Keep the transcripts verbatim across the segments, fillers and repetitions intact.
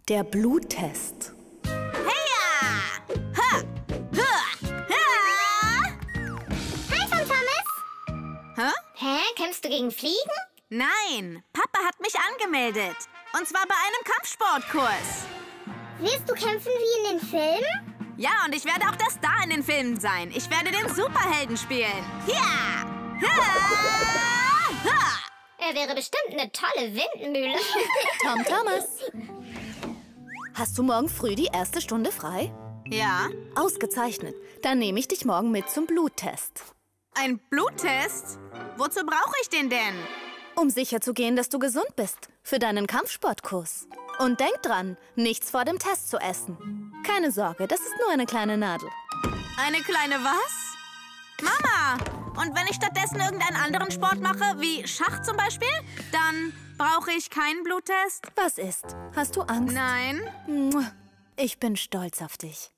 Der Bluttest. Heya! Ha! Ha! Ha! Hi, Tom Thomas. Hä? Hä? Kämpfst du gegen Fliegen? Nein, Papa hat mich angemeldet. Und zwar bei einem Kampfsportkurs. Willst du kämpfen wie in den Filmen? Ja, und ich werde auch der Star in den Filmen sein. Ich werde den Superhelden spielen. Ja! Ha! Ha! Er wäre bestimmt eine tolle Windmühle. Tom Thomas, hast du morgen früh die erste Stunde frei? Ja. Ausgezeichnet. Dann nehme ich dich morgen mit zum Bluttest. Ein Bluttest? Wozu brauche ich den denn? Um sicherzugehen, dass du gesund bist. Für deinen Kampfsportkurs. Und denk dran, nichts vor dem Test zu essen. Keine Sorge, das ist nur eine kleine Nadel. Eine kleine was? Mama! Und wenn ich stattdessen irgendeinen anderen Sport mache, wie Schach zum Beispiel, dann brauche ich keinen Bluttest? Was ist? Hast du Angst? Nein. Ich bin stolz auf dich.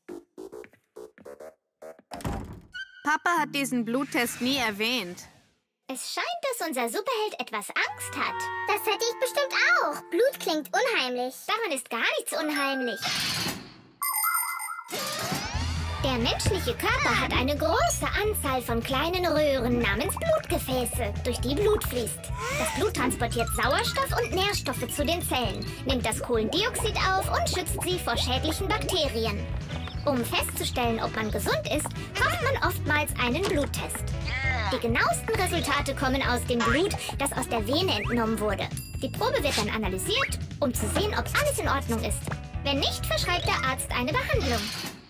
Papa hat diesen Bluttest nie erwähnt. Es scheint, dass unser Superheld etwas Angst hat. Das hätte ich bestimmt auch. Blut klingt unheimlich. Daran ist gar nichts unheimlich. Der menschliche Körper hat eine große Anzahl von kleinen Röhren namens Blutgefäße, durch die Blut fließt. Das Blut transportiert Sauerstoff und Nährstoffe zu den Zellen, nimmt das Kohlendioxid auf und schützt sie vor schädlichen Bakterien. Um festzustellen, ob man gesund ist, macht man oftmals einen Bluttest. Die genauesten Resultate kommen aus dem Blut, das aus der Vene entnommen wurde. Die Probe wird dann analysiert, um zu sehen, ob alles in Ordnung ist. Wenn nicht, verschreibt der Arzt eine Behandlung.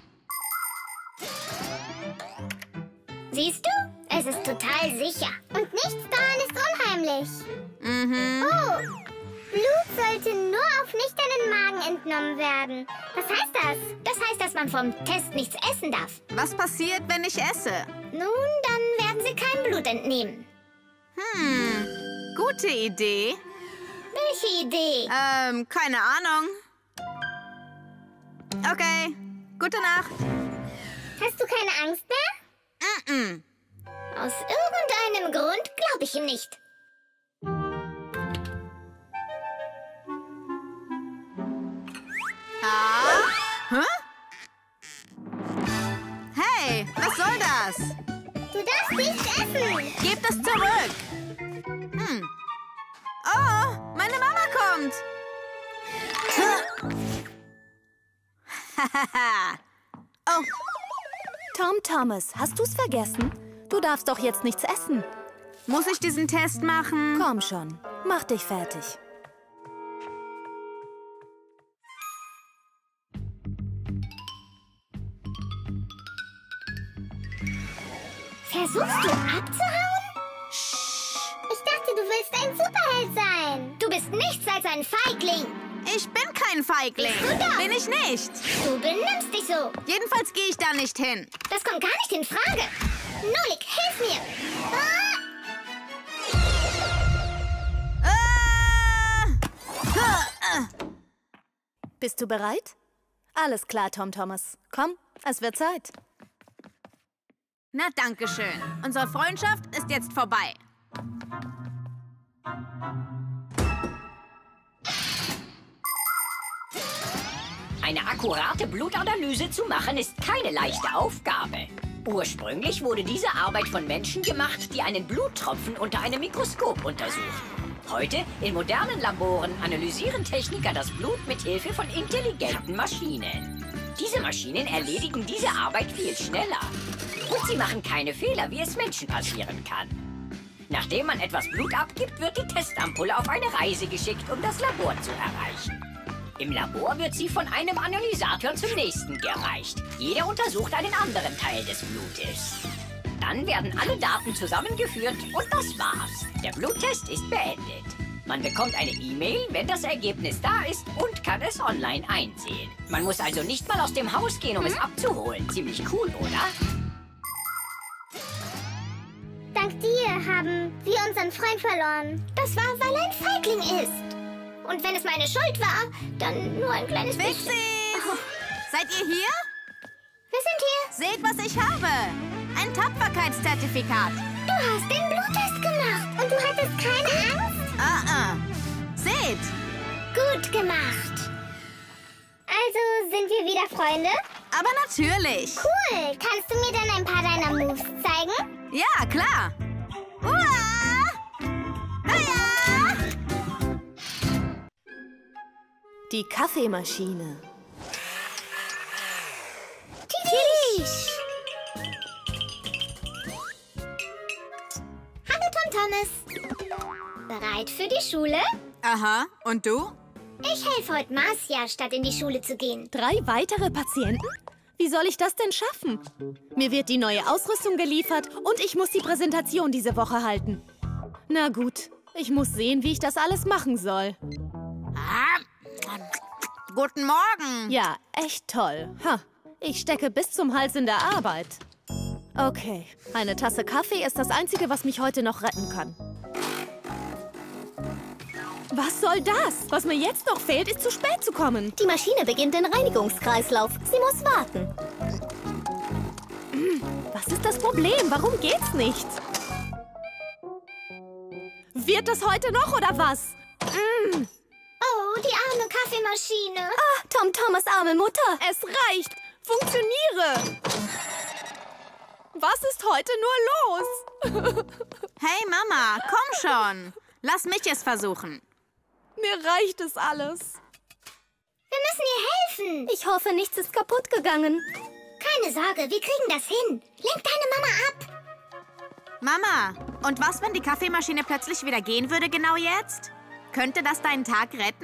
Siehst du? Es ist total sicher. Und nichts daran ist unheimlich. Mhm. Oh, Blut sollte nur auf nüchternen Magen entnommen werden. Was heißt das? Das heißt, dass man vom Test nichts essen darf. Was passiert, wenn ich esse? Nun, dann werden sie kein Blut entnehmen. Hm, gute Idee. Welche Idee? Ähm, keine Ahnung. Okay, gute Nacht. Hast du keine Angst mehr? Mm-mm. Aus irgendeinem Grund glaube ich ihm nicht. Ah? Hä? Hey, was soll das? Du darfst nichts essen. Gebt es zurück. Hm. Oh, meine Mama kommt. Oh. Tom Thomas, hast du's vergessen? Du darfst doch jetzt nichts essen. Muss ich diesen Test machen? Komm schon, mach dich fertig. Versuchst du abzuhauen? Ich dachte, du willst ein Superheld sein. Du bist nichts als ein Feigling. Ich bin kein Feigling. Bist du doch. Bin ich nicht. Du benimmst dich so. Jedenfalls gehe ich da nicht hin. Das kommt gar nicht in Frage. Nolik, hilf mir. Ah! Ah! Bist du bereit? Alles klar, Tom Thomas. Komm, es wird Zeit. Na, danke schön. Unsere Freundschaft ist jetzt vorbei. Eine akkurate Blutanalyse zu machen, ist keine leichte Aufgabe. Ursprünglich wurde diese Arbeit von Menschen gemacht, die einen Bluttropfen unter einem Mikroskop untersuchen. Heute, in modernen Laboren, analysieren Techniker das Blut mit Hilfe von intelligenten Maschinen. Diese Maschinen erledigen diese Arbeit viel schneller. Und sie machen keine Fehler, wie es Menschen passieren kann. Nachdem man etwas Blut abgibt, wird die Testampulle auf eine Reise geschickt, um das Labor zu erreichen. Im Labor wird sie von einem Analysator zum nächsten gereicht. Jeder untersucht einen anderen Teil des Blutes. Dann werden alle Daten zusammengeführt und das war's. Der Bluttest ist beendet. Man bekommt eine E-Mail, wenn das Ergebnis da ist und kann es online einsehen. Man muss also nicht mal aus dem Haus gehen, um es abzuholen. Ziemlich cool, oder? Dank dir haben wir unseren Freund verloren. Das war, weil er ein Feigling ist. Und wenn es meine Schuld war, dann nur ein kleines bisschen. Pixies! Oh. Seid ihr hier? Wir sind hier. Seht, was ich habe. Ein Tapferkeitszertifikat. Du hast den Bluttest gemacht und du hattest keine Angst? Ah, ah. Seht. Gut gemacht. Also, sind wir wieder Freunde? Aber natürlich. Cool. Kannst du mir dann ein paar deiner Moves zeigen? Ja, klar. Uah! Hiya! Die Kaffeemaschine. Tisch. Hallo, Tom Thomas. Bereit für die Schule? Aha, und du? Ich helfe heute Marcia, statt in die Schule zu gehen. Drei weitere Patienten? Wie soll ich das denn schaffen? Mir wird die neue Ausrüstung geliefert und ich muss die Präsentation diese Woche halten. Na gut, ich muss sehen, wie ich das alles machen soll. Ah, guten Morgen. Ja, echt toll. Ha, ich stecke bis zum Hals in der Arbeit. Okay, eine Tasse Kaffee ist das Einzige, was mich heute noch retten kann. Was soll das? Was mir jetzt noch fehlt, ist zu spät zu kommen. Die Maschine beginnt den Reinigungskreislauf. Sie muss warten. Was ist das Problem? Warum geht's nicht? Wird das heute noch oder was? Mm. Oh, die arme Kaffeemaschine. Ah, Tom Thomas' arme Mutter. Es reicht. Funktioniere. Was ist heute nur los? Hey, Mama, komm schon. Lass mich es versuchen. Mir reicht es alles. Wir müssen ihr helfen. Ich hoffe, nichts ist kaputt gegangen. Keine Sorge, wir kriegen das hin. Lenk deine Mama ab. Mama, und was, wenn die Kaffeemaschine plötzlich wieder gehen würde genau jetzt? Könnte das deinen Tag retten?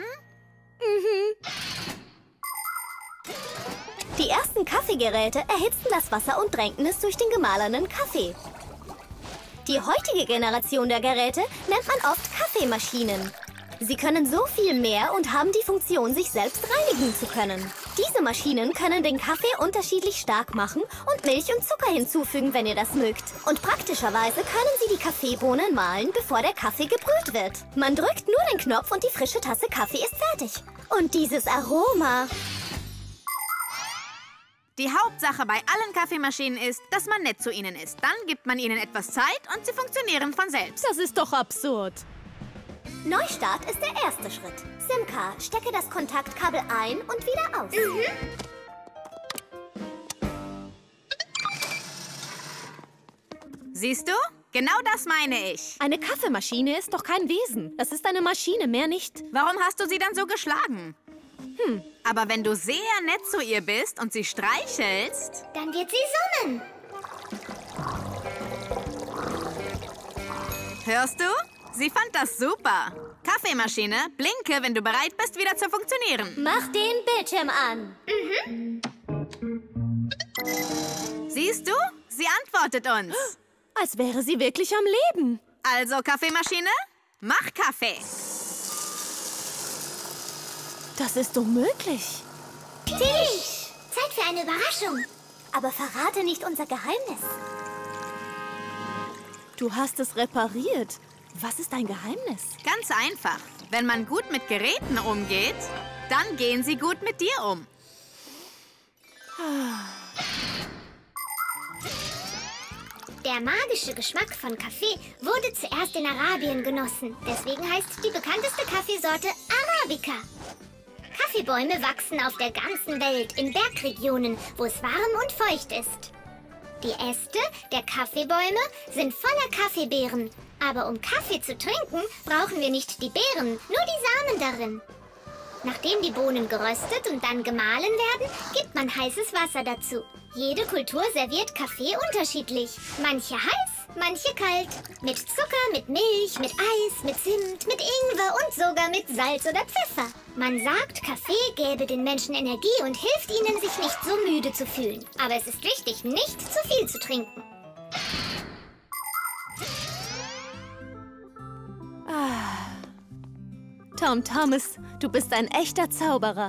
Die ersten Kaffeegeräte erhitzten das Wasser und drängten es durch den gemahlenen Kaffee. Die heutige Generation der Geräte nennt man oft Kaffeemaschinen. Sie können so viel mehr und haben die Funktion, sich selbst reinigen zu können. Diese Maschinen können den Kaffee unterschiedlich stark machen und Milch und Zucker hinzufügen, wenn ihr das mögt. Und praktischerweise können sie die Kaffeebohnen mahlen, bevor der Kaffee gebrüht wird. Man drückt nur den Knopf und die frische Tasse Kaffee ist fertig. Und dieses Aroma... Die Hauptsache bei allen Kaffeemaschinen ist, dass man nett zu ihnen ist. Dann gibt man ihnen etwas Zeit und sie funktionieren von selbst. Das ist doch absurd. Neustart ist der erste Schritt. Simka, stecke das Kontaktkabel ein und wieder aus. Siehst du? Genau das meine ich. Eine Kaffeemaschine ist doch kein Wesen. Das ist eine Maschine, mehr nicht. Warum hast du sie dann so geschlagen? Hm, aber wenn du sehr nett zu ihr bist und sie streichelst... Dann wird sie summen. Hörst du? Sie fand das super. Kaffeemaschine, blinke, wenn du bereit bist, wieder zu funktionieren. Mach den Bildschirm an. Siehst du? Sie antwortet uns. Als wäre sie wirklich am Leben. Also, Kaffeemaschine, mach Kaffee. Das ist unmöglich. Tisch. Zeit für eine Überraschung. Aber verrate nicht unser Geheimnis. Du hast es repariert. Was ist dein Geheimnis? Ganz einfach. Wenn man gut mit Geräten umgeht, dann gehen sie gut mit dir um. Der magische Geschmack von Kaffee wurde zuerst in Arabien genossen. Deswegen heißt die bekannteste Kaffeesorte Arabica. Kaffeebäume wachsen auf der ganzen Welt in Bergregionen, wo es warm und feucht ist. Die Äste der Kaffeebäume sind voller Kaffeebeeren. Aber um Kaffee zu trinken, brauchen wir nicht die Beeren, nur die Samen darin. Nachdem die Bohnen geröstet und dann gemahlen werden, gibt man heißes Wasser dazu. Jede Kultur serviert Kaffee unterschiedlich. Manche heiß, manche kalt. Mit Zucker, mit Milch, mit Eis, mit Zimt, mit Ingwer und sogar mit Salz oder Pfeffer. Man sagt, Kaffee gäbe den Menschen Energie und hilft ihnen, sich nicht so müde zu fühlen. Aber es ist wichtig, nicht zu viel zu trinken. Tom Thomas, du bist ein echter Zauberer.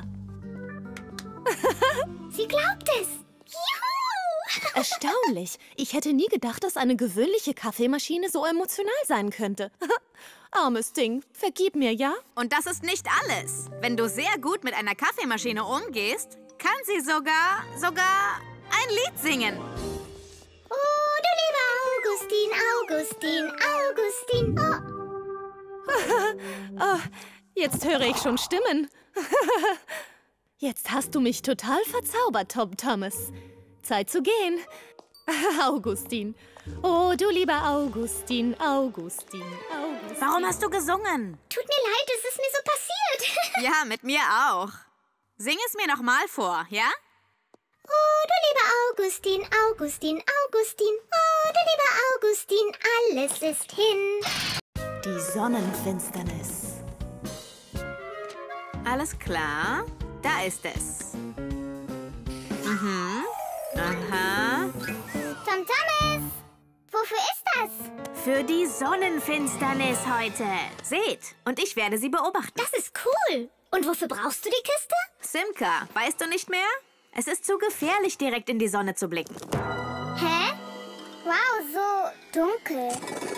Sie glaubt es. Juhu! Erstaunlich. Ich hätte nie gedacht, dass eine gewöhnliche Kaffeemaschine so emotional sein könnte. Armes Ding, vergib mir, ja? Und das ist nicht alles. Wenn du sehr gut mit einer Kaffeemaschine umgehst, kann sie sogar, sogar ein Lied singen. Oh, du lieber Augustin, Augustin, Augustin. Oh. Oh, jetzt höre ich schon Stimmen. Jetzt hast du mich total verzaubert, Tom Thomas. Zeit zu gehen. Augustin. Oh, du lieber Augustin, Augustin, Augustin. Warum hast du gesungen? Tut mir leid, es ist mir so passiert. Ja, mit mir auch. Sing es mir noch mal vor, ja? Oh, du lieber Augustin, Augustin, Augustin. Oh, du lieber Augustin, alles ist hin. Die Sonnenfinsternis. Alles klar. Da ist es. Mhm. Aha. Tom Thomas, wofür ist das? Für die Sonnenfinsternis heute. Seht, und ich werde sie beobachten. Das ist cool. Und wofür brauchst du die Kiste? Simka, weißt du nicht mehr? Es ist zu gefährlich, direkt in die Sonne zu blicken. Hä? Wow, so dunkel.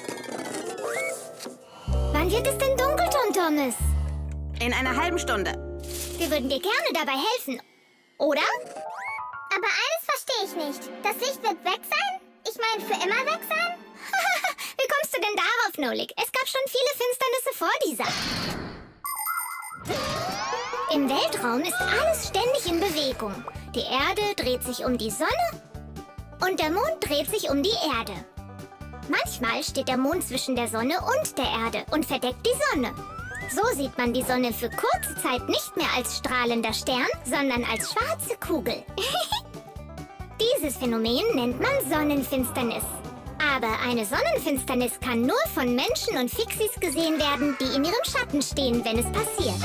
Wann wird es denn dunkel, Tom Thomas? In einer halben Stunde. Wir würden dir gerne dabei helfen, oder? Aber eines verstehe ich nicht. Das Licht wird weg sein? Ich meine, für immer weg sein? Wie kommst du denn darauf, Nolik? Es gab schon viele Finsternisse vor dieser. Im Weltraum ist alles ständig in Bewegung. Die Erde dreht sich um die Sonne und der Mond dreht sich um die Erde. Manchmal steht der Mond zwischen der Sonne und der Erde und verdeckt die Sonne. So sieht man die Sonne für kurze Zeit nicht mehr als strahlender Stern, sondern als schwarze Kugel. Dieses Phänomen nennt man Sonnenfinsternis. Aber eine Sonnenfinsternis kann nur von Menschen und Fixies gesehen werden, die in ihrem Schatten stehen, wenn es passiert.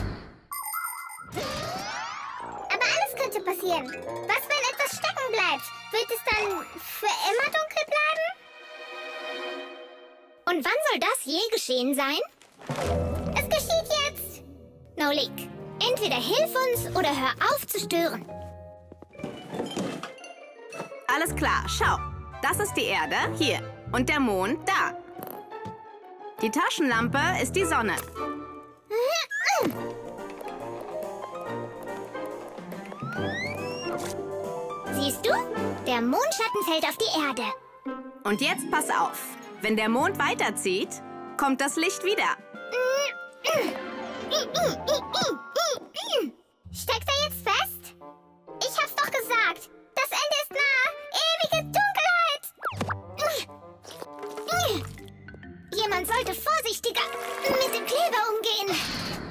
Aber alles könnte passieren. Was, wenn etwas stecken bleibt? Wird es dann für immer dunkel bleiben? Und wann soll das je geschehen sein? Es geschieht jetzt! Nolik, entweder hilf uns oder hör auf zu stören. Alles klar, schau. Das ist die Erde, hier. Und der Mond, da. Die Taschenlampe ist die Sonne. Siehst du? Der Mondschatten fällt auf die Erde. Und jetzt pass auf. Wenn der Mond weiterzieht, kommt das Licht wieder. Steckt er jetzt fest? Ich hab's doch gesagt. Das Ende ist nah. Ewige Dunkelheit. Jemand sollte vorsichtiger mit dem Kleber umgehen.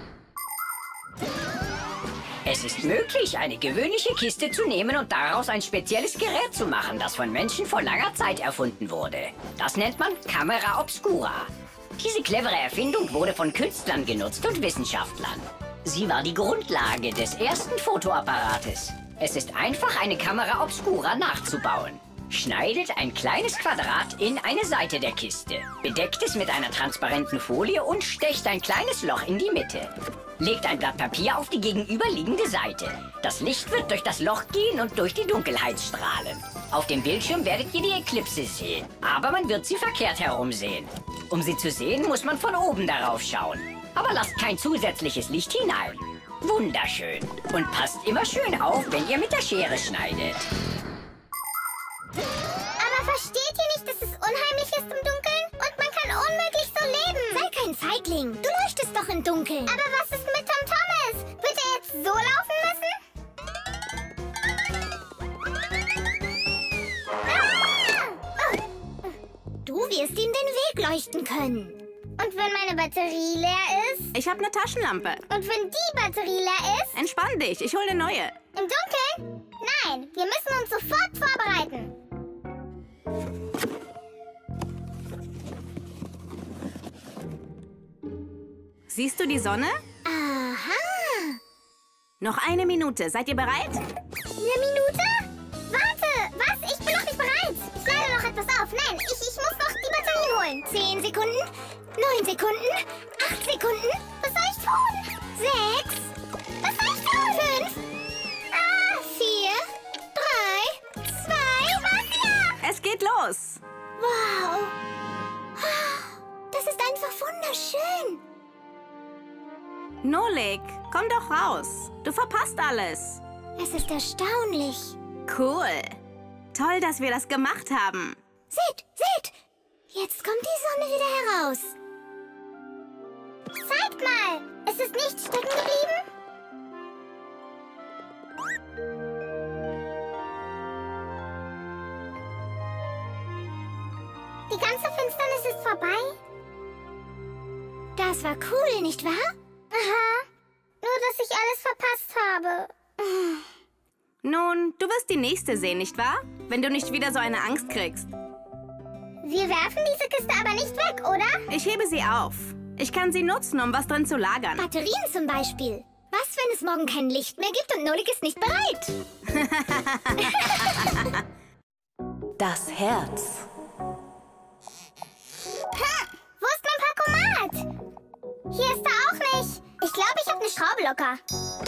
Es ist möglich, eine gewöhnliche Kiste zu nehmen und daraus ein spezielles Gerät zu machen, das von Menschen vor langer Zeit erfunden wurde. Das nennt man Camera Obscura. Diese clevere Erfindung wurde von Künstlern genutzt und Wissenschaftlern. Sie war die Grundlage des ersten Fotoapparates. Es ist einfach, eine Camera Obscura nachzubauen. Schneidet ein kleines Quadrat in eine Seite der Kiste, bedeckt es mit einer transparenten Folie und stecht ein kleines Loch in die Mitte. Legt ein Blatt Papier auf die gegenüberliegende Seite. Das Licht wird durch das Loch gehen und durch die Dunkelheit strahlen. Auf dem Bildschirm werdet ihr die Eklipse sehen, aber man wird sie verkehrt herum sehen. Um sie zu sehen, muss man von oben darauf schauen. Aber lasst kein zusätzliches Licht hinein. Wunderschön. Und passt immer schön auf, wenn ihr mit der Schere schneidet. Aber versteht ihr nicht, dass es unheimlich ist im Dunkeln? Und man kann unmöglich so leben. Sei kein Feigling. Du leuchtest doch im Dunkeln. Aber was ist mit Tom Thomas? Wird er jetzt so laufen müssen? Ah! Du wirst ihm den Weg leuchten können. Und wenn meine Batterie leer ist? Ich habe eine Taschenlampe. Und wenn die Batterie leer ist? Entspann dich, ich hole eine neue. Im Dunkeln? Nein, wir müssen uns sofort vorbereiten. Siehst du die Sonne? Aha. Noch eine Minute. Seid ihr bereit? Eine Minute? Warte, was? Ich bin noch nicht bereit. Ich lade noch etwas auf. Nein, ich, ich muss noch die Batterien holen. Zehn Sekunden, neun Sekunden, acht Sekunden. Was soll ich tun? Sechs. Was soll ich tun? Fünf. Ah, vier, drei, zwei, was ja? Es geht los. Wow. Das ist einfach wunderschön. Nolik, komm doch raus. Du verpasst alles. Es ist erstaunlich. Cool. Toll, dass wir das gemacht haben. Seht, seht! Jetzt kommt die Sonne wieder heraus. Zeigt mal! Es ist nicht stecken geblieben? Die ganze Finsternis ist vorbei? Das war cool, nicht wahr? Aha. Nur, dass ich alles verpasst habe. Nun, du wirst die nächste sehen, nicht wahr? Wenn du nicht wieder so eine Angst kriegst. Wir werfen diese Kiste aber nicht weg, oder? Ich hebe sie auf. Ich kann sie nutzen, um was drin zu lagern. Batterien zum Beispiel. Was, wenn es morgen kein Licht mehr gibt und Nolik ist nicht bereit? Das Herz. Ha, wo ist mein Parkomat? Hier ist er auch nicht. Ich glaube, ich habe eine Schraube locker.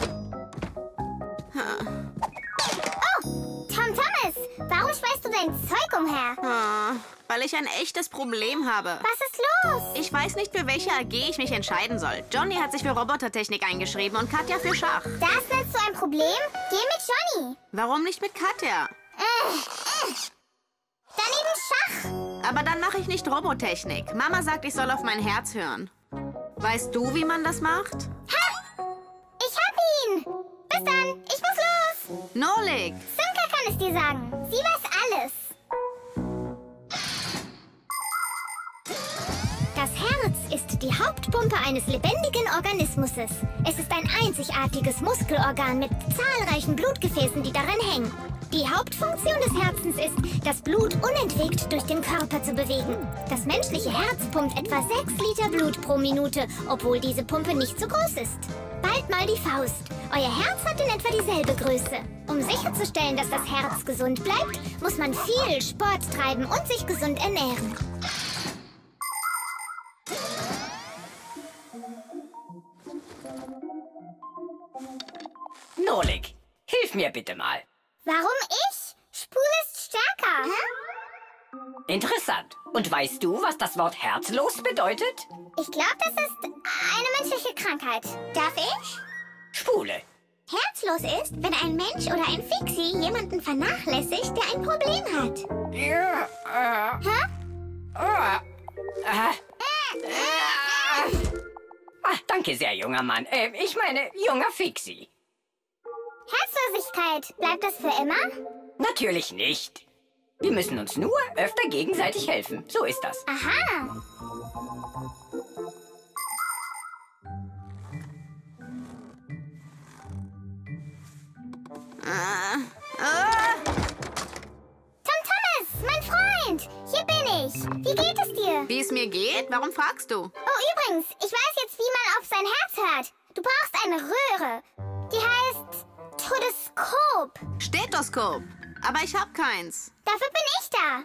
Oh, Tom Thomas, warum schmeißt du dein Zeug umher? Oh, weil ich ein echtes Problem habe. Was ist los? Ich weiß nicht, für welche A G ich mich entscheiden soll. Johnny hat sich für Robotertechnik eingeschrieben und Katja für Schach. Das nennst du ein Problem? Geh mit Johnny. Warum nicht mit Katja? Äh, äh. Dann eben Schach. Aber dann mache ich nicht Robotechnik. Mama sagt, ich soll auf mein Herz hören. Weißt du, wie man das macht? Ha! Ich hab ihn. Bis dann. Ich muss los. Nolik! Simka kann es dir sagen. Sie weiß alles. Das Herz ist die Hauptpumpe eines lebendigen Organismus. Es ist ein einzigartiges Muskelorgan mit zahlreichen Blutgefäßen, die daran hängen. Die Hauptfunktion des Herzens ist, das Blut unentwegt durch den Körper zu bewegen. Das menschliche Herz pumpt etwa sechs Liter Blut pro Minute, obwohl diese Pumpe nicht so groß ist. Bald mal die Faust. Euer Herz hat in etwa dieselbe Größe. Um sicherzustellen, dass das Herz gesund bleibt, muss man viel Sport treiben und sich gesund ernähren. Nolik, hilf mir bitte mal. Warum ich? Spul ist stärker. Hä? Interessant. Und weißt du, was das Wort herzlos bedeutet? Ich glaube, das ist eine menschliche Krankheit. Darf ich? Spule. Herzlos ist, wenn ein Mensch oder ein Fixie jemanden vernachlässigt, der ein Problem hat. Ja, äh, Hä? äh, äh, äh. Ah, danke sehr, junger Mann. Äh, ich meine, junger Fixie. Herzlosigkeit, bleibt das für immer? Natürlich nicht. Wir müssen uns nur öfter gegenseitig helfen. So ist das. Aha. Äh, äh. Tom Thomas, mein Freund, hier bin ich. Wie geht es dir? Wie es mir geht? Warum fragst du? Oh, übrigens, ich weiß jetzt, wie man auf sein Herz hört. Du brauchst eine Röhre. Die heißt Stethoskop. Stethoskop. Aber ich hab keins. Dafür bin ich da.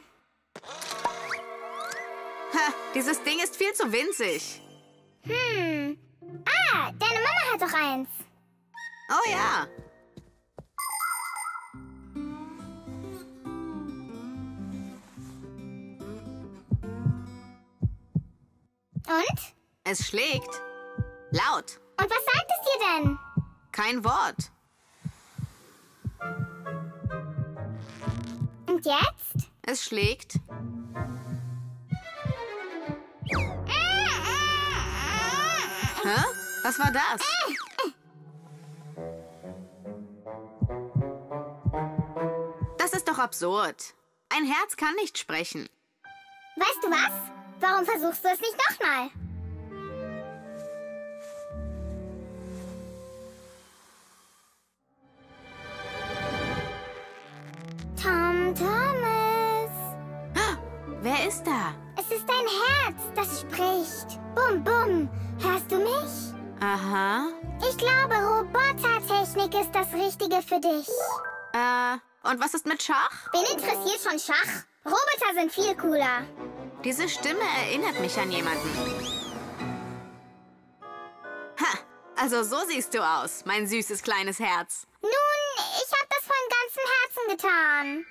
Ha, dieses Ding ist viel zu winzig. Hm. Ah, deine Mama hat doch eins. Oh ja. Und? Es schlägt. Laut. Und was sagt es dir denn? Kein Wort. Und jetzt? Es schlägt. Hä? Was war das? Das ist doch absurd. Ein Herz kann nicht sprechen. Weißt du was? Warum versuchst du es nicht nochmal? Tom Thomas. Ah, wer ist da? Es ist dein Herz, das spricht. Bum, bum. Hörst du mich? Aha. Ich glaube, Robotertechnik ist das Richtige für dich. Äh, und was ist mit Schach? Wen interessiert schon Schach? Roboter sind viel cooler. Diese Stimme erinnert mich an jemanden. Ha, also so siehst du aus, mein süßes kleines Herz. Nun, ich habe das von ganzem Herzen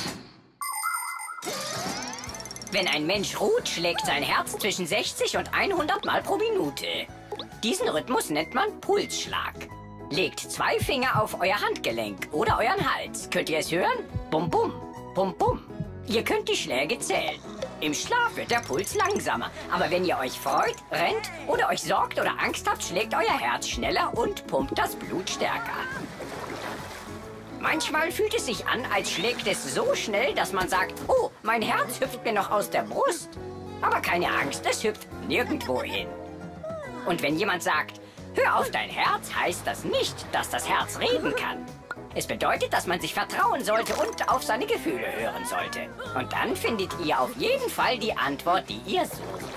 getan. Wenn ein Mensch ruht, schlägt sein Herz zwischen sechzig und hundert Mal pro Minute. Diesen Rhythmus nennt man Pulsschlag. Legt zwei Finger auf euer Handgelenk oder euren Hals. Könnt ihr es hören? Bum, bum, bum, bum. Ihr könnt die Schläge zählen. Im Schlaf wird der Puls langsamer. Aber wenn ihr euch freut, rennt oder euch sorgt oder Angst habt, schlägt euer Herz schneller und pumpt das Blut stärker. Manchmal fühlt es sich an, als schlägt es so schnell, dass man sagt, oh, mein Herz hüpft mir noch aus der Brust. Aber keine Angst, es hüpft nirgendwo hin. Und wenn jemand sagt, hör auf dein Herz, heißt das nicht, dass das Herz reden kann. Es bedeutet, dass man sich vertrauen sollte und auf seine Gefühle hören sollte. Und dann findet ihr auf jeden Fall die Antwort, die ihr sucht.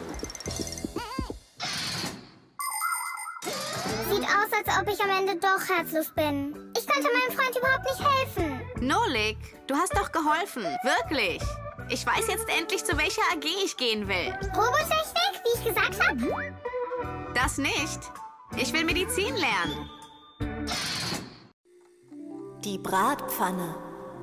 Sieht aus, als ob ich am Ende doch herzlos bin. Ich konnte meinem Freund überhaupt nicht helfen. Nolik, du hast doch geholfen. Wirklich. Ich weiß jetzt endlich, zu welcher A G ich gehen will. Robotechnik, wie ich gesagt habe? Das nicht. Ich will Medizin lernen. Die Bratpfanne.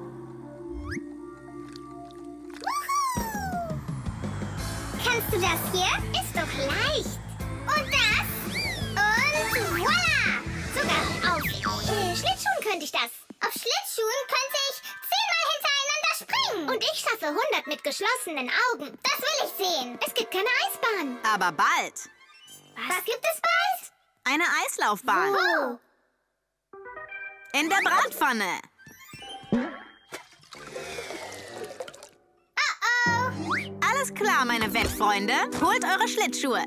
Kannst du das hier? Ist doch leicht. Und das? Und voila! Sogar auf äh, Schlittschuhen könnte ich das. Auf Schlittschuhen könnte ich zehnmal hintereinander springen. Und ich schaffe hundert mit geschlossenen Augen. Das will ich sehen. Es gibt keine Eisbahn. Aber bald. Was gibt es bald? Eine Eislaufbahn. Oh. In der Bratpfanne. Oh-oh. Alles klar, meine Wettfreunde. Holt eure Schlittschuhe.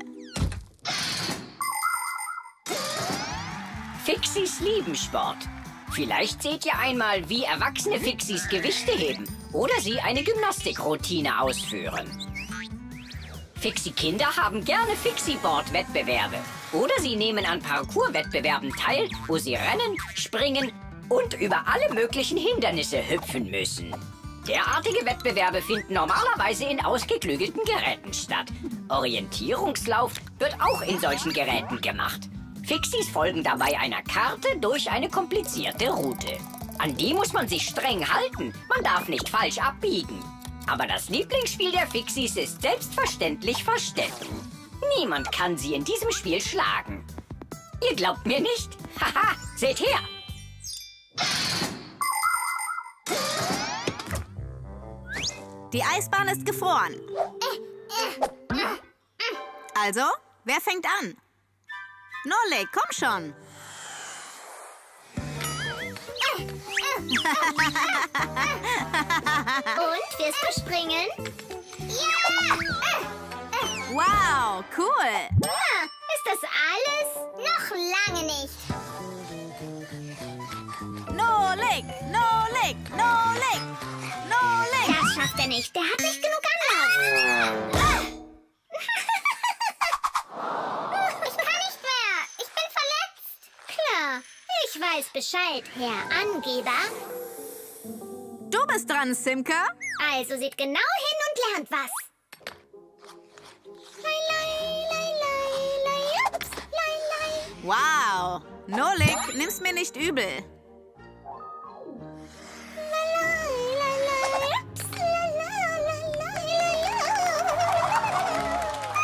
Fixies lieben Sport. Vielleicht seht ihr einmal, wie erwachsene Fixies Gewichte heben oder sie eine Gymnastikroutine ausführen. Fixie-Kinder haben gerne Fixie-Board-Wettbewerbe oder sie nehmen an Parkour-Wettbewerben teil, wo sie rennen, springen und über alle möglichen Hindernisse hüpfen müssen. Derartige Wettbewerbe finden normalerweise in ausgeklügelten Geräten statt. Orientierungslauf wird auch in solchen Geräten gemacht. Fixies folgen dabei einer Karte durch eine komplizierte Route. An die muss man sich streng halten. Man darf nicht falsch abbiegen. Aber das Lieblingsspiel der Fixies ist selbstverständlich Verstecken. Niemand kann sie in diesem Spiel schlagen. Ihr glaubt mir nicht? Haha, seht her! Die Eisbahn ist gefroren. Also, wer fängt an? Nolik, komm schon. Und, wirst du springen? Ja! Wow, cool. Ah, ist das alles? Noch lange nicht. Nolik, Nolik, Nolik, Nolik. Das schafft er nicht. Der hat nicht genug Anlauf. Ah. Ich kann nicht mehr. Ich bin verletzt. Klar, ich weiß Bescheid, Herr Angeber. Du bist dran, Simka. Also seht genau hin und lernt was. Lei, lei, lei, lei, lei, ups, lei, lei. Wow. Nolik, nimm's mir nicht übel. Lei, lei, lei, lei, ups, lei, lei, lei, lei, lei.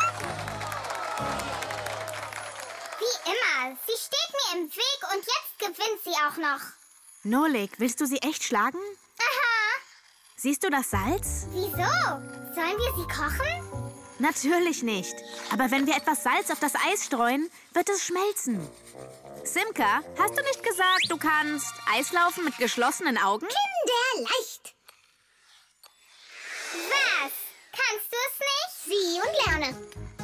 Wie immer, sie steht mir im Weg und jetzt gewinnt sie auch noch. Nolik, willst du sie echt schlagen? Aha. Siehst du das Salz? Wieso? Sollen wir sie kochen? Natürlich nicht. Aber wenn wir etwas Salz auf das Eis streuen, wird es schmelzen. Simka, hast du nicht gesagt, du kannst Eislaufen mit geschlossenen Augen? Kinderleicht. Was? Kannst du es nicht? Sieh und lerne.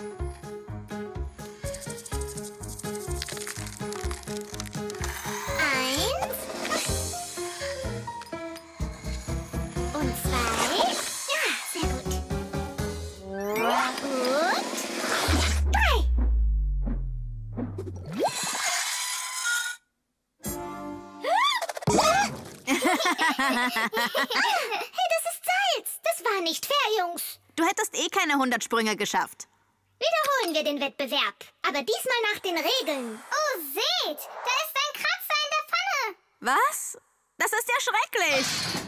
Eins. Und zwei. Ja, sehr gut. Und drei. Hey, das ist Salz. Das war nicht fair, Jungs. Du hättest eh keine hundert Sprünge geschafft. Wiederholen wir den Wettbewerb. Aber diesmal nach den Regeln. Oh, seht. Da ist ein Kratzer in der Pfanne. Was? Das ist ja schrecklich.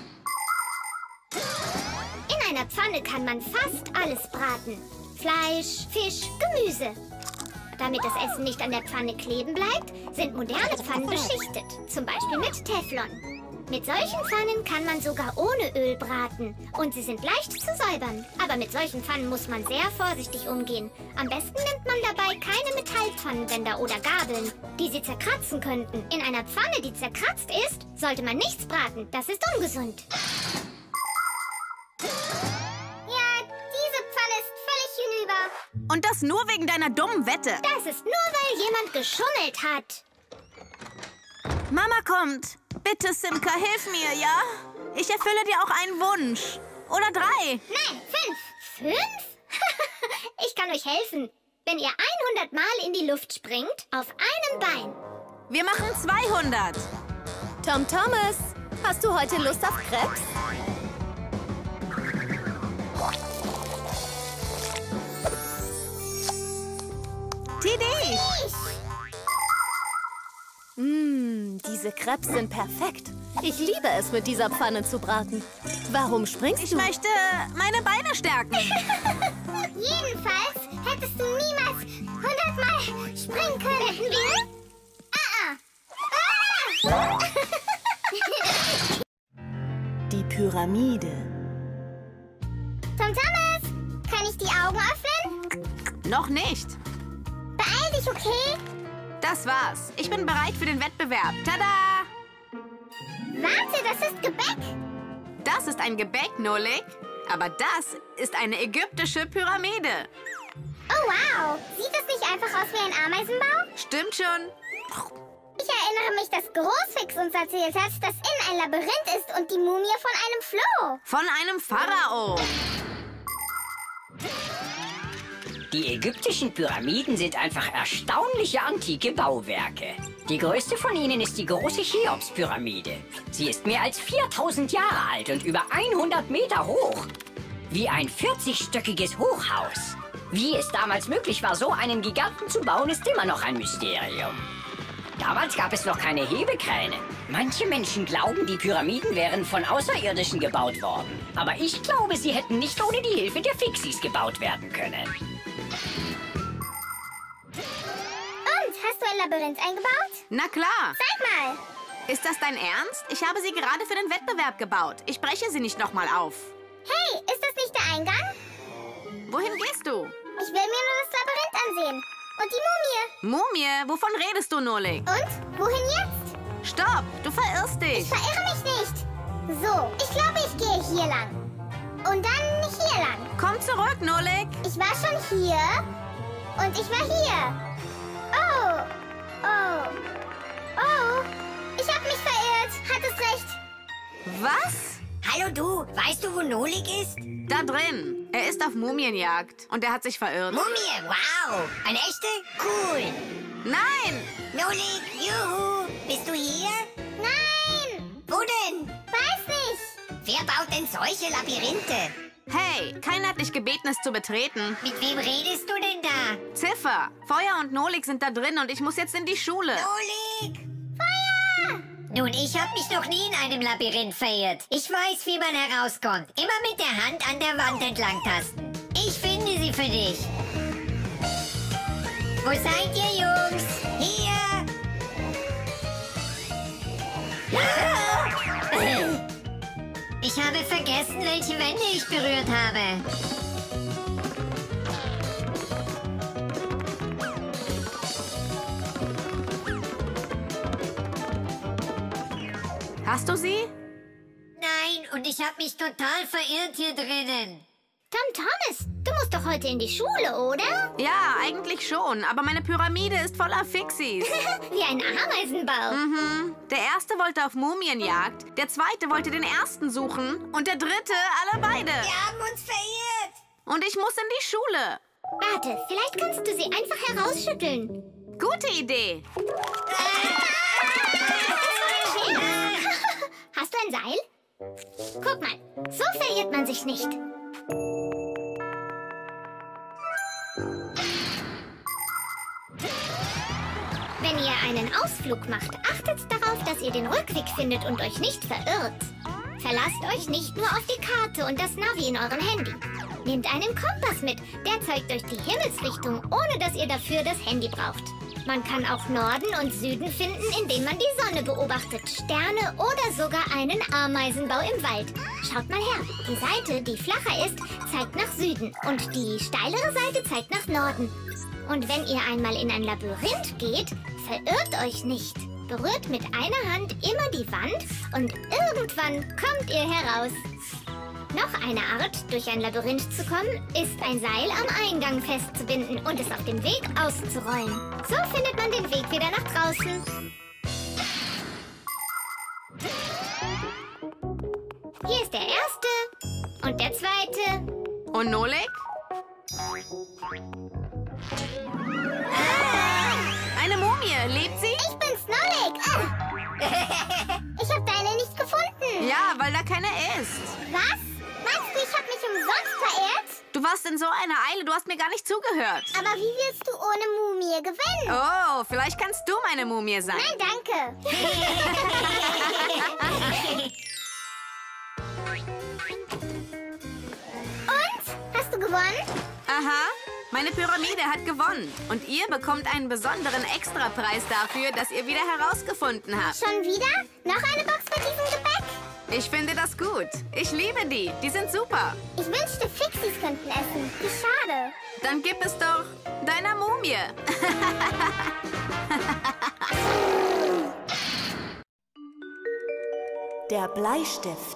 In einer Pfanne kann man fast alles braten. Fleisch, Fisch, Gemüse. Damit das Essen nicht an der Pfanne kleben bleibt, sind moderne Pfannen beschichtet. Zum Beispiel mit Teflon. Mit solchen Pfannen kann man sogar ohne Öl braten. Und sie sind leicht zu säubern. Aber mit solchen Pfannen muss man sehr vorsichtig umgehen. Am besten nimmt man dabei keine Metallpfannenwender oder Gabeln, die sie zerkratzen könnten. In einer Pfanne, die zerkratzt ist, sollte man nichts braten. Das ist ungesund. Ja, diese Pfanne ist völlig hinüber. Und das nur wegen deiner dummen Wette. Das ist nur, weil jemand geschummelt hat. Mama kommt. Bitte, Simka, hilf mir, ja? Ich erfülle dir auch einen Wunsch. Oder drei. Nein, fünf. Fünf? Ich kann euch helfen. Wenn ihr hundert Mal in die Luft springt, auf einem Bein. Wir machen zweihundert. Tom Thomas, hast du heute Lust auf Krebs? Tidi! Mmh, diese Krebs sind perfekt. Ich liebe es, mit dieser Pfanne zu braten. Warum springst Ich du? möchte meine Beine stärken. Jedenfalls hättest du niemals hundert Mal springen können. Hätten wir? Ah, ah. Ah. Die Pyramide. Tom Thomas, kann ich die Augen öffnen? Noch nicht. Beeil dich, okay? Das war's. Ich bin bereit für den Wettbewerb. Tada! Warte, das ist Gebäck. Das ist ein Gebäck, Nolik. Aber das ist eine ägyptische Pyramide. Oh, wow. Sieht das nicht einfach aus wie ein Ameisenbau? Stimmt schon. Ich erinnere mich, dass Großfix uns erzählt hat, dass innen ein Labyrinth ist und die Mumie von einem Floh. Von einem Pharao. Die ägyptischen Pyramiden sind einfach erstaunliche antike Bauwerke. Die größte von ihnen ist die große Cheops-Pyramide. Sie ist mehr als viertausend Jahre alt und über hundert Meter hoch. Wie ein vierzig-stöckiges Hochhaus. Wie es damals möglich war, so einen Giganten zu bauen, ist immer noch ein Mysterium. Damals gab es noch keine Hebekräne. Manche Menschen glauben, die Pyramiden wären von Außerirdischen gebaut worden. Aber ich glaube, sie hätten nicht ohne die Hilfe der Fixies gebaut werden können. Und, hast du ein Labyrinth eingebaut? Na klar. Zeig mal. Ist das dein Ernst? Ich habe sie gerade für den Wettbewerb gebaut. Ich breche sie nicht nochmal auf. Hey, ist das nicht der Eingang? Wohin gehst du? Ich will mir nur das Labyrinth ansehen. Und die Mumie. Mumie? Wovon redest du, Nolik? Und, wohin jetzt? Stopp, du verirrst dich. Ich verirre mich nicht. So, ich glaube, ich gehe hier lang. Und dann hier lang. Komm zurück, Nolik. Ich war schon hier. Und ich war hier. Oh. Oh. Oh. Ich habe mich verirrt. Hattest recht. Was? Hallo du, weißt du, wo Nolik ist? Da drin. Er ist auf Mumienjagd und er hat sich verirrt. Mumie, wow. Eine echte? Cool. Nein! Nolik, juhu. Bist du hier? Nein. Wo denn? Weiß nicht. Wer baut denn solche Labyrinthe? Hey, keiner hat dich gebeten, es zu betreten. Mit wem redest du denn da? Ziffer, Feuer und Nolik sind da drin und ich muss jetzt in die Schule. Nolik! Feuer! Nun, ich habe mich noch nie in einem Labyrinth verirrt. Ich weiß, wie man herauskommt. Immer mit der Hand an der Wand entlang tasten. Ich finde sie für dich. Wo seid ihr, Jungs? Hier! Ich habe vergessen, welche Wände ich berührt habe. Hast du sie? Nein, und ich habe mich total verirrt hier drinnen. Tom Thomas, du musst doch heute in die Schule, oder? Ja, eigentlich schon, aber meine Pyramide ist voller Fixies. Wie ein Ameisenbau. Mhm. Der erste wollte auf Mumienjagd, der zweite wollte den ersten suchen und der dritte alle beide. Wir haben uns verirrt. Und ich muss in die Schule. Warte, vielleicht kannst du sie einfach herausschütteln. Gute Idee. Hast du ein Seil? Guck mal, so verirrt man sich nicht. Wenn ihr einen Ausflug macht, achtet darauf, dass ihr den Rückweg findet und euch nicht verirrt. Verlasst euch nicht nur auf die Karte und das Navi in eurem Handy. Nehmt einen Kompass mit, der zeigt euch die Himmelsrichtung, ohne dass ihr dafür das Handy braucht. Man kann auch Norden und Süden finden, indem man die Sonne beobachtet, Sterne oder sogar einen Ameisenbau im Wald. Schaut mal her, die Seite, die flacher ist, zeigt nach Süden und die steilere Seite zeigt nach Norden. Und wenn ihr einmal in ein Labyrinth geht, verirrt euch nicht. Berührt mit einer Hand immer die Wand und irgendwann kommt ihr heraus. Noch eine Art, durch ein Labyrinth zu kommen, ist ein Seil am Eingang festzubinden und es auf dem Weg auszurollen. So findet man den Weg wieder nach draußen. Hier ist der erste und der zweite. Und Nolik? Eine Mumie, lebt sie? Ich bin's, Nolik. Ich habe deine nicht gefunden. Ja, weil da keine ist. Was? Meinst du, ich habe mich umsonst verirrt? Du warst in so einer Eile, du hast mir gar nicht zugehört. Aber wie willst du ohne Mumie gewinnen? Oh, vielleicht kannst du meine Mumie sein. Nein, danke. Und? Hast du gewonnen? Aha, meine Pyramide hat gewonnen. Und ihr bekommt einen besonderen Extrapreis dafür, dass ihr wieder herausgefunden habt. Schon wieder? Noch eine Box mit diesem Gebäck? Ich finde das gut. Ich liebe die. Die sind super. Ich wünschte, Fixies könnten essen. Wie schade. Dann gib es doch deiner Mumie. Der Bleistift.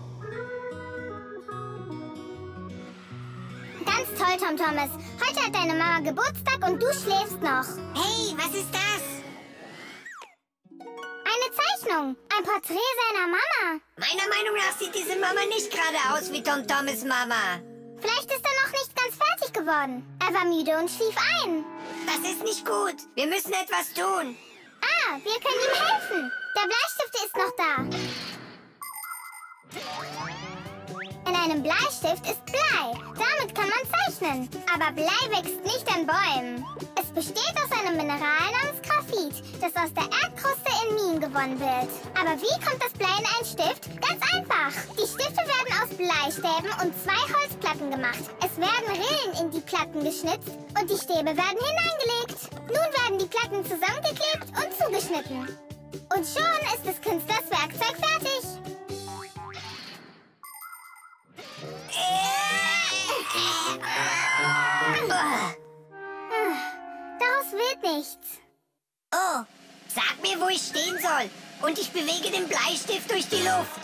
Ganz toll, Tom Thomas. Heute hat deine Mama Geburtstag und du schläfst noch. Hey, was ist das? Eine Zeichnung. Ein Porträt seiner Mama. Meiner Meinung nach sieht diese Mama nicht gerade aus wie Tom Thomas' Mama. Vielleicht ist er noch nicht ganz fertig geworden. Er war müde und schlief ein. Das ist nicht gut. Wir müssen etwas tun. Ah, wir können ihm helfen. Der Bleistift ist noch da. In einem Bleistift ist Blei. Damit kann man zeichnen. Aber Blei wächst nicht an Bäumen. Es besteht aus einem Mineral namens Graphit, das aus der Erdkruste in Minen gewonnen wird. Aber wie kommt das Blei in einen Stift? Ganz einfach. Die Stifte werden aus Bleistäben und zwei Holzplatten gemacht. Es werden Rillen in die Platten geschnitzt und die Stäbe werden hineingelegt. Nun werden die Platten zusammengeklebt und zugeschnitten. Und schon ist des Künstlers Werkzeug fertig. Daraus wird nichts. Oh, sag mir, wo ich stehen soll. Und ich bewege den Bleistift durch die Luft.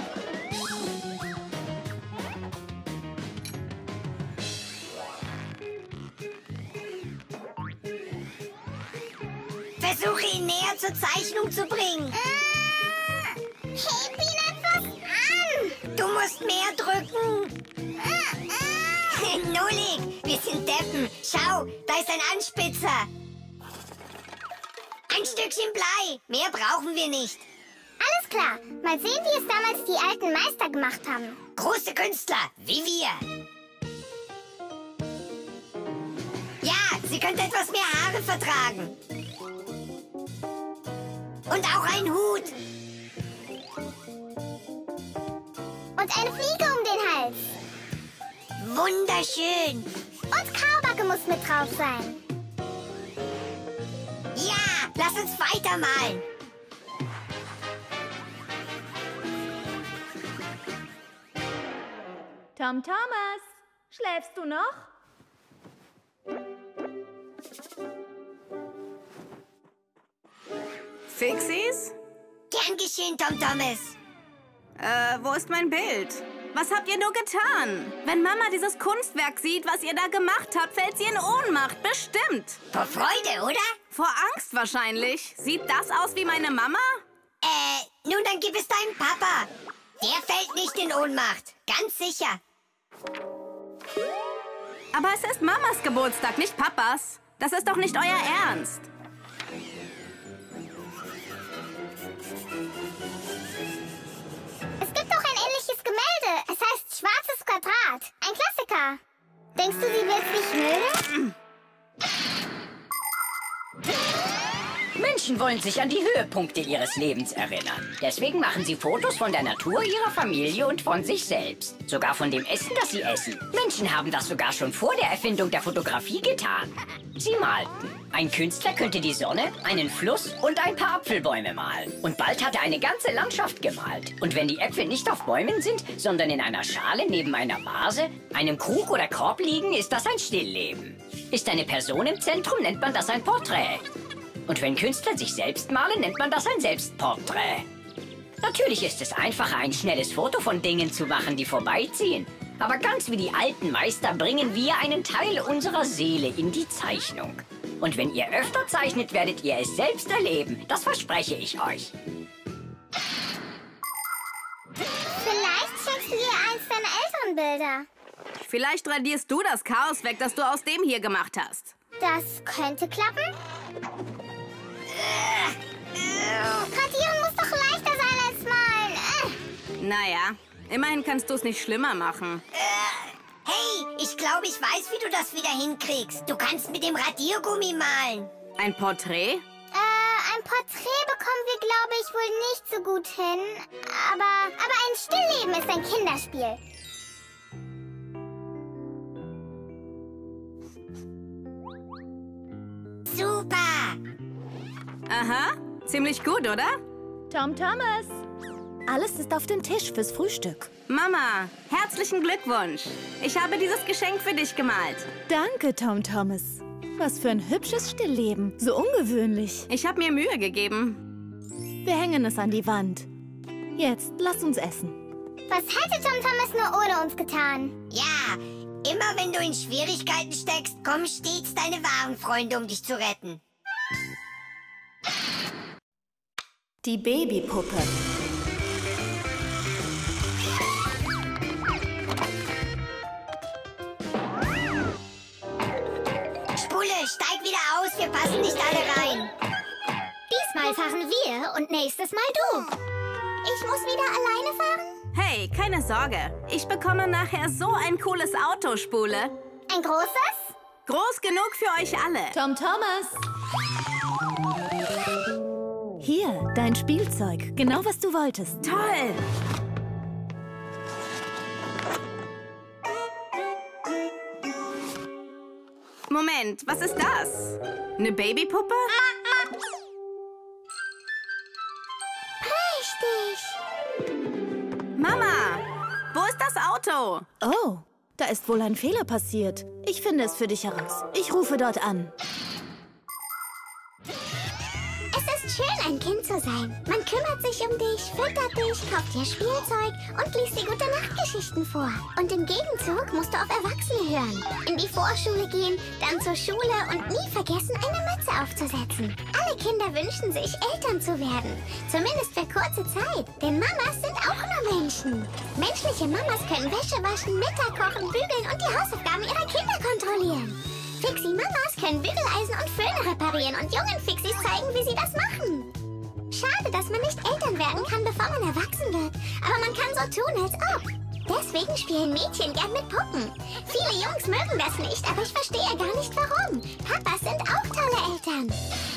Versuche ihn näher zur Zeichnung zu bringen. Ah, heb ihn etwas an. Du musst mehr drücken. Ah, ah. Nolik, wir sind Deppen. Schau, da ist ein Anspitzer. Ein Stückchen Blei. Mehr brauchen wir nicht. Alles klar. Mal sehen, wie es damals die alten Meister gemacht haben. Große Künstler, wie wir. Ja, sie könnte etwas mehr Haare vertragen. Und auch ein Hut. Und eine Fliege um den Hals. Wunderschön. Und Kaubacke muss mit drauf sein. Ja, lass uns weitermalen. Tom Thomas, schläfst du noch? Fixies? Gern geschehen, Tom Thomas. Äh, wo ist mein Bild? Was habt ihr nur getan? Wenn Mama dieses Kunstwerk sieht, was ihr da gemacht habt, fällt sie in Ohnmacht. Bestimmt. Vor Freude, oder? Vor Angst wahrscheinlich. Sieht das aus wie meine Mama? Äh, nun dann gib es deinem Papa. Der fällt nicht in Ohnmacht. Ganz sicher. Aber es ist Mamas Geburtstag, nicht Papas. Das ist doch nicht euer Ernst. Es gibt doch ein ähnliches Gemälde. Es heißt Schwarzes Quadrat. Ein Klassiker. Denkst du, sie wird sich mögen? Menschen wollen sich an die Höhepunkte ihres Lebens erinnern. Deswegen machen sie Fotos von der Natur, ihrer Familie und von sich selbst. Sogar von dem Essen, das sie essen. Menschen haben das sogar schon vor der Erfindung der Fotografie getan. Sie malten. Ein Künstler könnte die Sonne, einen Fluss und ein paar Apfelbäume malen. Und bald hat er eine ganze Landschaft gemalt. Und wenn die Äpfel nicht auf Bäumen sind, sondern in einer Schale neben einer Vase, einem Krug oder Korb liegen, ist das ein Stillleben. Ist eine Person im Zentrum, nennt man das ein Porträt. Und wenn Künstler sich selbst malen, nennt man das ein Selbstporträt. Natürlich ist es einfacher, ein schnelles Foto von Dingen zu machen, die vorbeiziehen. Aber ganz wie die alten Meister bringen wir einen Teil unserer Seele in die Zeichnung. Und wenn ihr öfter zeichnet, werdet ihr es selbst erleben. Das verspreche ich euch. Vielleicht schickst du ihr eins deiner älteren Bilder. Vielleicht radierst du das Chaos weg, das du aus dem hier gemacht hast. Das könnte klappen. Radieren muss doch leichter sein als malen. Naja, immerhin kannst du es nicht schlimmer machen. Hey, ich glaube, ich weiß, wie du das wieder hinkriegst. Du kannst mit dem Radiergummi malen. Ein Porträt? Äh, ein Porträt bekommen wir, glaube ich, wohl nicht so gut hin. Aber, aber ein Stillleben ist ein Kinderspiel. Super! Aha, ziemlich gut, oder? Tom Thomas, alles ist auf dem Tisch fürs Frühstück. Mama, herzlichen Glückwunsch. Ich habe dieses Geschenk für dich gemalt. Danke, Tom Thomas. Was für ein hübsches Stillleben. So ungewöhnlich. Ich habe mir Mühe gegeben. Wir hängen es an die Wand. Jetzt lass uns essen. Was hätte Tom Thomas nur ohne uns getan? Ja, immer wenn du in Schwierigkeiten steckst, kommen stets deine wahren Freunde, um dich zu retten. Die Babypuppe. Spule, steig wieder aus, wir passen nicht alle rein. Diesmal fahren wir und nächstes Mal du. Ich muss wieder alleine fahren? Hey, keine Sorge. Ich bekomme nachher so ein cooles Auto, Spule. Ein großes? Groß genug für euch alle. Tom Thomas. Hier, dein Spielzeug. Genau, was du wolltest. Toll. Moment, was ist das? Eine Babypuppe? Richtig. Mama, wo ist das Auto? Oh, da ist wohl ein Fehler passiert. Ich finde es für dich heraus. Ich rufe dort an. Es ist schön, ein Kind zu sein. Man kümmert sich um dich, füttert dich, kauft dir Spielzeug und liest dir gute Nachtgeschichten vor. Und im Gegenzug musst du auf Erwachsene hören. In die Vorschule gehen, dann zur Schule und nie vergessen, eine Mütze aufzusetzen. Alle Kinder wünschen sich, Eltern zu werden. Zumindest für kurze Zeit. Denn Mamas sind auch nur Menschen. Menschliche Mamas können Wäsche waschen, Mittag kochen, bügeln und die Hausaufgaben ihrer Kinder kontrollieren. Fixie-Mamas können Bügeleisen und Föhne reparieren und jungen Fixies zeigen, wie sie das machen. Schade, dass man nicht Eltern werden kann, bevor man erwachsen wird. Aber man kann so tun, als ob. Deswegen spielen Mädchen gern mit Puppen. Viele Jungs mögen das nicht, aber ich verstehe gar nicht, warum. Papas sind auch tolle Eltern.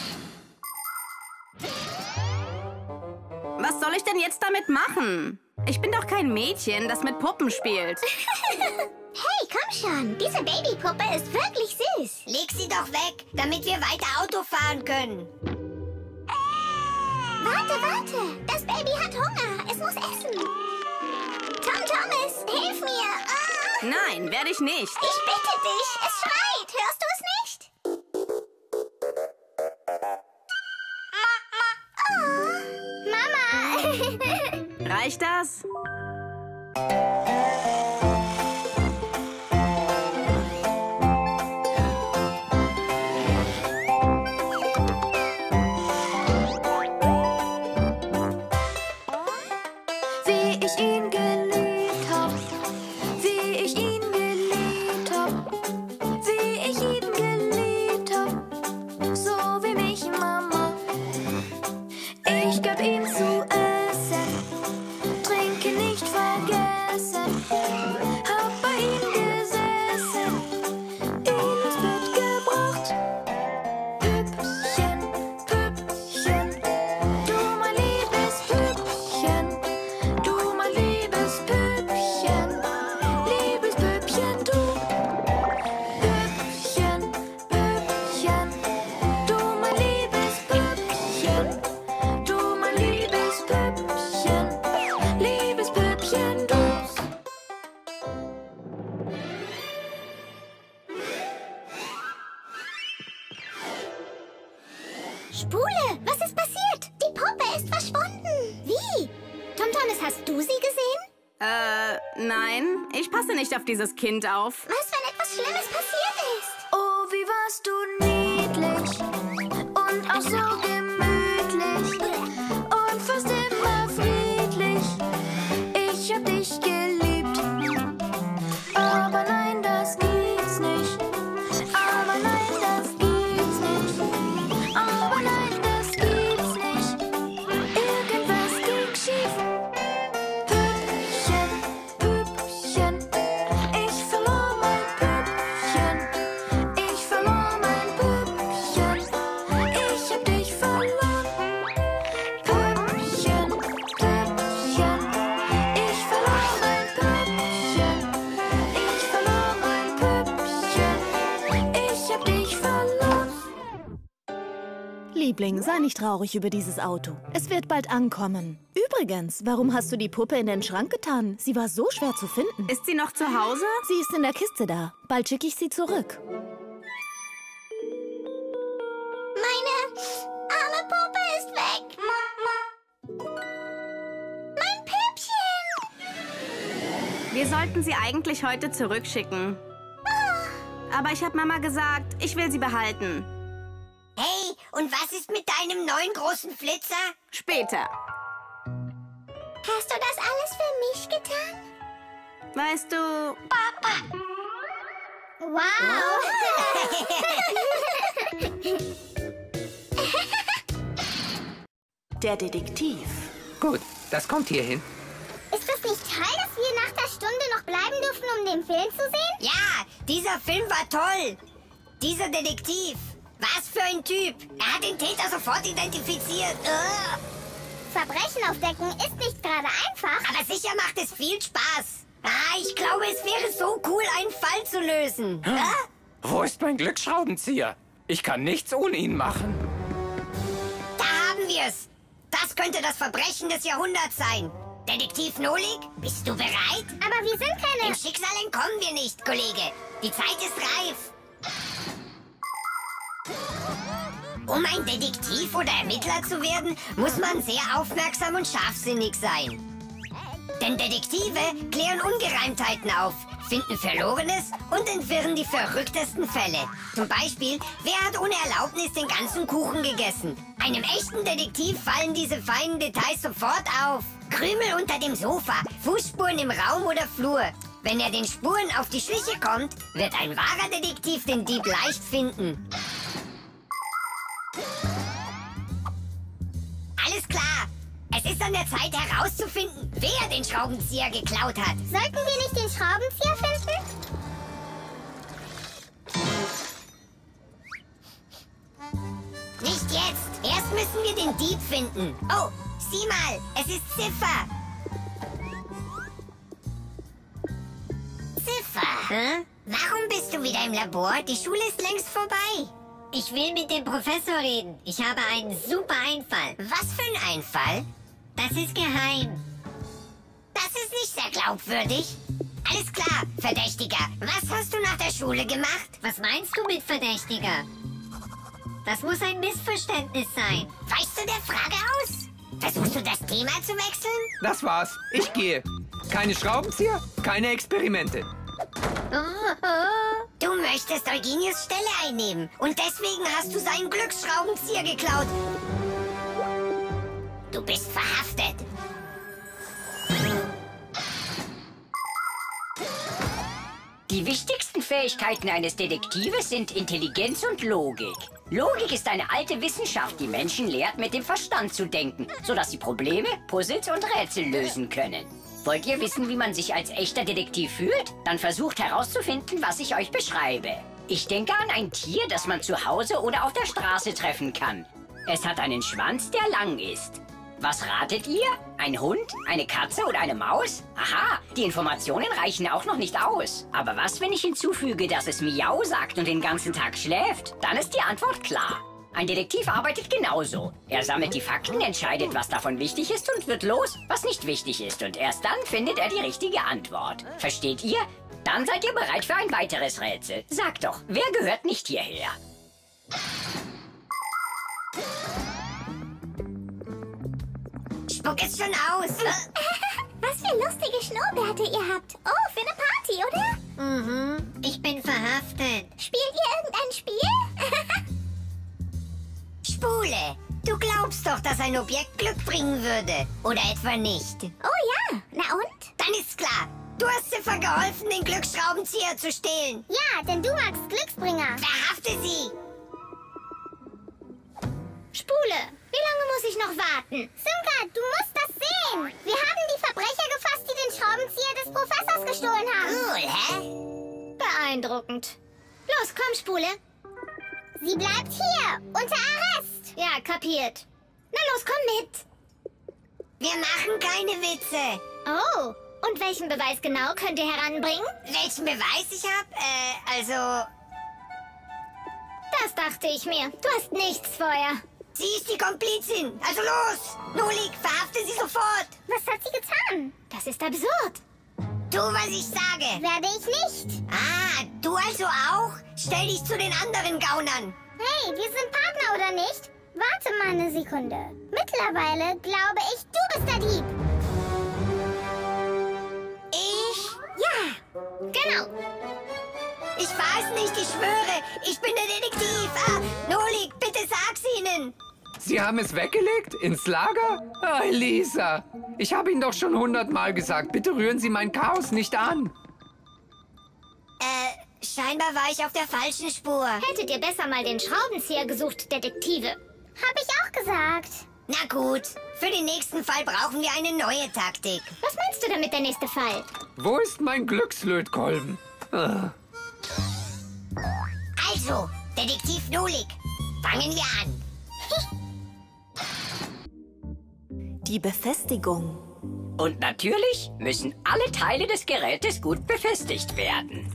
Was soll ich denn jetzt damit machen? Ich bin doch kein Mädchen, das mit Puppen spielt. Hey, komm schon. Diese Babypuppe ist wirklich süß. Leg sie doch weg, damit wir weiter Auto fahren können. Warte, warte. Das Baby hat Hunger. Es muss essen. Tom Thomas, hilf mir. Ah. Nein, werde ich nicht. Ich bitte dich. Es schreit. Hörst du es nicht? Oh. Mama. Reicht das? Püppchen, Püppchen, Hast du sie gesehen? Äh, nein. Ich passe nicht auf dieses Kind auf. Was, wenn etwas Schlimmes passiert ist? Oh, wie warst du niedlich und auch so gemütlich und fast immer friedlich. Ich hab dich geliebt, aber nein, das gibt's nicht. Aber nein, das gibt's nicht. Aber nein, das gibt's nicht. Irgendwas ging schief. Püppchen, Püppchen, ich verlor mein Püppchen. Ich verlor mein Püppchen. Ich hab dich verloren. Püppchen, Püppchen, ich verlor mein Püppchen. Ich verlor mein Püppchen. Ich hab dich verloren. Liebling, sei nicht traurig über dieses Auto. Es wird bald ankommen. Übrigens, warum hast du die Puppe in den Schrank getan? Sie war so schwer zu finden. Ist sie noch zu Hause? Sie ist in der Kiste da. Bald schicke ich sie zurück. Meine arme Puppe ist weg. Mein Püppchen. Wir sollten sie eigentlich heute zurückschicken. Aber ich habe Mama gesagt, ich will sie behalten. Hey, und was ist mit deinem neuen großen Flitzer? Später. Hast du das alles für mich getan? Weißt du, Wow. Der Detektiv. Gut, das kommt hier hin. Ist das nicht toll, dass wir nach der Stunde noch bleiben dürfen, um den Film zu sehen? Ja, dieser Film war toll. Dieser Detektiv. Was für ein Typ. Er hat den Täter sofort identifiziert. Ugh. Verbrechen aufdecken ist nicht gerade einfach. Aber sicher macht es viel Spaß. Ah, ich glaube, es wäre so cool, einen Fall zu lösen. Ah? Wo ist mein Glücksschraubenzieher? Ich kann nichts ohne ihn machen. Da haben wir es. Das könnte das Verbrechen des Jahrhunderts sein. Detektiv Nolik, bist du bereit? Aber wir sind keine... Dem Schicksal entkommen wir nicht, Kollege. Die Zeit ist reif. Um ein Detektiv oder Ermittler zu werden, muss man sehr aufmerksam und scharfsinnig sein. Denn Detektive klären Ungereimtheiten auf, finden Verlorenes und entwirren die verrücktesten Fälle. Zum Beispiel, wer hat ohne Erlaubnis den ganzen Kuchen gegessen? Einem echten Detektiv fallen diese feinen Details sofort auf. Krümel unter dem Sofa, Fußspuren im Raum oder Flur. Wenn er den Spuren auf die Schliche kommt, wird ein wahrer Detektiv den Dieb leicht finden. Alles klar. Es ist an der Zeit herauszufinden, wer den Schraubenzieher geklaut hat. Sollten wir nicht den Schraubenzieher finden? Nicht jetzt. Erst müssen wir den Dieb finden. Oh, sieh mal, es ist Ziffer. Ziffer? Hä? Warum bist du wieder im Labor? Die Schule ist längst vorbei. Ich will mit dem Professor reden. Ich habe einen super Einfall. Was für ein Einfall? Das ist geheim. Das ist nicht sehr glaubwürdig. Alles klar, Verdächtiger. Was hast du nach der Schule gemacht? Was meinst du mit Verdächtiger? Das muss ein Missverständnis sein. Weichst du der Frage aus? Versuchst du das Thema zu wechseln? Das war's. Ich gehe. Keine Schraubenzieher, keine Experimente. Du möchtest Eugenius Stelle einnehmen und deswegen hast du seinen Glücksschraubenzieher geklaut. Du bist verhaftet. Die wichtigsten Fähigkeiten eines Detektives sind Intelligenz und Logik. Logik ist eine alte Wissenschaft, die Menschen lehrt, mit dem Verstand zu denken, sodass sie Probleme, Puzzles und Rätsel lösen können. Wollt ihr wissen, wie man sich als echter Detektiv fühlt? Dann versucht herauszufinden, was ich euch beschreibe. Ich denke an ein Tier, das man zu Hause oder auf der Straße treffen kann. Es hat einen Schwanz, der lang ist. Was ratet ihr? Ein Hund, eine Katze oder eine Maus? Aha, die Informationen reichen auch noch nicht aus. Aber was, wenn ich hinzufüge, dass es Miau sagt und den ganzen Tag schläft? Dann ist die Antwort klar. Ein Detektiv arbeitet genauso. Er sammelt die Fakten, entscheidet, was davon wichtig ist und wird los, was nicht wichtig ist. Und erst dann findet er die richtige Antwort. Versteht ihr? Dann seid ihr bereit für ein weiteres Rätsel. Sagt doch, wer gehört nicht hierher? Spuck es schon aus. Was für lustige Schnurrbärte ihr habt. Oh, für eine Party, oder? Mhm, ich bin verhaftet. Spielt ihr irgendein Spiel? Spule, du glaubst doch, dass ein Objekt Glück bringen würde. Oder etwa nicht? Oh ja, na und? Dann ist klar. Du hast Ziffer geholfen, den Glücksschraubenzieher zu stehlen. Ja, denn du magst Glücksbringer. Verhafte sie. Spule, wie lange muss ich noch warten? Simka, du musst das sehen. Wir haben die Verbrecher gefasst, die den Schraubenzieher des Professors gestohlen haben. Cool, hä? Beeindruckend. Los, komm, Spule. Sie bleibt hier, unter Arrest. Ja, kapiert. Na los, komm mit. Wir machen keine Witze. Oh, und welchen Beweis genau könnt ihr heranbringen? Welchen Beweis ich hab? Äh, also... Das dachte ich mir. Du hast nichts vorher. Sie ist die Komplizin. Also los! Nolik, verhafte sie sofort! Was hat sie getan? Das ist absurd. Tu, was ich sage. Werde ich nicht. Ah, du also auch? Stell dich zu den anderen Gaunern. Hey, wir sind Partner, oder nicht? Warte mal eine Sekunde. Mittlerweile glaube ich, du bist der Dieb. Ich? Ja, genau. Ich weiß nicht, ich schwöre. Ich bin der Detektiv. Ah, Nolik, bitte sag's ihnen. Sie haben es weggelegt? Ins Lager? Ah, Elisa, ich habe Ihnen doch schon hundertmal gesagt, bitte rühren Sie mein Chaos nicht an. Äh, scheinbar war ich auf der falschen Spur. Hättet ihr besser mal den Schraubenzieher gesucht, Detektive. Hab ich auch gesagt. Na gut, für den nächsten Fall brauchen wir eine neue Taktik. Was meinst du damit, der nächste Fall? Wo ist mein Glückslötkolben? Ah. Also, Detektiv Nolik, fangen wir an. Die Befestigung. Und natürlich müssen alle Teile des Gerätes gut befestigt werden.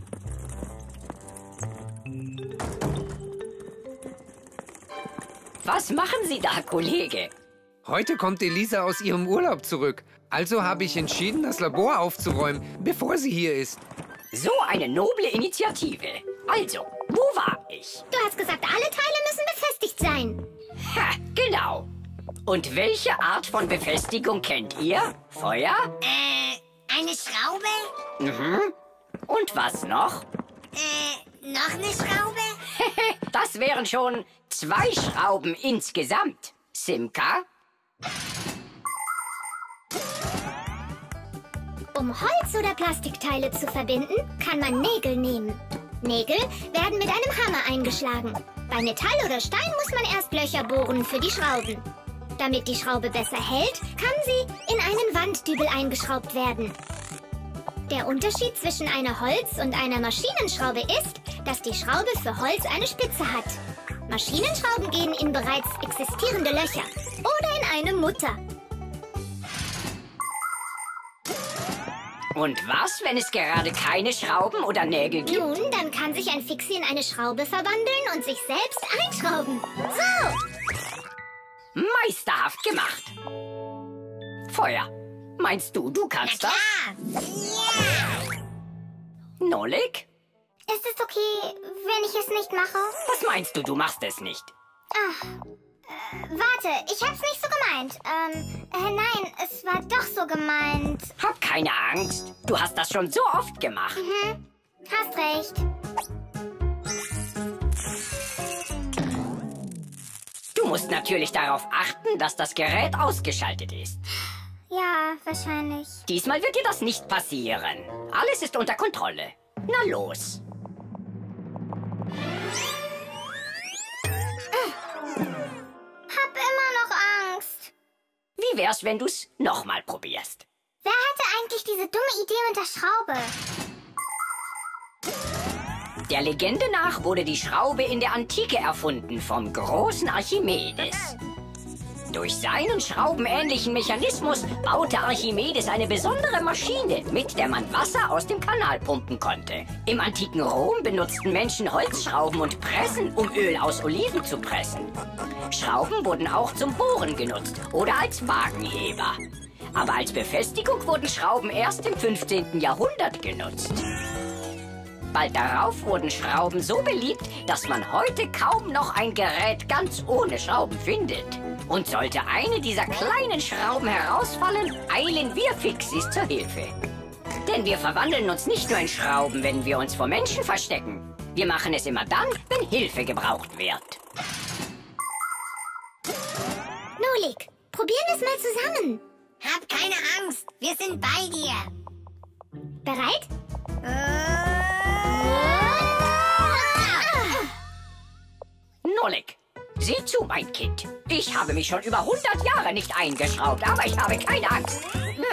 Was machen Sie da, Kollege? Heute kommt Elisa aus ihrem Urlaub zurück. Also habe ich entschieden, das Labor aufzuräumen, bevor sie hier ist. So eine noble Initiative. Also, wo war ich? Du hast gesagt, alle Teile müssen befestigt sein. Ha, genau. Und welche Art von Befestigung kennt ihr? Feuer? Äh, eine Schraube? Mhm. Und was noch? Äh, noch eine Schraube? Das wären schon zwei Schrauben insgesamt. Simka? Um Holz- oder Plastikteile zu verbinden, kann man Nägel nehmen. Nägel werden mit einem Hammer eingeschlagen. Bei Metall oder Stein muss man erst Löcher bohren für die Schrauben. Damit die Schraube besser hält, kann sie in einen Wanddübel eingeschraubt werden. Der Unterschied zwischen einer Holz- und einer Maschinenschraube ist, dass die Schraube für Holz eine Spitze hat. Maschinenschrauben gehen in bereits existierende Löcher oder in eine Mutter. Und was, wenn es gerade keine Schrauben oder Nägel gibt? Nun, dann kann sich ein Fixie in eine Schraube verwandeln und sich selbst einschrauben. So! Meisterhaft gemacht. Feuer. Meinst du, du kannst das? Ja! Ja! Nolik? Ist es okay, wenn ich es nicht mache? Was meinst du, du machst es nicht? Ach, äh, warte, ich hab's nicht so gemeint. Ähm, äh, nein, es war doch so gemeint. Hab keine Angst. Du hast das schon so oft gemacht. Mhm, hast recht. Du musst natürlich darauf achten, dass das Gerät ausgeschaltet ist. Ja, wahrscheinlich. Diesmal wird dir das nicht passieren. Alles ist unter Kontrolle. Na los. Hab immer noch Angst. Wie wär's, wenn du's nochmal probierst? Wer hatte eigentlich diese dumme Idee mit der Schraube? Der Legende nach wurde die Schraube in der Antike erfunden vom großen Archimedes. Durch seinen schraubenähnlichen Mechanismus baute Archimedes eine besondere Maschine, mit der man Wasser aus dem Kanal pumpen konnte. Im antiken Rom benutzten Menschen Holzschrauben und Pressen, um Öl aus Oliven zu pressen. Schrauben wurden auch zum Bohren genutzt oder als Wagenheber. Aber als Befestigung wurden Schrauben erst im fünfzehnten Jahrhundert genutzt. Bald darauf wurden Schrauben so beliebt, dass man heute kaum noch ein Gerät ganz ohne Schrauben findet. Und sollte eine dieser kleinen Schrauben herausfallen, eilen wir Fixis zur Hilfe. Denn wir verwandeln uns nicht nur in Schrauben, wenn wir uns vor Menschen verstecken. Wir machen es immer dann, wenn Hilfe gebraucht wird. Nolik, probieren wir es mal zusammen. Hab keine Angst, wir sind bei dir. Bereit? Nolik, sieh zu, mein Kind. Ich habe mich schon über hundert Jahre nicht eingeschraubt, aber ich habe keine Angst.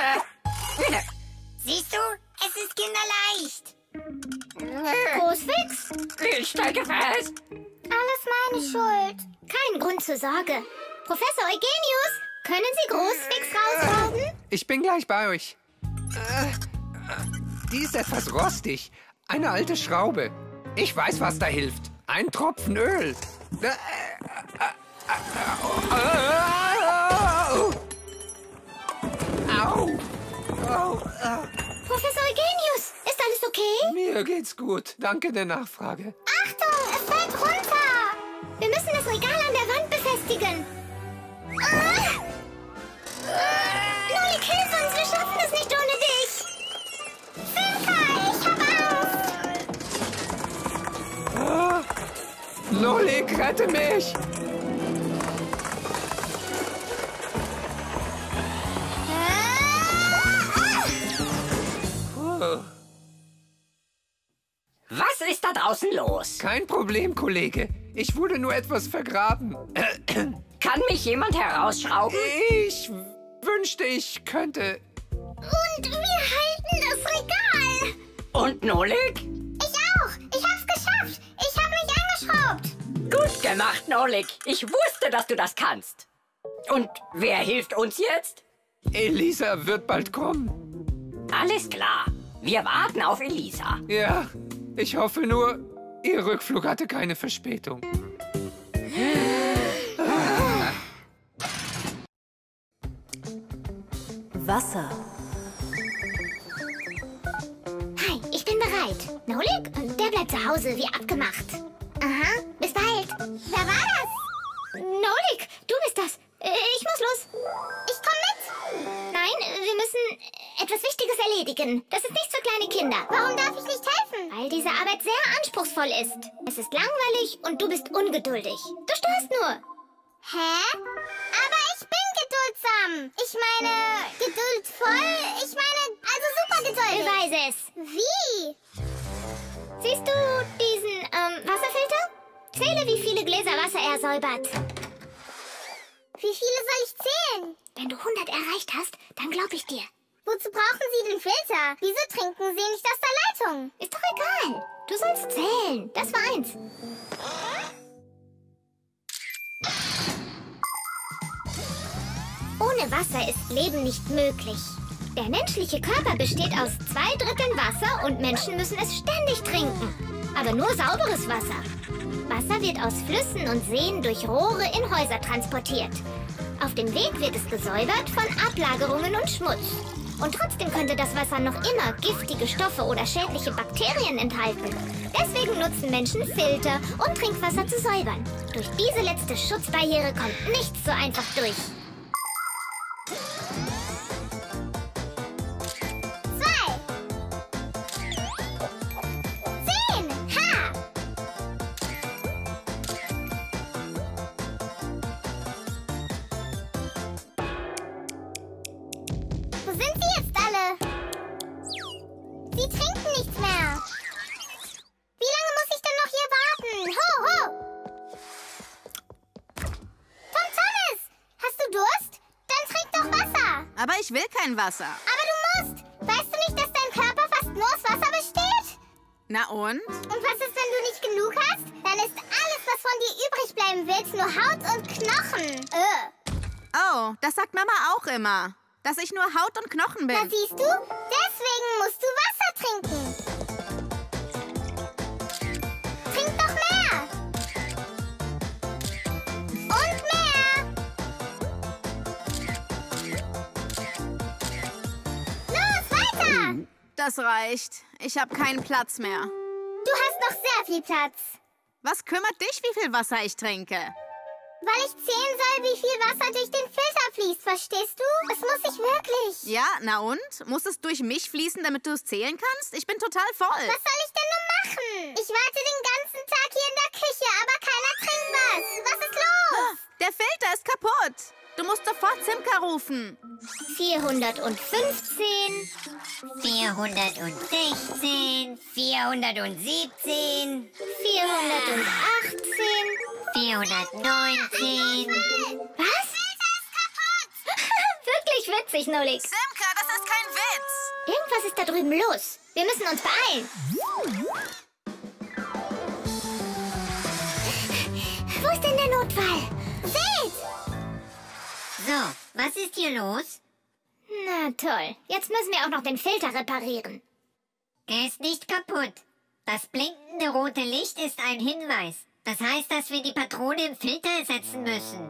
Siehst du, es ist kinderleicht. Großfix? Ich stecke fest. Alles meine Schuld. Kein Grund zur Sorge. Professor Eugenius, können Sie Großfix rausrauben? Ich bin gleich bei euch. Äh, die ist etwas rostig. Eine alte Schraube. Ich weiß, was da hilft. Ein Tropfen Öl. Äh, äh, äh, äh, äh, Au. Au. Professor Eugenius, ist alles okay? Mir geht's gut. Danke der Nachfrage. Achtung, es fällt runter. Wir müssen das Regal an der Wand befestigen. Ah! Nolik, hilf uns, wir schaffen es nicht ohne dich. Filka, ich hab Angst. Ah. Nolik, rette mich! Oh. Was ist da draußen los? Kein Problem, Kollege. Ich wurde nur etwas vergraben. Kann mich jemand herausschrauben? Ich wünschte, ich könnte. Und wir halten das Regal. Und Nolik? Ich auch. Ich hab's geschafft. Ich hab mich angeschraubt. Gut gemacht, Nolik. Ich wusste, dass du das kannst. Und wer hilft uns jetzt? Elisa wird bald kommen. Alles klar. Wir warten auf Elisa. Ja, ich hoffe nur, ihr Rückflug hatte keine Verspätung. Wasser. Hi, ich bin bereit. Nolik, der bleibt zu Hause, wie abgemacht. Aha, bis bald. Wer war das? Nolik, du bist das. Ich muss los. Ich komm mit. Nein, wir müssen etwas Wichtiges erledigen. Das ist nicht für kleine Kinder. Warum darf ich nicht helfen? Weil diese Arbeit sehr anspruchsvoll ist. Es ist langweilig und du bist ungeduldig. Du störst nur. Hä? Aber ich bin geduldsam. Ich meine, geduldvoll. Ich meine, also super geduldig. Beweise es. Wie? Siehst du diesen ähm, Wasserfilter? Zähle, wie viele Gläser Wasser er säubert. Wie viele soll ich zählen? Wenn du hundert erreicht hast, dann glaube ich dir. Wozu brauchen Sie den Filter? Wieso trinken Sie nicht aus der Leitung? Ist doch egal. Du sollst zählen. Das war eins. Ohne Wasser ist Leben nicht möglich. Der menschliche Körper besteht aus zwei Dritteln Wasser und Menschen müssen es ständig trinken. Aber nur sauberes Wasser. Wasser wird aus Flüssen und Seen durch Rohre in Häuser transportiert. Auf dem Weg wird es gesäubert von Ablagerungen und Schmutz. Und trotzdem könnte das Wasser noch immer giftige Stoffe oder schädliche Bakterien enthalten. Deswegen nutzen Menschen Filter, um Trinkwasser zu säubern. Durch diese letzte Schutzbarriere kommt nichts so einfach durch. Zwei. Zehn. Ha! Wo sind sie jetzt alle? Sie trinken nichts mehr. Wie lange muss ich denn noch hier warten? Ho, ho! Tom Thomas, hast du Durst? Dann trink doch Wasser. Aber ich will kein Wasser. Aber du musst. Weißt du nicht, dass dein Körper fast nur aus Wasser besteht? Na und? Und was ist, wenn du nicht genug hast? Dann ist alles, was von dir übrig bleiben wird, nur Haut und Knochen. Äh. Oh, das sagt Mama auch immer. Dass ich nur Haut und Knochen bin. Na siehst du? Deswegen musst du Wasser trinken. Trink doch mehr. Und mehr. Los, weiter. Das reicht. Ich habe keinen Platz mehr. Du hast noch sehr viel Platz. Was kümmert dich, wie viel Wasser ich trinke? Weil ich zählen soll, wie viel Wasser durch den Filter fließt, verstehst du? Das muss ich wirklich. Ja, na und? Muss es durch mich fließen, damit du es zählen kannst? Ich bin total voll. Was soll ich denn nur machen? Ich warte den ganzen Tag hier in der Küche, aber keiner trinkt was. Was ist los? Der Filter ist kaputt. Du musst sofort Simka rufen. vierhundertfünfzehn. vierhundertsechzehn, vierhundertsiebzehn, vierhundertachtzehn. vierhundertneunzehn. Was? Wirklich witzig, Nolik. Simka, das ist kein Witz. Irgendwas ist da drüben los. Wir müssen uns beeilen. Wo ist denn der Notfall? Seht! So, was ist hier los? Na toll. Jetzt müssen wir auch noch den Filter reparieren. Er ist nicht kaputt. Das blinkende rote Licht ist ein Hinweis. Das heißt, dass wir die Patrone im Filter ersetzen müssen.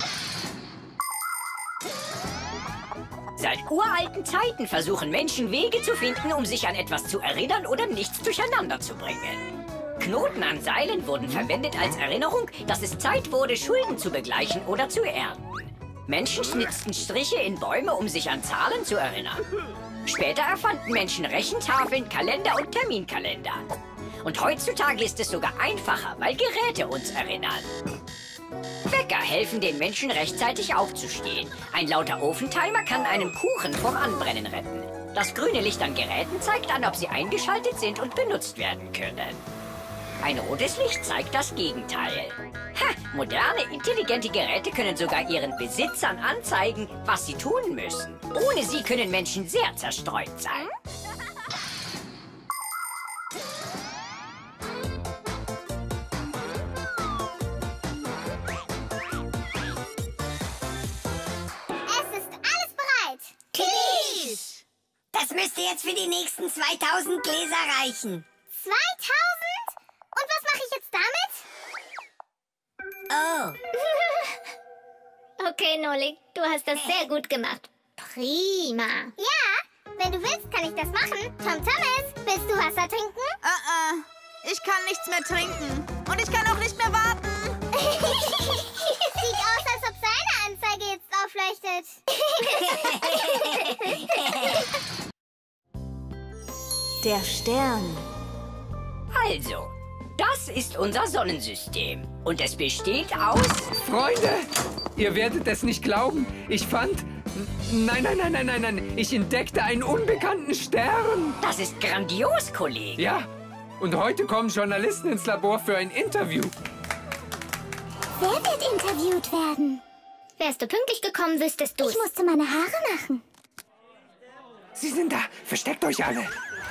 Seit uralten Zeiten versuchen Menschen Wege zu finden, um sich an etwas zu erinnern oder nichts durcheinander zu bringen. Knoten an Seilen wurden verwendet als Erinnerung, dass es Zeit wurde, Schulden zu begleichen oder zu ernten. Menschen schnitzten Striche in Bäume, um sich an Zahlen zu erinnern. Später erfanden Menschen Rechentafeln, Kalender und Terminkalender. Und heutzutage ist es sogar einfacher, weil Geräte uns erinnern. Wecker helfen den Menschen rechtzeitig aufzustehen. Ein lauter Ofentimer kann einen Kuchen vom Anbrennen retten. Das grüne Licht an Geräten zeigt an, ob sie eingeschaltet sind und benutzt werden können. Ein rotes Licht zeigt das Gegenteil. Ha, moderne, intelligente Geräte können sogar ihren Besitzern anzeigen, was sie tun müssen. Ohne sie können Menschen sehr zerstreut sein. Das müsste jetzt für die nächsten zweitausend Gläser reichen. zweitausend? Und was mache ich jetzt damit? Oh. Okay, Nolik, du hast das sehr gut gemacht. Prima. Ja, wenn du willst, kann ich das machen. Tom Thomas, willst du Wasser trinken? Uh -uh. Ich kann nichts mehr trinken. Und ich kann auch nicht mehr warten. Sieht aus, als ob seine Anzeige jetzt aufleuchtet. Der Stern. Also, das ist unser Sonnensystem. Und es besteht aus... Freunde, ihr werdet es nicht glauben. Ich fand... Nein, nein, nein, nein, nein, nein. Ich entdeckte einen unbekannten Stern. Das ist grandios, Kollege. Ja, und heute kommen Journalisten ins Labor für ein Interview. Wer wird interviewt werden? Wärst du pünktlich gekommen, wüsstest du. Ich musste meine Haare machen. Sie sind da. Versteckt euch alle.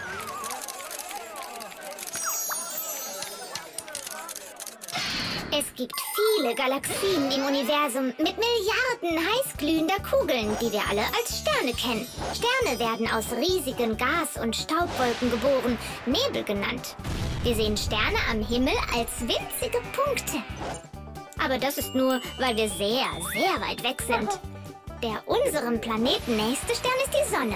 Es gibt viele Galaxien im Universum mit Milliarden heißglühender Kugeln, die wir alle als Sterne kennen. Sterne werden aus riesigen Gas- und Staubwolken geboren, Nebel genannt. Wir sehen Sterne am Himmel als winzige Punkte. Aber das ist nur, weil wir sehr, sehr weit weg sind. Der unserem Planeten nächste Stern ist die Sonne.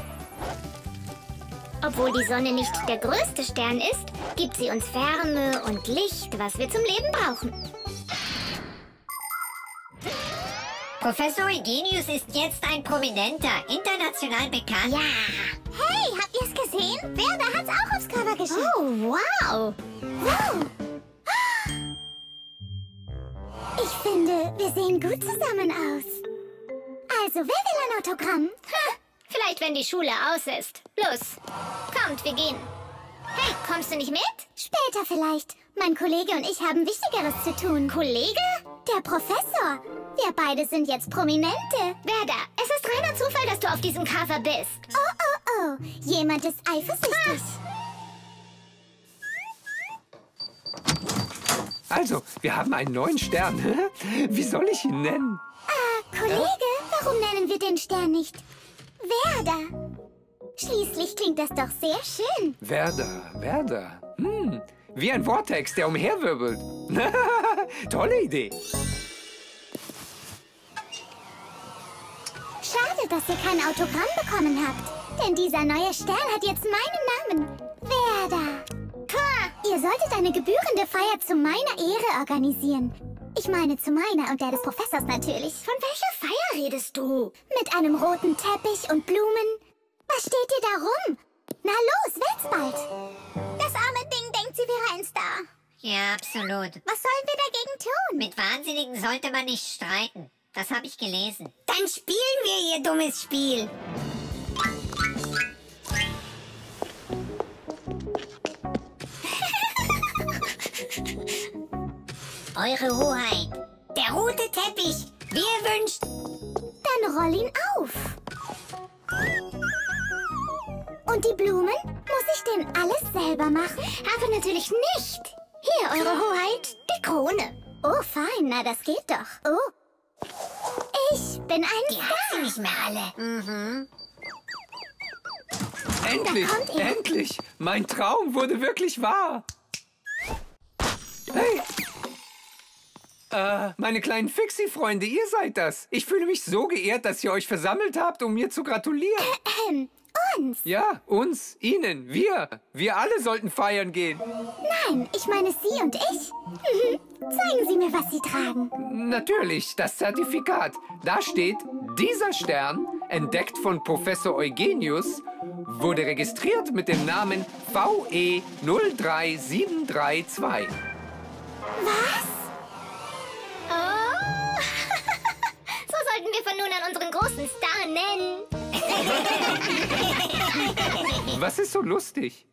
Obwohl die Sonne nicht der größte Stern ist, gibt sie uns Wärme und Licht, was wir zum Leben brauchen. Professor Eugenius ist jetzt ein Prominenter, international bekannt. Ja. Hey, habt ihr es gesehen? Werder hat's auch aufs Cover geschrieben. Oh, wow. Wow. Ich finde, wir sehen gut zusammen aus. Also, wer will ein Autogramm? Ha, vielleicht, wenn die Schule aus ist. Los, kommt, wir gehen. Hey, kommst du nicht mit? Später vielleicht. Mein Kollege und ich haben Wichtigeres zu tun. Kollege? Der Professor. Wir beide sind jetzt Prominente. Werder, es ist reiner Zufall, dass du auf diesem Cover bist. Oh, oh, oh. Jemand ist eifersüchtig. Also, wir haben einen neuen Stern. Wie soll ich ihn nennen? Ah, Kollege, warum nennen wir den Stern nicht Werder? Schließlich klingt das doch sehr schön. Werder, Werder. Hm, wie ein Vortex, der umherwirbelt. Tolle Idee. Schade, dass ihr kein Autogramm bekommen habt. Denn dieser neue Stern hat jetzt meinen Namen. Werder. Pah, ihr solltet eine gebührende Feier zu meiner Ehre organisieren. Ich Ich meine zu meiner und der des Professors natürlich. Von welcher Feier redest du? Mit einem roten Teppich und Blumen? Was steht dir da rum? Na los, will's bald. Das arme Ding denkt, sie wäre ein Star. Ja, absolut. Was sollen wir dagegen tun? Mit Wahnsinnigen sollte man nicht streiten. Das habe ich gelesen. Dann spielen wir, ihr dummes Spiel. Eure Hoheit. Der rote Teppich. Wie ihr wünscht. Dann roll ihn auf. Und die Blumen? Muss ich denn alles selber machen? Aber natürlich nicht. Hier, Eure Hoheit, die Krone. Oh, fein, na das geht doch. Oh. Ich bin ein Die hat sie nicht mehr alle. Mhm. Endlich, Da kommt er. endlich. Mein Traum wurde wirklich wahr. Hey. Äh, meine kleinen Fixie-Freunde, ihr seid das. Ich fühle mich so geehrt, dass ihr euch versammelt habt, um mir zu gratulieren. Ähm, uns. Ja, uns, Ihnen, wir. Wir alle sollten feiern gehen. Nein, ich meine Sie und ich. Mhm. Zeigen Sie mir, was Sie tragen. Natürlich, das Zertifikat. Da steht, dieser Stern, entdeckt von Professor Eugenius, wurde registriert mit dem Namen V E null drei sieben drei zwei. Was? Oh. So sollten wir von nun an unseren großen Star nennen. Was ist so lustig?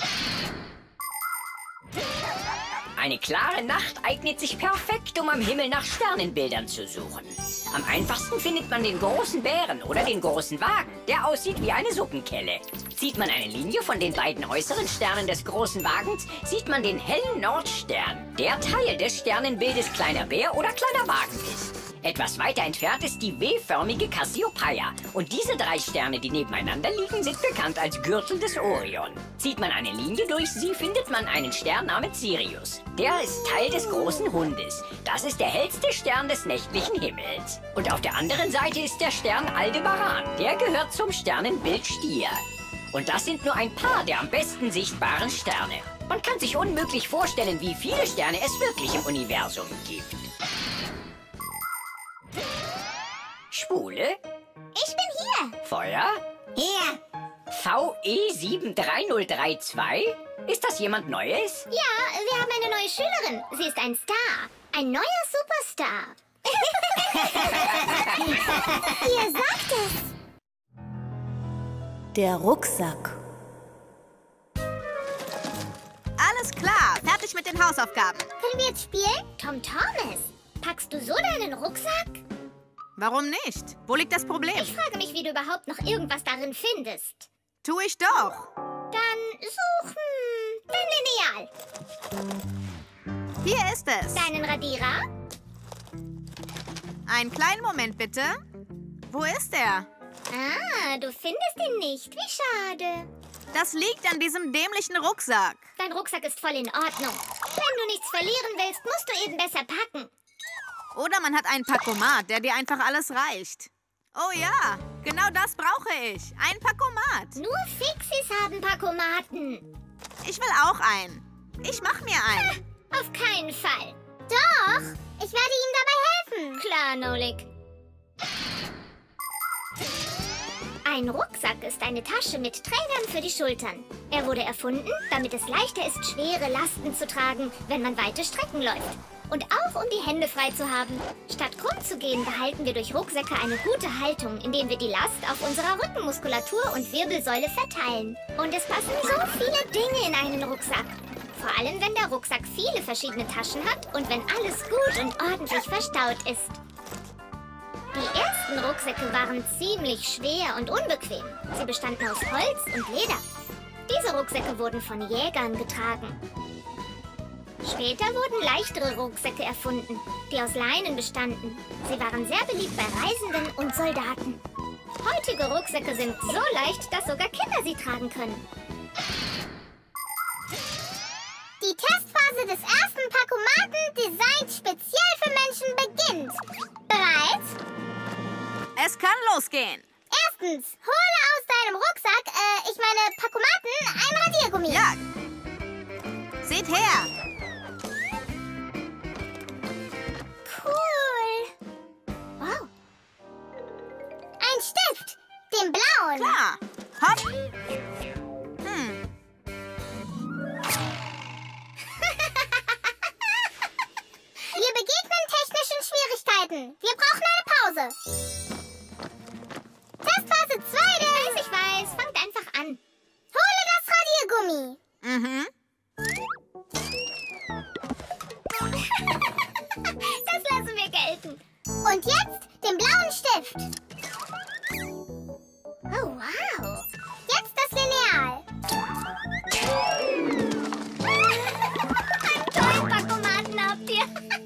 Eine klare Nacht eignet sich perfekt, um am Himmel nach Sternenbildern zu suchen. Am einfachsten findet man den großen Bären oder den großen Wagen, der aussieht wie eine Suppenkelle. Zieht man eine Linie von den beiden äußeren Sternen des großen Wagens, sieht man den hellen Nordstern, der Teil des Sternenbildes kleiner Bär oder kleiner Wagen ist. Etwas weiter entfernt ist die W-förmige Cassiopeia. Und diese drei Sterne, die nebeneinander liegen, sind bekannt als Gürtel des Orion. Zieht man eine Linie durch sie, findet man einen Stern namens Sirius. Der ist Teil des großen Hundes. Das ist der hellste Stern des nächtlichen Himmels. Und auf der anderen Seite ist der Stern Aldebaran. Der gehört zum Sternenbild Stier. Und das sind nur ein paar der am besten sichtbaren Sterne. Man kann sich unmöglich vorstellen, wie viele Sterne es wirklich im Universum gibt. Spule? Ich bin hier. Feuer? Hier. V E sieben drei null drei zwei? Ist das jemand Neues? Ja, wir haben eine neue Schülerin. Sie ist ein Star. Ein neuer Superstar. Ihr sagt es. Der Rucksack. Alles klar, fertig mit den Hausaufgaben. Können wir jetzt spielen? Tom Thomas, packst du so deinen Rucksack? Warum nicht? Wo liegt das Problem? Ich frage mich, wie du überhaupt noch irgendwas darin findest. Tu ich doch. Dann such hm, dein Lineal. Hier ist es. Deinen Radierer? Einen kleinen Moment, bitte. Wo ist er? Ah, du findest ihn nicht. Wie schade. Das liegt an diesem dämlichen Rucksack. Dein Rucksack ist voll in Ordnung. Wenn du nichts verlieren willst, musst du eben besser packen. Oder man hat einen Packomat, der dir einfach alles reicht. Oh ja, genau das brauche ich. Ein Packomat. Nur Fixies haben Packomaten. Ich will auch einen. Ich mach mir einen. Auf keinen Fall. Doch, ich werde ihm dabei helfen. Klar, Nolik. Ein Rucksack ist eine Tasche mit Trägern für die Schultern. Er wurde erfunden, damit es leichter ist, schwere Lasten zu tragen, wenn man weite Strecken läuft. Und auch, um die Hände frei zu haben. Statt krumm zu gehen, behalten wir durch Rucksäcke eine gute Haltung, indem wir die Last auf unserer Rückenmuskulatur und Wirbelsäule verteilen. Und es passen so viele Dinge in einen Rucksack. Vor allem, wenn der Rucksack viele verschiedene Taschen hat und wenn alles gut und ordentlich verstaut ist. Die ersten Rucksäcke waren ziemlich schwer und unbequem. Sie bestanden aus Holz und Leder. Diese Rucksäcke wurden von Jägern getragen. Später wurden leichtere Rucksäcke erfunden, die aus Leinen bestanden. Sie waren sehr beliebt bei Reisenden und Soldaten. Heutige Rucksäcke sind so leicht, dass sogar Kinder sie tragen können. Die Testphase des ersten Packomaten, designt speziell für Menschen, beginnt. Bereit? Es kann losgehen. Erstens, hole aus deinem Rucksack, äh, ich meine Packomaten, ein Radiergummi. Ja. Seht her. Cool. blauen. Klar. Hopp. Hm. Wir begegnen technischen Schwierigkeiten. Wir brauchen eine Pause. Testphase zwei. Ich weiß, ich weiß. Fangt einfach an. Hole das Radiergummi. Mhm. Das lassen wir gelten. Und jetzt den blauen Stift. Oh, wow. Jetzt das Lineal. Einen tollen Backomaten habt ihr.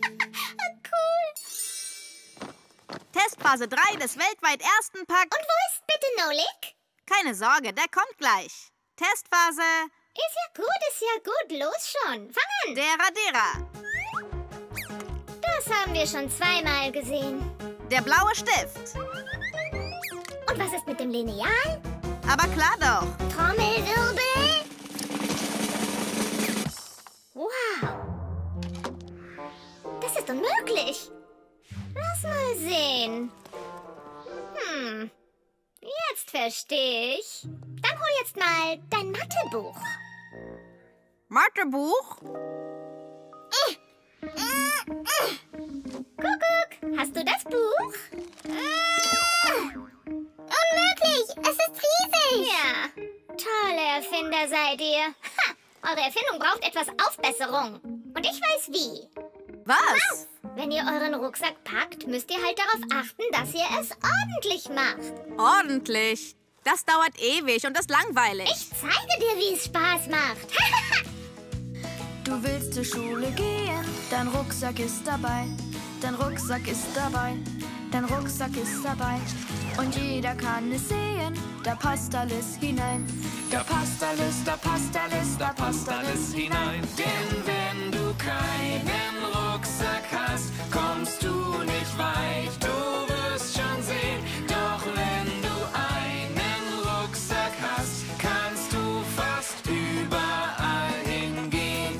Cool. Testphase drei des weltweit ersten Pack... Und wo ist bitte Nolik? Keine Sorge, der kommt gleich. Testphase... Ist ja gut, ist ja gut. Los schon. Fang an. Der Radierer. Das haben wir schon zweimal gesehen. Der blaue Stift. Und was ist mit dem Lineal? Aber klar doch. Trommelwirbel. Wow. Das ist unmöglich. Lass mal sehen. Hm. Jetzt verstehe ich. Dann hol jetzt mal dein Mathebuch. Mathebuch? Kuckuck, hast du das Buch? Unmöglich, es ist riesig. Ja, tolle Erfinder seid ihr. Ha, eure Erfindung braucht etwas Aufbesserung. Und ich weiß wie. Was? Wenn ihr euren Rucksack packt, müsst ihr halt darauf achten, dass ihr es ordentlich macht. Ordentlich. Das dauert ewig und ist langweilig. Ich zeige dir, wie es Spaß macht. Du willst zur Schule gehen, dein Rucksack ist dabei. Dein Rucksack ist dabei, dein Rucksack ist dabei. Und jeder kann es sehen, da passt alles hinein. Da passt alles, da passt alles, da passt alles hinein. Denn wenn du keinen Rucksack hast, kommst du nicht weit. Du wirst schon sehen, doch wenn du einen Rucksack hast, kannst du fast überall hingehen.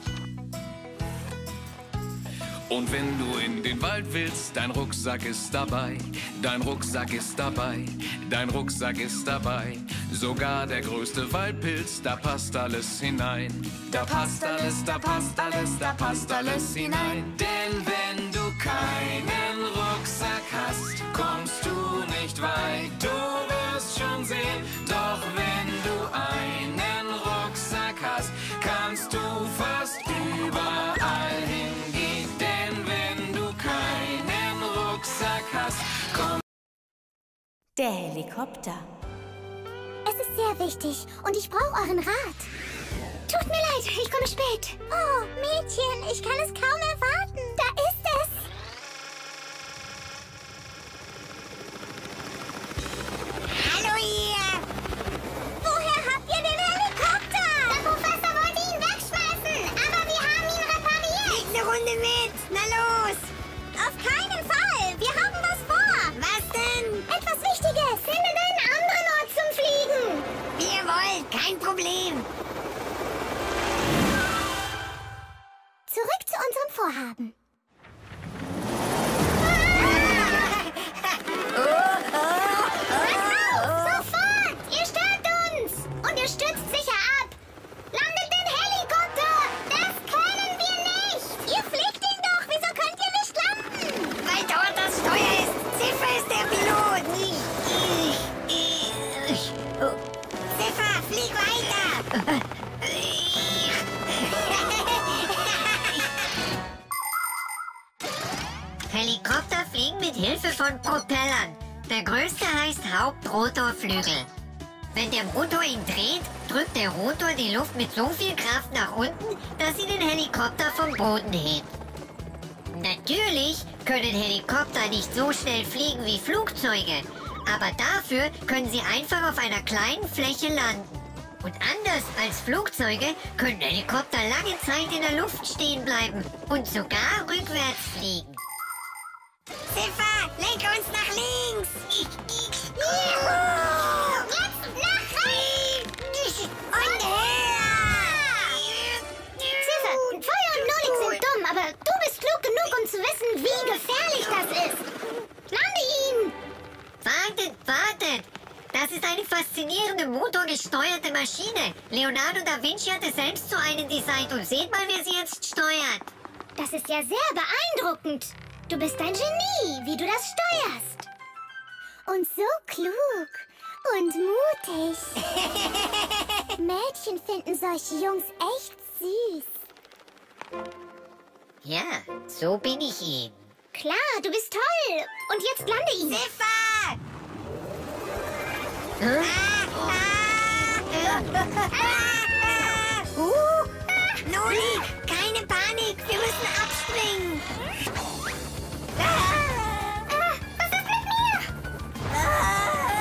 Und wenn du in den Wald willst, dein Rucksack ist dabei. Dein Rucksack ist dabei, dein Rucksack ist dabei. Sogar der größte Waldpilz, da passt alles hinein. Da passt alles, da passt alles, da passt alles hinein. Denn wenn du keinen Rucksack hast, kommst du nicht weit. Du wirst schon sehen, doch wenn du einen Rucksack hast, kannst du fast überall hingehen. Denn wenn du keinen Rucksack hast, kommst Der Helikopter. Es ist sehr wichtig und ich brauche euren Rat. Tut mir leid, ich komme spät. Oh, Mädchen, ich kann es kaum erwarten. Da ist es. Hallo ihr. Woher habt ihr den Helikopter? Der Professor wollte ihn wegschmeißen, aber wir haben ihn repariert. Leg eine Runde mit. Na los. Auf keinen Fall. Wir haben was vor. Was denn? Etwas Wichtiges. Findet einen anderen Ort zum Fliegen. Wie ihr wollt, kein Problem. Zurück zu unserem Vorhaben. Sofort! Ihr stört uns! Und ihr stürzt sicher ab! Landet den Helikopter! Das können wir nicht! Ihr fliegt ihn doch! Wieso könnt ihr nicht landen? Weil dort das Steuer ist! Ziffer ist der Pilot! Ziffer, flieg weiter! Helikopter fliegen mit Hilfe von Propellern. Der größte heißt Hauptrotorflügel. Wenn der Motor ihn dreht, drückt der Rotor die Luft mit so viel Kraft nach unten, dass sie den Helikopter vom Boden hebt. Natürlich können Helikopter nicht so schnell fliegen wie Flugzeuge, aber dafür können sie einfach auf einer kleinen Fläche landen. Und anders als Flugzeuge können Helikopter lange Zeit in der Luft stehen bleiben und sogar rückwärts fliegen. Ziffer, lenk uns nach links! Juhu! Jetzt nach rechts! Und höher! Ziffer, Feuer und Nolik sind dumm, aber du bist klug genug, um zu wissen, wie gefährlich das ist. Lande ihn! Wartet, wartet! Das ist eine faszinierende motorgesteuerte Maschine. Leonardo da Vinci hatte selbst so einen designt und seht mal, wer sie jetzt steuert. Das ist ja sehr beeindruckend. Du bist ein Genie, wie du das steuerst. Und so klug und mutig. Mädchen finden solche Jungs echt süß. Ja, so bin ich ihm. Klar, du bist toll. Und jetzt lande ihn. Ziffer! Hm? Ah, ah, ah, uh, Noli, keine Panik, wir müssen abspringen. Ah, was ist mit mir? Ah,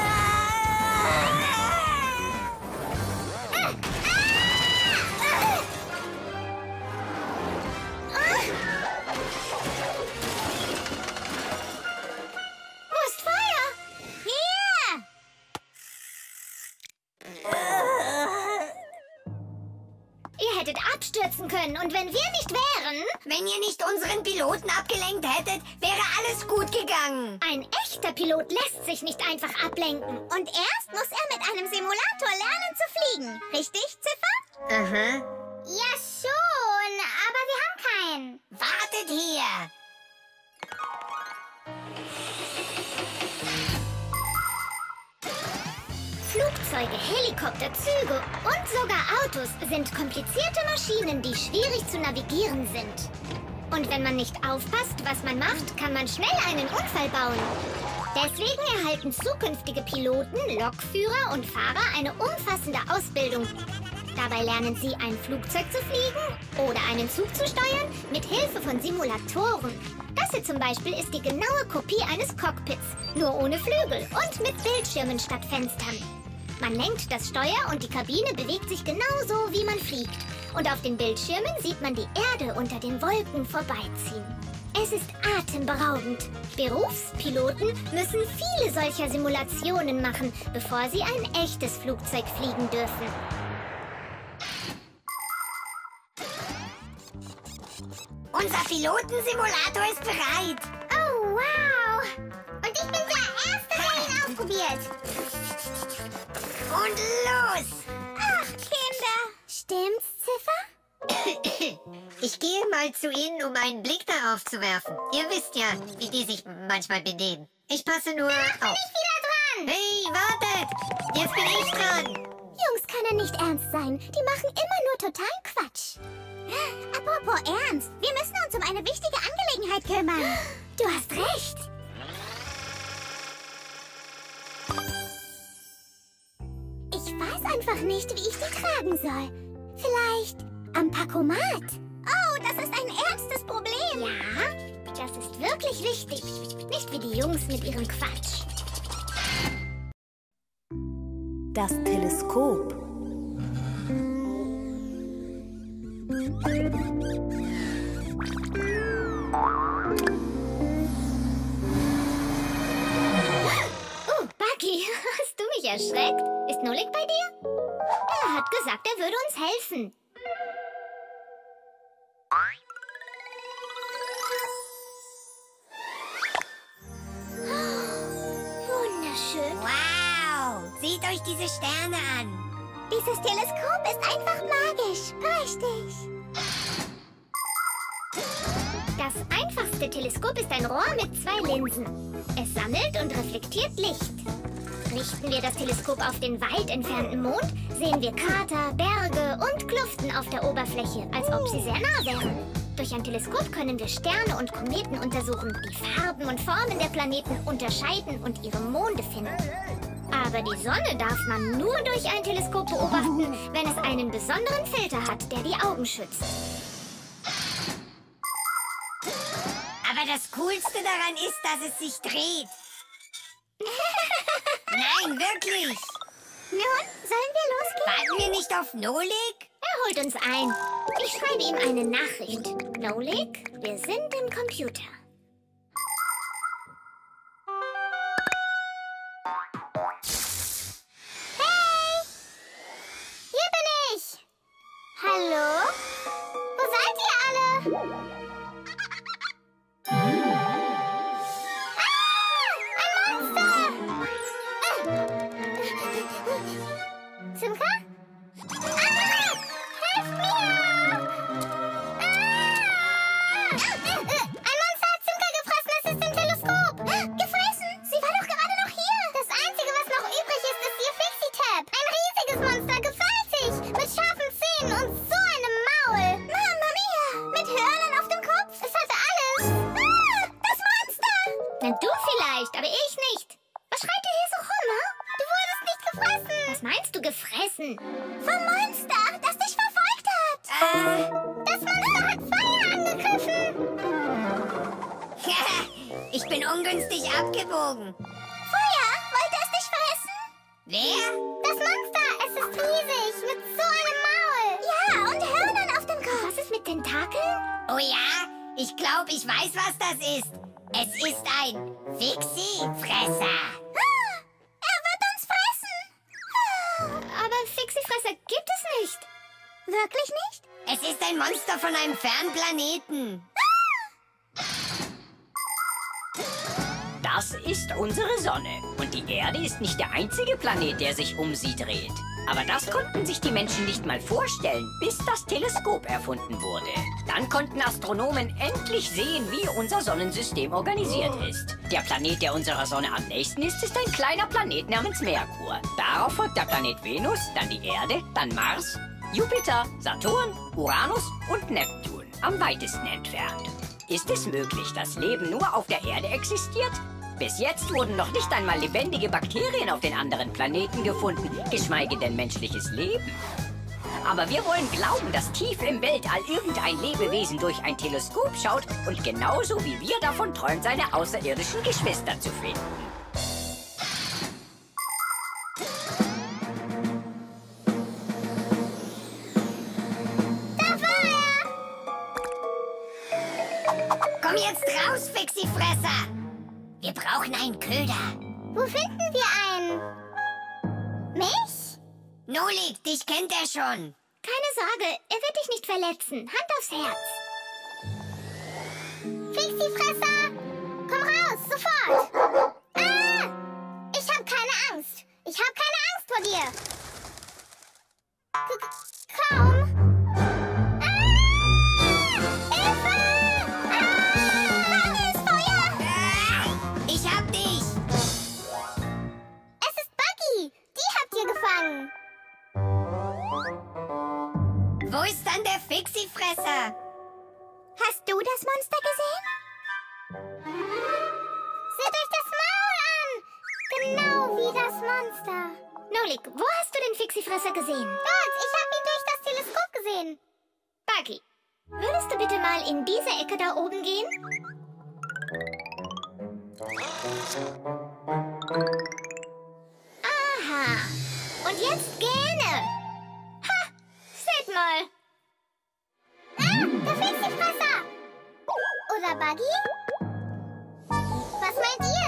Wo ist Feuer? Hier! Ihr hättet abstürzen können und wenn wir nicht wären... Wenn ihr nicht unseren Piloten abgelenkt hättet, wäre alles gut gegangen. Ein echter Pilot lässt sich nicht einfach ablenken. Und erst muss er mit einem Simulator lernen zu fliegen. Richtig, Ziffer? Aha. Ja schon, aber wir haben keinen. Wartet hier. Flugzeuge, Helikopter, Züge und sogar Autos sind komplizierte Maschinen, die schwierig zu navigieren sind. Und wenn man nicht aufpasst, was man macht, kann man schnell einen Unfall bauen. Deswegen erhalten zukünftige Piloten, Lokführer und Fahrer eine umfassende Ausbildung. Dabei lernen sie, ein Flugzeug zu fliegen oder einen Zug zu steuern mit Hilfe von Simulatoren. Das hier zum Beispiel ist die genaue Kopie eines Cockpits, nur ohne Flügel und mit Bildschirmen statt Fenstern. Man lenkt das Steuer und die Kabine bewegt sich genauso, wie man fliegt. Und auf den Bildschirmen sieht man die Erde unter den Wolken vorbeiziehen. Es ist atemberaubend. Berufspiloten müssen viele solcher Simulationen machen, bevor sie ein echtes Flugzeug fliegen dürfen. Unser Pilotensimulator ist bereit. Oh, wow! Und ich bin der Erste, der ihn ausprobiert. Und los! Ach, Kinder! Stimmt's, Ziffer? Ich gehe mal zu Ihnen, um einen Blick darauf zu werfen. Ihr wisst ja, wie die sich manchmal benehmen. Ich passe nur Ach, bin auf. ich wieder dran! Hey, wartet! Jetzt bin ich dran. Jungs kann er nicht ernst sein. Die machen immer nur total Quatsch. Apropos Ernst, wir müssen uns um eine wichtige Angelegenheit kümmern. Du hast recht. Ich weiß einfach nicht, wie ich die tragen soll. Vielleicht am Pakomat? Oh, das ist ein ernstes Problem. Ja, das ist wirklich wichtig. Nicht wie die Jungs mit ihrem Quatsch. Das Teleskop. Oh, Bucky, hast du mich erschreckt? Ist Nolik bei dir? Er hat gesagt, er würde uns helfen. Wunderschön. Wow! Seht euch diese Sterne an. Dieses Teleskop ist einfach magisch. Prächtig. Das einfachste Teleskop ist ein Rohr mit zwei Linsen. Es sammelt und reflektiert Licht. Richten wir das Teleskop auf den weit entfernten Mond, sehen wir Krater, Berge und Kluften auf der Oberfläche, als ob sie sehr nah wären. Durch ein Teleskop können wir Sterne und Kometen untersuchen, die Farben und Formen der Planeten unterscheiden und ihre Monde finden. Aber die Sonne darf man nur durch ein Teleskop beobachten, wenn es einen besonderen Filter hat, der die Augen schützt. Aber das Coolste daran ist, dass es sich dreht. Nein, wirklich. Nun, sollen wir losgehen? Warten wir nicht auf Nolik? Er holt uns ein. Ich schreibe ihm eine Nachricht. Nolik, wir sind im Computer. Hey! Hier bin ich! Hallo? Wo seid ihr alle? Ah! Ein Monster! Zimka? Ah! Hilf mir! Ah! Ein Monster hat Zimka gefressen. Es ist im Teleskop. Gefressen? Sie war doch gerade noch hier. Das Einzige, was noch übrig ist, ist ihr Fixie-Tab. Ein riesiges Monster, gewaltig. Mit scharfen Zähnen und so einem Maul. Mamma mia! Mit Hörnern auf dem Kopf. Es hatte alles. Ah! Das Monster! Na, du vielleicht, aber ich nicht. Was schreit ihr hier so rum, ha? Du wurdest nicht gefressen. Was meinst du, gefressen? Vom Monster, das dich verfolgt hat. Äh. Das Monster hat Feuer angegriffen. Ich bin ungünstig abgebogen. Feuer? Wollte es dich fressen? Wer? Das Monster, es ist riesig, mit so einem Maul. Ja, und Hörnern auf dem Kopf. Was ist mit Tentakeln? Oh ja, ich glaube, ich weiß, was das ist. Es ist ein Fixie-Fresser. Ah, er wird uns fressen. Ah, aber Fixie-Fresser gibt es nicht. Wirklich nicht? Es ist ein Monster von einem fernen Planeten. Das ist unsere Sonne. Und die Erde ist nicht der einzige Planet, der sich um sie dreht. Aber das konnten sich die Menschen nicht mal vorstellen, bis das Teleskop erfunden wurde. Dann konnten Astronomen endlich sehen, wie unser Sonnensystem organisiert ist. Der Planet, der unserer Sonne am nächsten ist, ist ein kleiner Planet namens Merkur. Darauf folgt der Planet Venus, dann die Erde, dann Mars, Jupiter, Saturn, Uranus und Neptun, am weitesten entfernt. Ist es möglich, dass Leben nur auf der Erde existiert? Bis jetzt wurden noch nicht einmal lebendige Bakterien auf den anderen Planeten gefunden, geschweige denn menschliches Leben. Aber wir wollen glauben, dass tief im Weltall irgendein Lebewesen durch ein Teleskop schaut und genauso wie wir davon träumt, seine außerirdischen Geschwister zu finden. Da war er! Komm jetzt raus, Fixie-Fresser! Wir brauchen einen Köder. Wo finden wir einen? Mich? Nolik, dich kennt er schon. Keine Sorge, er wird dich nicht verletzen. Hand aufs Herz. Fixie-Fresser! Komm raus, sofort! Ah! Ich hab keine Angst. Ich hab keine Angst vor dir. K kaum. Ah! Hilfe! Ah! Hier ist Feuer! Ich hab dich! Es ist Buggy! Die habt ihr gefangen! Wo ist dann der Fixie-Fresser? Hast du das Monster gesehen? Seht euch das Maul an! Genau wie das Monster. Nolik, wo hast du den Fixie-Fresser gesehen? Dort, ich habe ihn durch das Teleskop gesehen. Buggy, würdest du bitte mal in diese Ecke da oben gehen? Aha. Und jetzt Gähne. Ha! Seht mal. Ah, der Fixie-Fresser. Oder Buggy? Was meint ihr?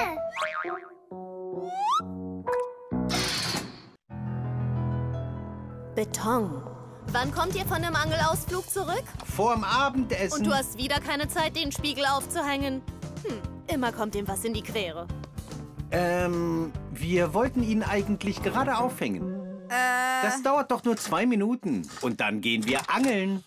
Beton. Wann kommt ihr von dem Angelausflug zurück? Vorm Abendessen. Und du hast wieder keine Zeit, den Spiegel aufzuhängen. Hm, immer kommt ihm was in die Quere. Ähm, wir wollten ihn eigentlich gerade aufhängen. Äh. Das dauert doch nur zwei Minuten. Und dann gehen wir angeln.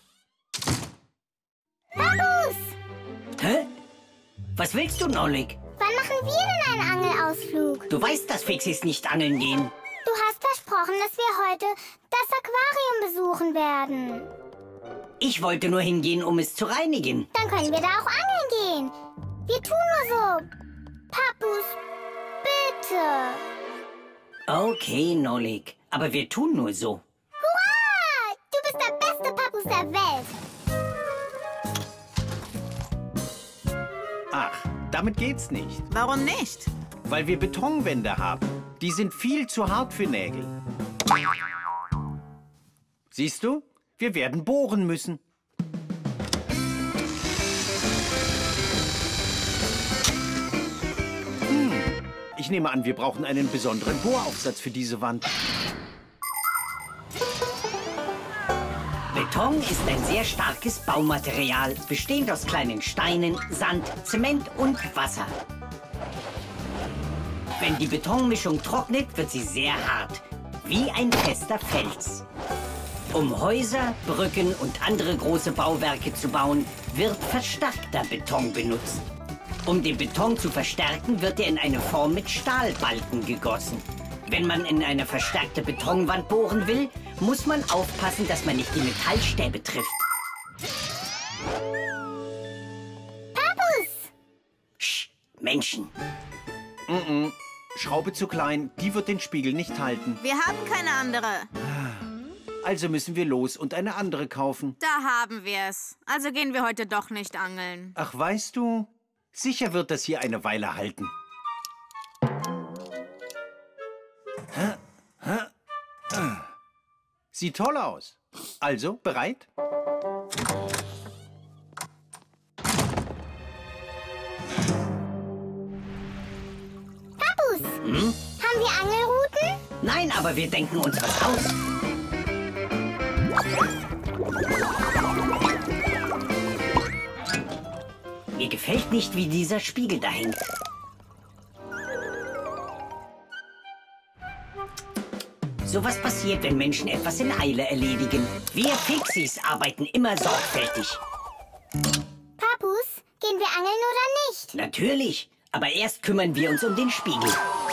Babus! Hä? Was willst du, Nolik? Wann machen wir denn einen Angelausflug? Du weißt, dass Fixies nicht angeln gehen. Du hast versprochen, dass wir heute das Aquarium besuchen werden. Ich wollte nur hingehen, um es zu reinigen. Dann können wir da auch angeln gehen. Wir tun nur so. Papus, bitte. Okay, Nolik. Aber wir tun nur so. Hurra! Du bist der beste Papus der Welt. Ach, damit geht's nicht. Warum nicht? Weil wir Betonwände haben. Die sind viel zu hart für Nägel. Siehst du? Wir werden bohren müssen. Hm. Ich nehme an, wir brauchen einen besonderen Bohraufsatz für diese Wand. Beton ist ein sehr starkes Baumaterial, bestehend aus kleinen Steinen, Sand, Zement und Wasser. Wenn die Betonmischung trocknet, wird sie sehr hart. wie ein fester Fels. Um Häuser, Brücken und andere große Bauwerke zu bauen, wird verstärkter Beton benutzt. Um den Beton zu verstärken, wird er in eine Form mit Stahlbalken gegossen. Wenn man in eine verstärkte Betonwand bohren will, muss man aufpassen, dass man nicht die Metallstäbe trifft. Papus! Sch, Menschen. Mm-mm. Schraube zu klein, die wird den Spiegel nicht halten. Wir haben keine andere. Also müssen wir los und eine andere kaufen. Da haben wir es. Also gehen wir heute doch nicht angeln. Ach, weißt du, sicher wird das hier eine Weile halten. Sieht toll aus. Also, bereit? Papus, Hm? haben wir Angelruten? Nein, aber wir denken uns was aus. Mir gefällt nicht, wie dieser Spiegel da hängt. Sowas passiert, wenn Menschen etwas in Eile erledigen. Wir Fixies arbeiten immer sorgfältig. Papus, gehen wir angeln oder nicht? Natürlich, aber erst kümmern wir uns um den Spiegel.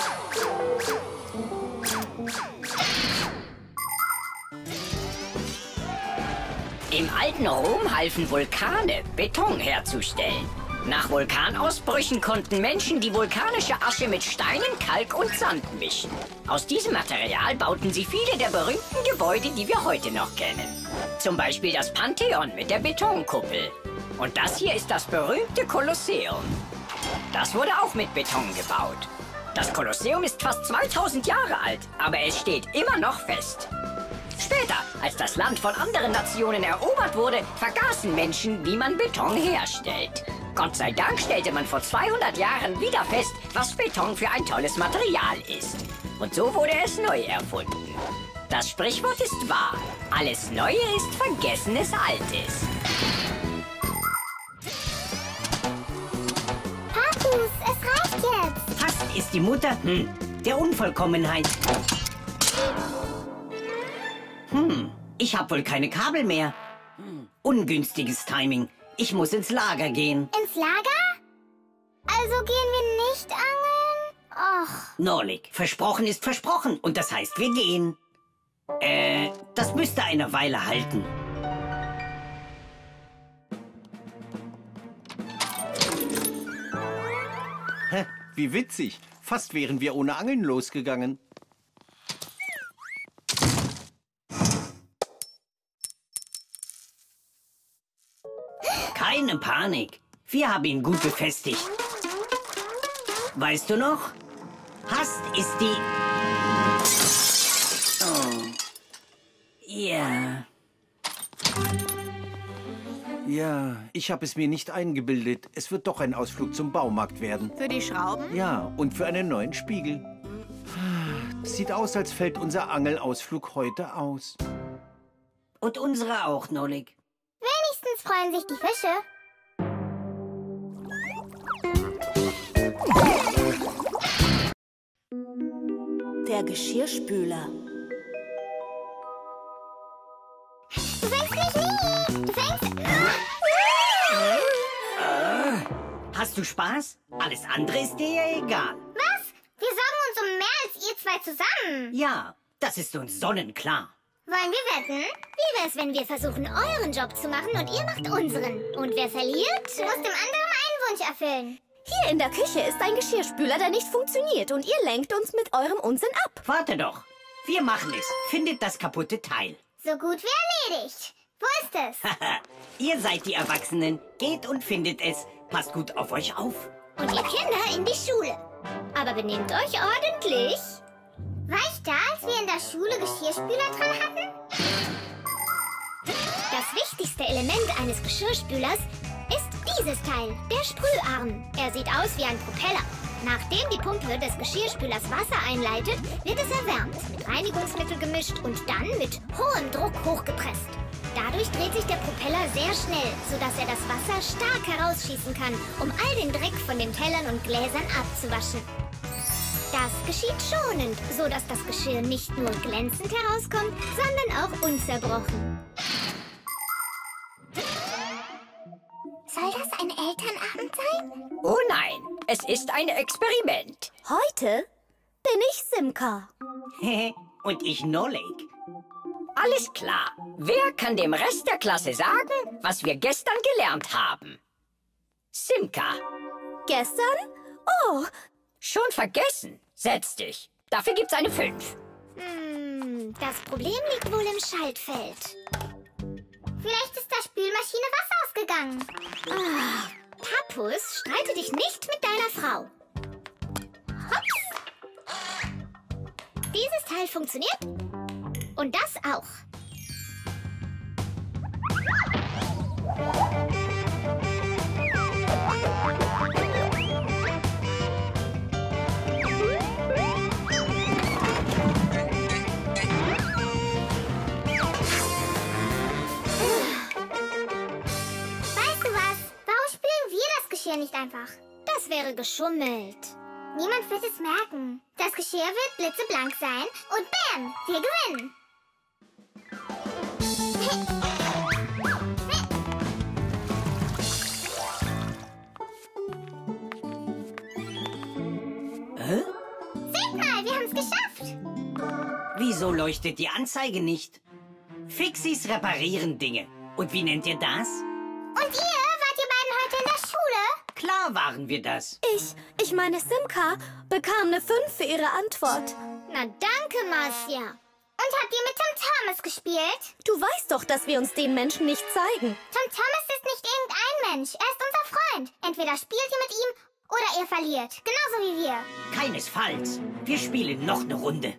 Im alten Rom halfen Vulkane, Beton herzustellen. Nach Vulkanausbrüchen konnten Menschen die vulkanische Asche mit Steinen, Kalk und Sand mischen. Aus diesem Material bauten sie viele der berühmten Gebäude, die wir heute noch kennen. Zum Beispiel das Pantheon mit der Betonkuppel. Und das hier ist das berühmte Kolosseum. Das wurde auch mit Beton gebaut. Das Kolosseum ist fast zweitausend Jahre alt, aber es steht immer noch fest. Später, als das Land von anderen Nationen erobert wurde, vergaßen Menschen, wie man Beton herstellt. Gott sei Dank stellte man vor zweihundert Jahren wieder fest, was Beton für ein tolles Material ist. Und so wurde es neu erfunden. Das Sprichwort ist wahr. Alles Neue ist vergessenes Altes. Papus, es reicht jetzt. Fast ist die Mutter hm, der Unvollkommenheit. Hm, ich habe wohl keine Kabel mehr. Hm, ungünstiges Timing. Ich muss ins Lager gehen. Ins Lager? Also gehen wir nicht angeln? Och. Norlik, versprochen ist versprochen und das heißt, wir gehen. Äh, das müsste eine Weile halten. Hä, wie witzig. Fast wären wir ohne Angeln losgegangen. Keine Panik. Wir haben ihn gut befestigt. Weißt du noch? Hast ist die... Oh. Ja. Ja, ich habe es mir nicht eingebildet. Es wird doch ein Ausflug zum Baumarkt werden. Für die Schrauben? Ja, und für einen neuen Spiegel. Sieht aus, als fällt unser Angelausflug heute aus. Und unsere auch, Norlik. Wenigstens freuen sich die Fische. Der Geschirrspüler. Du fängst mich nie. Du fängst... Hast du Spaß? Alles andere ist dir ja egal. Was? Wir sorgen uns um mehr als ihr zwei zusammen. Ja, das ist uns sonnenklar. Wollen wir wetten? Wie wär's, wenn wir versuchen, euren Job zu machen und ihr macht unseren? Und wer verliert, muss dem anderen einen Wunsch erfüllen. Hier in der Küche ist ein Geschirrspüler, der nicht funktioniert und ihr lenkt uns mit eurem Unsinn ab. Warte doch. Wir machen es. Findet das kaputte Teil. So gut wie erledigt. Wo ist es? Ihr seid die Erwachsenen. Geht und findet es. Passt gut auf euch auf. Und ihr Kinder in die Schule. Aber benehmt euch ordentlich. War ich da, als wir in der Schule Geschirrspüler dran hatten? Das wichtigste Element eines Geschirrspülers ist dieses Teil, der Sprüharm. Er sieht aus wie ein Propeller. Nachdem die Pumpe des Geschirrspülers Wasser einleitet, wird es erwärmt, mit Reinigungsmittel gemischt und dann mit hohem Druck hochgepresst. Dadurch dreht sich der Propeller sehr schnell, sodass er das Wasser stark herausschießen kann, um all den Dreck von den Tellern und Gläsern abzuwaschen. Das geschieht schonend, so dass das Geschirr nicht nur glänzend herauskommt, sondern auch unzerbrochen. Soll das ein Elternabend sein? Oh nein, es ist ein Experiment. Heute bin ich Simka. Und ich Nolik. Alles klar. Wer kann dem Rest der Klasse sagen, was wir gestern gelernt haben? Simka. Gestern? Oh. Schon vergessen. Setz dich. Dafür gibt's eine fünf. Hm, das Problem liegt wohl im Schaltfeld. Vielleicht ist der Spülmaschine Wasser ausgegangen. Oh, Pappus, streite dich nicht mit deiner Frau. Hops. Dieses Teil funktioniert. Und das auch. Nicht einfach. Das wäre geschummelt. Niemand wird es merken. Das Geschirr wird blitzeblank sein und bam, wir gewinnen. Hä? Seht mal, wir haben es geschafft. Wieso leuchtet die Anzeige nicht? Fixies reparieren Dinge. Und wie nennt ihr das? Und ihr? Wart ihr beiden heute in der Schule? Klar waren wir das. Ich, ich meine Simka, bekam eine fünf für ihre Antwort. Na danke, Marcia. Und habt ihr mit Tom Thomas gespielt? Du weißt doch, dass wir uns den Menschen nicht zeigen. Tom Thomas ist nicht irgendein Mensch. Er ist unser Freund. Entweder spielt ihr mit ihm oder ihr verliert. Genauso wie wir. Keinesfalls. Wir spielen noch eine Runde.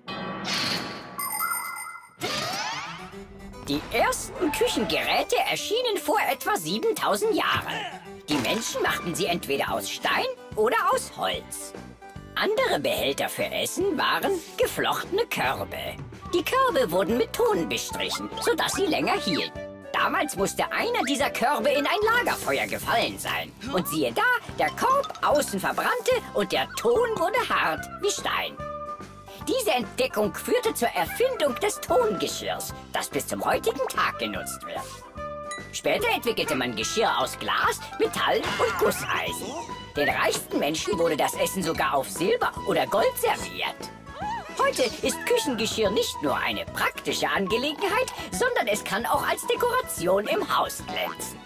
Die ersten Küchengeräte erschienen vor etwa siebentausend Jahren. Die Menschen machten sie entweder aus Stein oder aus Holz. Andere Behälter für Essen waren geflochtene Körbe. Die Körbe wurden mit Ton bestrichen, sodass sie länger hielten. Damals musste einer dieser Körbe in ein Lagerfeuer gefallen sein. Und siehe da, der Korb außen verbrannte und der Ton wurde hart wie Stein. Diese Entdeckung führte zur Erfindung des Tongeschirrs, das bis zum heutigen Tag genutzt wird. Später entwickelte man Geschirr aus Glas, Metall und Gusseisen. Den reichsten Menschen wurde das Essen sogar auf Silber oder Gold serviert. Heute ist Küchengeschirr nicht nur eine praktische Angelegenheit, sondern es kann auch als Dekoration im Haus glänzen.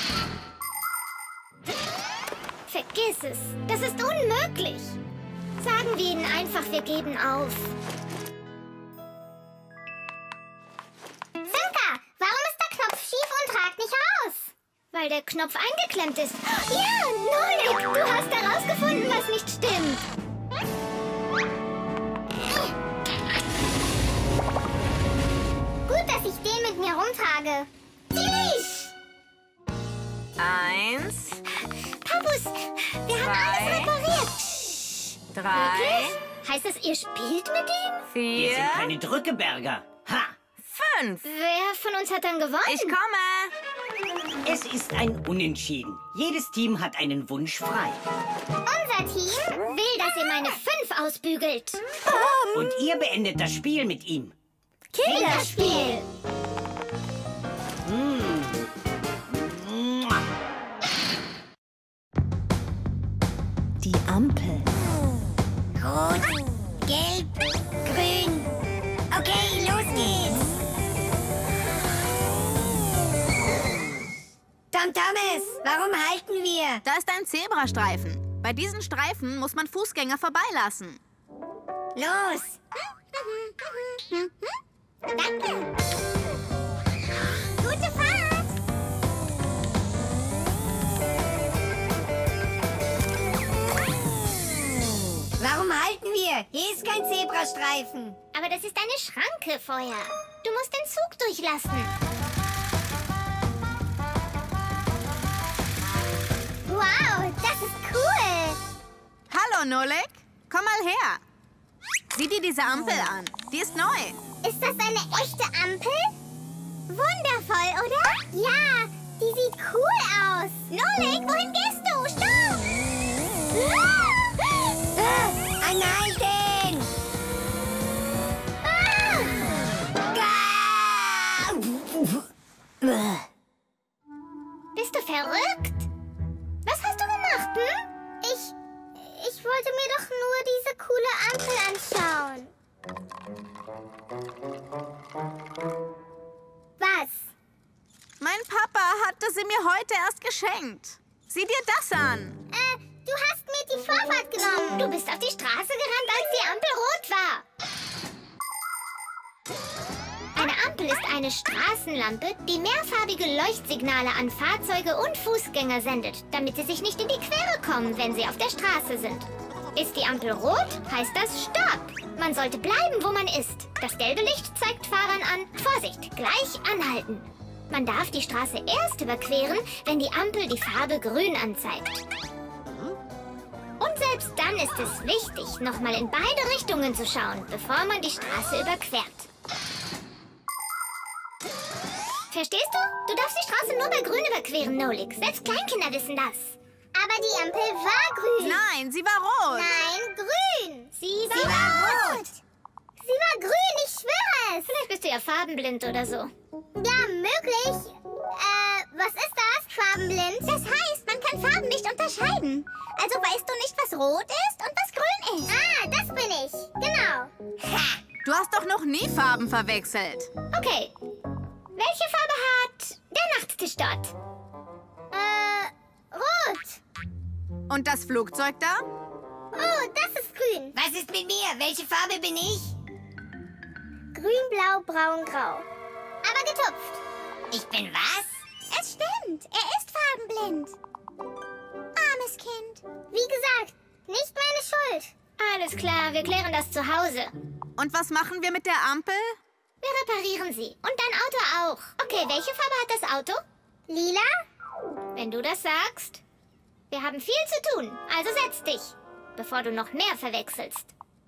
Vergiss es. Das ist unmöglich. Sagen wir ihnen einfach, wir geben auf. Simka, warum ist der Knopf schief und ragt nicht aus? Weil der Knopf eingeklemmt ist. Ja, Nolik, du hast herausgefunden, was nicht stimmt. Gut, dass ich den mit mir rumtrage. Zieh dich! Eins, Pappus, wir haben alles repariert. drei, Wirklich? Heißt das, ihr spielt mit ihm? Wir vier, sind keine Drückeberger. Ha! fünf. Wer von uns hat dann gewonnen? Ich komme. Es ist ein Unentschieden. Jedes Team hat einen Wunsch frei. Unser Team will, dass ihr meine fünf ausbügelt. Und ihr beendet das Spiel mit ihm. Kinderspiel! Die Ampel. Rot, gelb, grün. Okay, los geht's. Tom Thomas, warum halten wir? Da ist ein Zebrastreifen. Bei diesen Streifen muss man Fußgänger vorbeilassen. Los. Danke! Gute Fahrt! Warum halten wir? Hier ist kein Zebrastreifen. Aber das ist eine Schranke, Feuer. Du musst den Zug durchlassen. Wow, das ist cool. Hallo, Nolik. Komm mal her. Sieh dir diese Ampel an. Die ist neu. Ist das eine echte Ampel? Wundervoll, oder? Ja, die sieht cool aus. Nolik, wohin gehst du? Stopp! Anhalte! Was? Mein Papa hatte sie mir heute erst geschenkt. Sieh dir das an. Äh, du hast mir die Vorfahrt genommen. Du bist auf die Straße gerannt, als die Ampel rot war. Eine Ampel ist eine Straßenlampe, die mehrfarbige Leuchtsignale an Fahrzeuge und Fußgänger sendet, damit sie sich nicht in die Quere kommen, wenn sie auf der Straße sind. Ist die Ampel rot, heißt das Stopp. Man sollte bleiben, wo man ist. Das gelbe Licht zeigt Fahrern an, Vorsicht, gleich anhalten. Man darf die Straße erst überqueren, wenn die Ampel die Farbe grün anzeigt. Und selbst dann ist es wichtig, nochmal in beide Richtungen zu schauen, bevor man die Straße überquert. Verstehst du? Du darfst die Straße nur bei grün überqueren, Nolik. Selbst Kleinkinder wissen das. Aber die Ampel war grün. Nein, sie war rot. Nein, grün. Sie war, sie war rot. Sie war grün, ich schwöre es. Vielleicht bist du ja farbenblind oder so. Ja, möglich. Äh, was ist das, farbenblind? Das heißt, man kann Farben nicht unterscheiden. Also weißt du nicht, was rot ist und was grün ist. Ah, das bin ich. Genau. Ha! Du hast doch noch nie Farben verwechselt. Okay. Welche Farbe hat der Nachttisch dort? Äh, rot. Und das Flugzeug da? Oh, das ist grün. Was ist mit mir? Welche Farbe bin ich? Grün, blau, braun, grau. Aber getupft. Ich bin was? Es stimmt, er ist farbenblind. Armes Kind. Wie gesagt, nicht meine Schuld. Alles klar, wir klären das zu Hause. Und was machen wir mit der Ampel? Wir reparieren sie. Und dein Auto auch. Okay, welche Farbe hat das Auto? Lila? Wenn du das sagst. Wir haben viel zu tun, also setz dich, bevor du noch mehr verwechselst.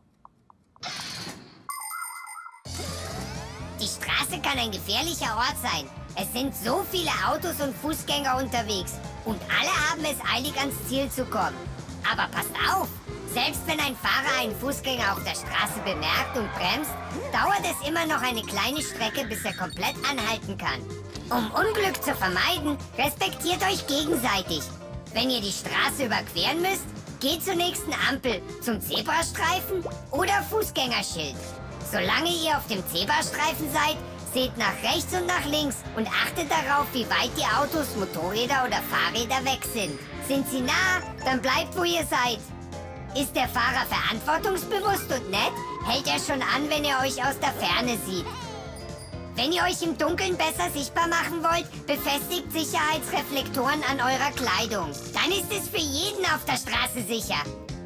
Die Straße kann ein gefährlicher Ort sein. Es sind so viele Autos und Fußgänger unterwegs. Und alle haben es eilig, ans Ziel zu kommen. Aber passt auf! Selbst wenn ein Fahrer einen Fußgänger auf der Straße bemerkt und bremst, dauert es immer noch eine kleine Strecke, bis er komplett anhalten kann. Um Unglück zu vermeiden, respektiert euch gegenseitig. Wenn ihr die Straße überqueren müsst, geht zur nächsten Ampel, zum Zebrastreifen oder Fußgängerschild. Solange ihr auf dem Zebrastreifen seid, seht nach rechts und nach links und achtet darauf, wie weit die Autos, Motorräder oder Fahrräder weg sind. Sind sie nah, dann bleibt, wo ihr seid. Ist der Fahrer verantwortungsbewusst und nett, hält er schon an, wenn er euch aus der Ferne sieht. Wenn ihr euch im Dunkeln besser sichtbar machen wollt, befestigt Sicherheitsreflektoren an eurer Kleidung. Dann ist es für jeden auf der Straße sicher.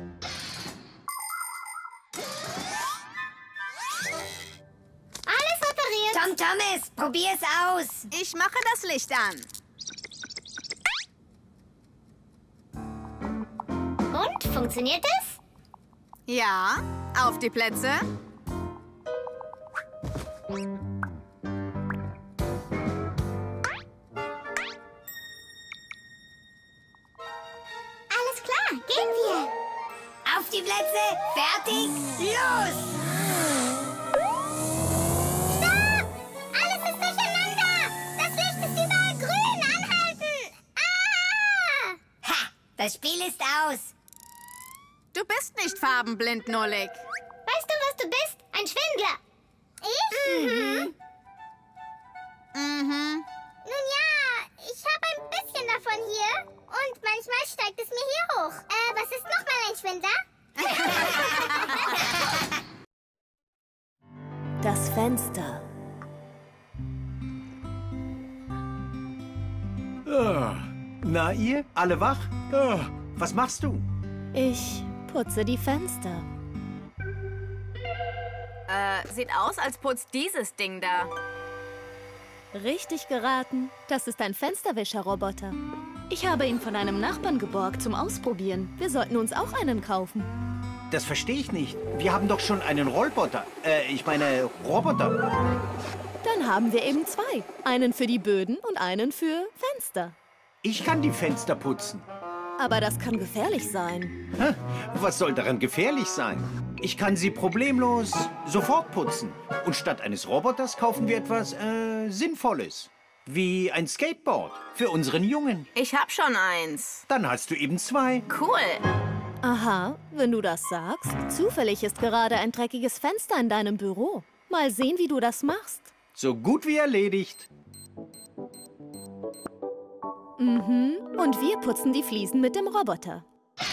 Alles repariert. Tom Thomas, probier es aus. Ich mache das Licht an. Und, funktioniert es? Ja, auf die Plätze. Alles klar, gehen wir. Auf die Plätze, fertig, los! Stopp! Alles ist durcheinander! Das Licht ist überall grün! Anhalten! Ah! Ha! Das Spiel ist aus. Du bist nicht farbenblind, Nolik. Weißt du, was du bist? Ein Schwindler. Ich? Mhm. Mhm. Nun ja, ich habe ein bisschen davon hier. Und manchmal steigt es mir hier hoch. Äh, was ist nochmal ein Schwindler? Das Fenster. Ah, na ihr? Alle wach? Ah, was machst du? Ich putze die Fenster. Äh, sieht aus, als putzt dieses Ding da. Richtig geraten. Das ist ein Fensterwischer-Roboter. Ich habe ihn von einem Nachbarn geborgt zum Ausprobieren. Wir sollten uns auch einen kaufen. Das verstehe ich nicht. Wir haben doch schon einen Rollbotter. Äh, ich meine Roboter. Dann haben wir eben zwei. Einen für die Böden und einen für Fenster. Ich kann die Fenster putzen. Aber das kann gefährlich sein. Hä? Was soll daran gefährlich sein? Ich kann sie problemlos sofort putzen. Und statt eines Roboters kaufen wir etwas äh, Sinnvolles. Wie ein Skateboard für unseren Jungen. Ich hab schon eins. Dann hast du eben zwei. Cool. Aha, wenn du das sagst. Zufällig ist gerade ein dreckiges Fenster in deinem Büro. Mal sehen, wie du das machst. So gut wie erledigt. Mhm. Und wir putzen die Fliesen mit dem Roboter.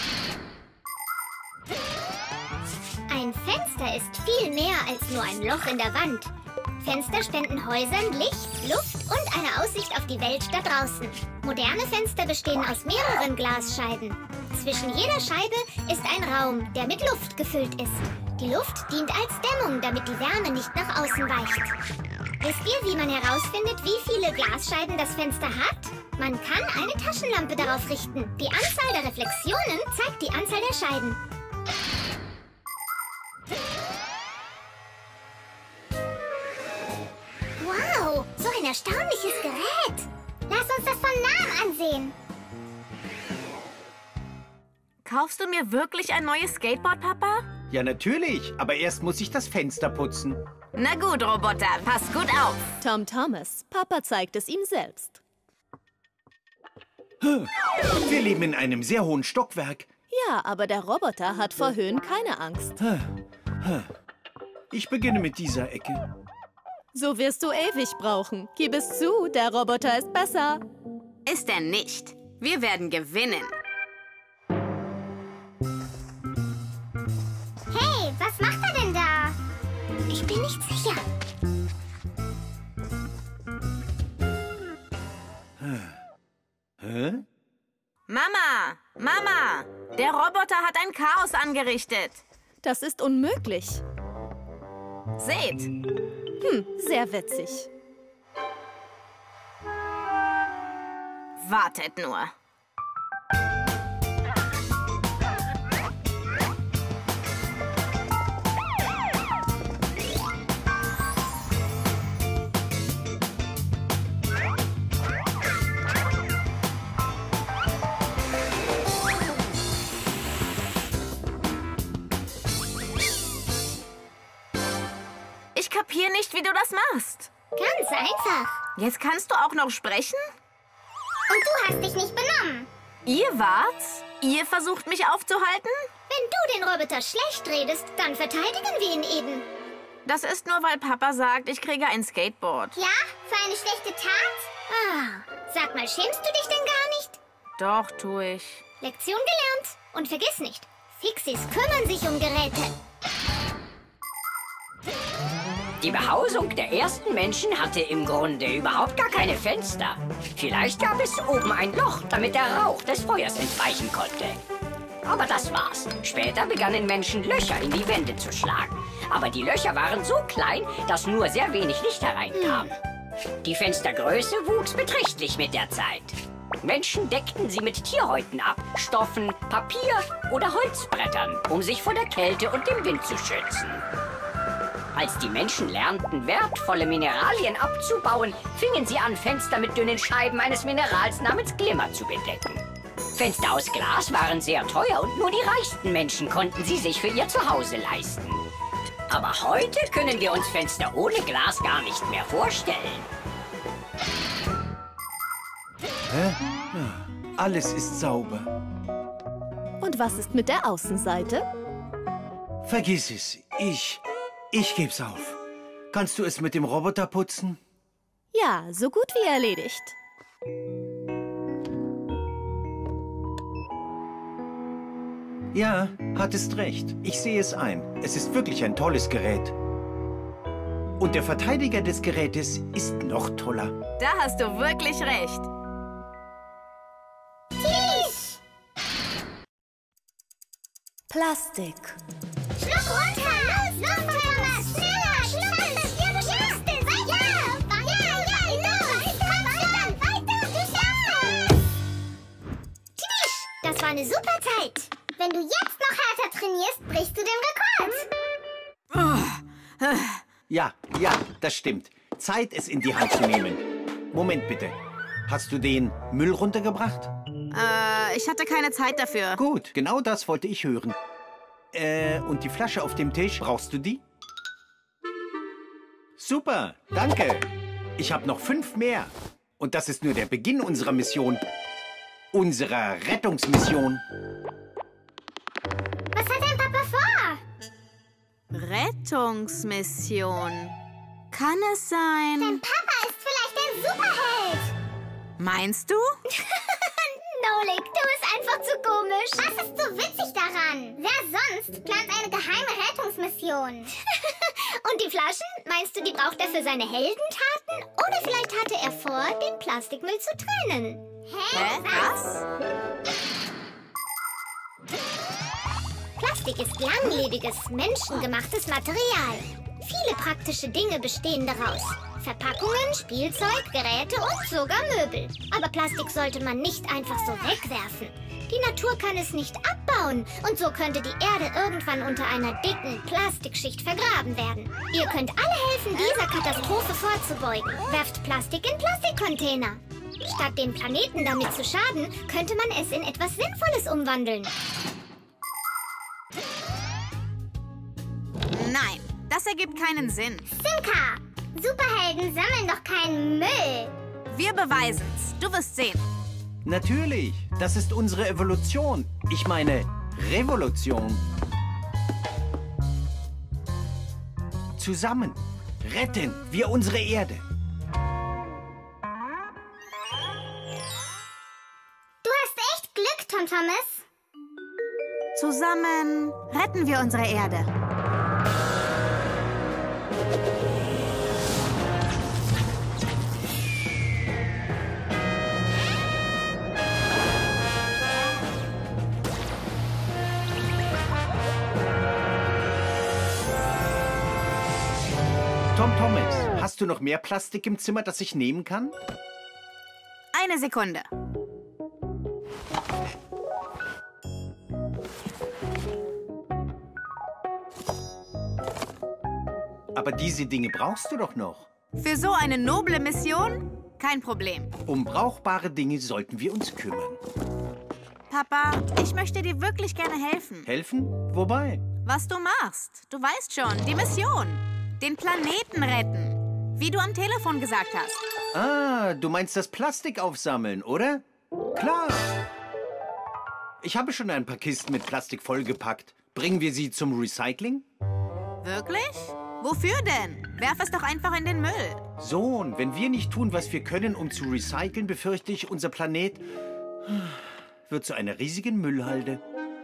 Ein Fenster ist viel mehr als nur ein Loch in der Wand. Fenster spenden Häusern Licht, Luft und eine Aussicht auf die Welt da draußen. Moderne Fenster bestehen aus mehreren Glasscheiben. Zwischen jeder Scheibe ist ein Raum, der mit Luft gefüllt ist. Die Luft dient als Dämmung, damit die Wärme nicht nach außen weicht. Wisst ihr, wie man herausfindet, wie viele Glasscheiben das Fenster hat? Man kann eine Taschenlampe darauf richten. Die Anzahl der Reflexionen zeigt die Anzahl der Scheiben. Wow, so ein erstaunliches Gerät. Lass uns das von nahem ansehen. Kaufst du mir wirklich ein neues Skateboard, Papa? Ja, natürlich. Aber erst muss ich das Fenster putzen. Na gut, Roboter, pass gut auf. Tom Thomas, Papa zeigt es ihm selbst. Wir leben in einem sehr hohen Stockwerk. Ja, aber der Roboter hat vor Höhen keine Angst. Ich beginne mit dieser Ecke. So wirst du ewig brauchen. Gib es zu, der Roboter ist besser. Ist er nicht. Wir werden gewinnen. Hey, was macht er denn da? Ich bin nicht sicher. Hä? Mama, Mama, der Roboter hat ein Chaos angerichtet. Das ist unmöglich. Seht. Hm, sehr witzig. Wartet nur. Ich kapiere nicht, wie du das machst. Ganz einfach. Jetzt kannst du auch noch sprechen? Und du hast dich nicht benommen. Ihr wart's? Ihr versucht mich aufzuhalten? Wenn du den Roboter schlecht redest, dann verteidigen wir ihn eben. Das ist nur, weil Papa sagt, ich kriege ein Skateboard. Ja? Für eine schlechte Tat? Ah, sag mal, schämst du dich denn gar nicht? Doch, tue ich. Lektion gelernt. Und vergiss nicht, Fixies kümmern sich um Geräte. Die Behausung der ersten Menschen hatte im Grunde überhaupt gar keine Fenster. Vielleicht gab es oben ein Loch, damit der Rauch des Feuers entweichen konnte. Aber das war's. Später begannen Menschen Löcher in die Wände zu schlagen. Aber die Löcher waren so klein, dass nur sehr wenig Licht hereinkam. Die Fenstergröße wuchs beträchtlich mit der Zeit. Menschen deckten sie mit Tierhäuten ab, Stoffen, Papier oder Holzbrettern, um sich vor der Kälte und dem Wind zu schützen. Als die Menschen lernten, wertvolle Mineralien abzubauen, fingen sie an, Fenster mit dünnen Scheiben eines Minerals namens Glimmer zu bedecken. Fenster aus Glas waren sehr teuer und nur die reichsten Menschen konnten sie sich für ihr Zuhause leisten. Aber heute können wir uns Fenster ohne Glas gar nicht mehr vorstellen. Hä? Alles ist sauber. Und was ist mit der Außenseite? Vergiss es. Ich... Ich geb's auf. Kannst du es mit dem Roboter putzen? Ja, so gut wie erledigt. Ja, hattest recht. Ich sehe es ein. Es ist wirklich ein tolles Gerät. Und der Verteidiger des Gerätes ist noch toller. Da hast du wirklich recht. Tisch! Plastik. Schluck runter! Los, los, Thomas! Schneller! Schluck es! Ja, du schaffst es! Ja! Ja, ja, los! Komm schon! Weiter! Du schaffst es! Tisch! Das war eine super Zeit. Wenn du jetzt noch härter trainierst, brichst du den Rekord. Ja, ja, das stimmt. Zeit, es in die Hand zu nehmen. Moment bitte. Hast du den Müll runtergebracht? Äh, ich hatte keine Zeit dafür. Gut, genau das wollte ich hören. Äh, und die Flasche auf dem Tisch, brauchst du die? Super, danke. Ich habe noch fünf mehr. Und das ist nur der Beginn unserer Mission. Unserer Rettungsmission. Was hat dein Papa vor? Rettungsmission. Kann es sein... Dein Papa ist vielleicht ein Superheld. Meinst du? Nolik, du bist einfach zu komisch. Was ist so witzig daran? Wer sonst plant eine geheime Rettungsmission? Und die Flaschen? Meinst du, die braucht er für seine Heldentaten? Oder vielleicht hatte er vor, den Plastikmüll zu trennen? Hä? Hä? Was? Plastik ist langlebiges, menschengemachtes Material. Viele praktische Dinge bestehen daraus. Verpackungen, Spielzeug, Geräte und sogar Möbel. Aber Plastik sollte man nicht einfach so wegwerfen. Die Natur kann es nicht abbauen und so könnte die Erde irgendwann unter einer dicken Plastikschicht vergraben werden. Ihr könnt alle helfen, dieser Katastrophe vorzubeugen. Werft Plastik in Plastikcontainer. Statt den Planeten damit zu schaden, könnte man es in etwas Sinnvolles umwandeln. Nein, das ergibt keinen Sinn. Simka! Superhelden sammeln doch keinen Müll. Wir beweisen's. Du wirst sehen. Natürlich, das ist unsere Evolution. Ich meine, Revolution. Zusammen retten wir unsere Erde. Du hast echt Glück, Tom Thomas. Zusammen retten wir unsere Erde. Tom Thomas, hast du noch mehr Plastik im Zimmer, das ich nehmen kann? Eine Sekunde. Aber diese Dinge brauchst du doch noch. Für so eine noble Mission? Kein Problem. Um brauchbare Dinge sollten wir uns kümmern. Papa, ich möchte dir wirklich gerne helfen. Helfen? Wobei? Was du machst. Du weißt schon, die Mission. Den Planeten retten. Wie du am Telefon gesagt hast. Ah, du meinst das Plastik aufsammeln, oder? Klar. Ich habe schon ein paar Kisten mit Plastik vollgepackt. Bringen wir sie zum Recycling? Wirklich? Wofür denn? Werf es doch einfach in den Müll. Sohn, wenn wir nicht tun, was wir können, um zu recyceln, befürchte ich, unser Planet wird zu einer riesigen Müllhalde.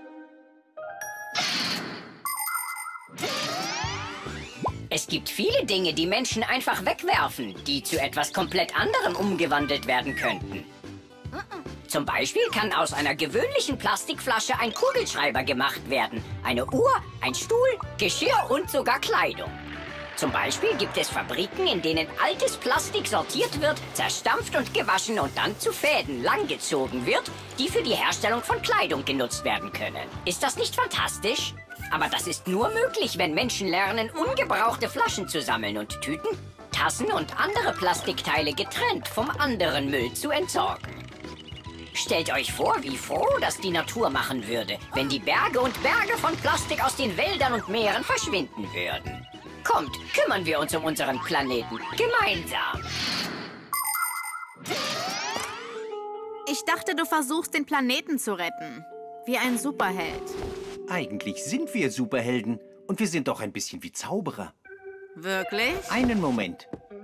Es gibt viele Dinge, die Menschen einfach wegwerfen, die zu etwas komplett anderem umgewandelt werden könnten. Zum Beispiel kann aus einer gewöhnlichen Plastikflasche ein Kugelschreiber gemacht werden, eine Uhr, ein Stuhl, Geschirr und sogar Kleidung. Zum Beispiel gibt es Fabriken, in denen altes Plastik sortiert wird, zerstampft und gewaschen und dann zu Fäden langgezogen wird, die für die Herstellung von Kleidung genutzt werden können. Ist das nicht fantastisch? Aber das ist nur möglich, wenn Menschen lernen, ungebrauchte Flaschen zu sammeln und Tüten, Tassen und andere Plastikteile getrennt vom anderen Müll zu entsorgen. Stellt euch vor, wie froh das die Natur machen würde, wenn die Berge und Berge von Plastik aus den Wäldern und Meeren verschwinden würden. Kommt, kümmern wir uns um unseren Planeten gemeinsam. Ich dachte, du versuchst, den Planeten zu retten. Wie ein Superheld. Eigentlich sind wir Superhelden und wir sind doch ein bisschen wie Zauberer. Wirklich? Einen Moment.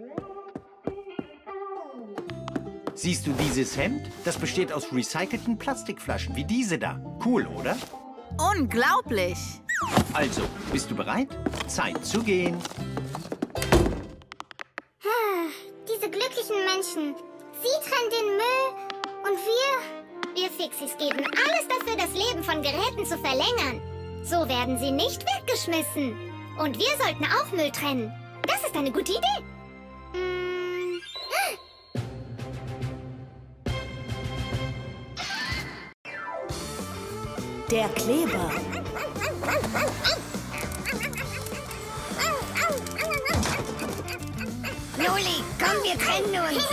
Siehst du dieses Hemd? Das besteht aus recycelten Plastikflaschen, wie diese da. Cool, oder? Unglaublich! Also, bist du bereit? Zeit zu gehen. Diese glücklichen Menschen. Sie trennen den Müll und wir... Wir Fixies geben alles dafür, das Leben von Geräten zu verlängern. So werden sie nicht weggeschmissen. Und wir sollten auch Müll trennen. Das ist eine gute Idee. Hm. Der Kleber. Noli, komm, wir trennen uns.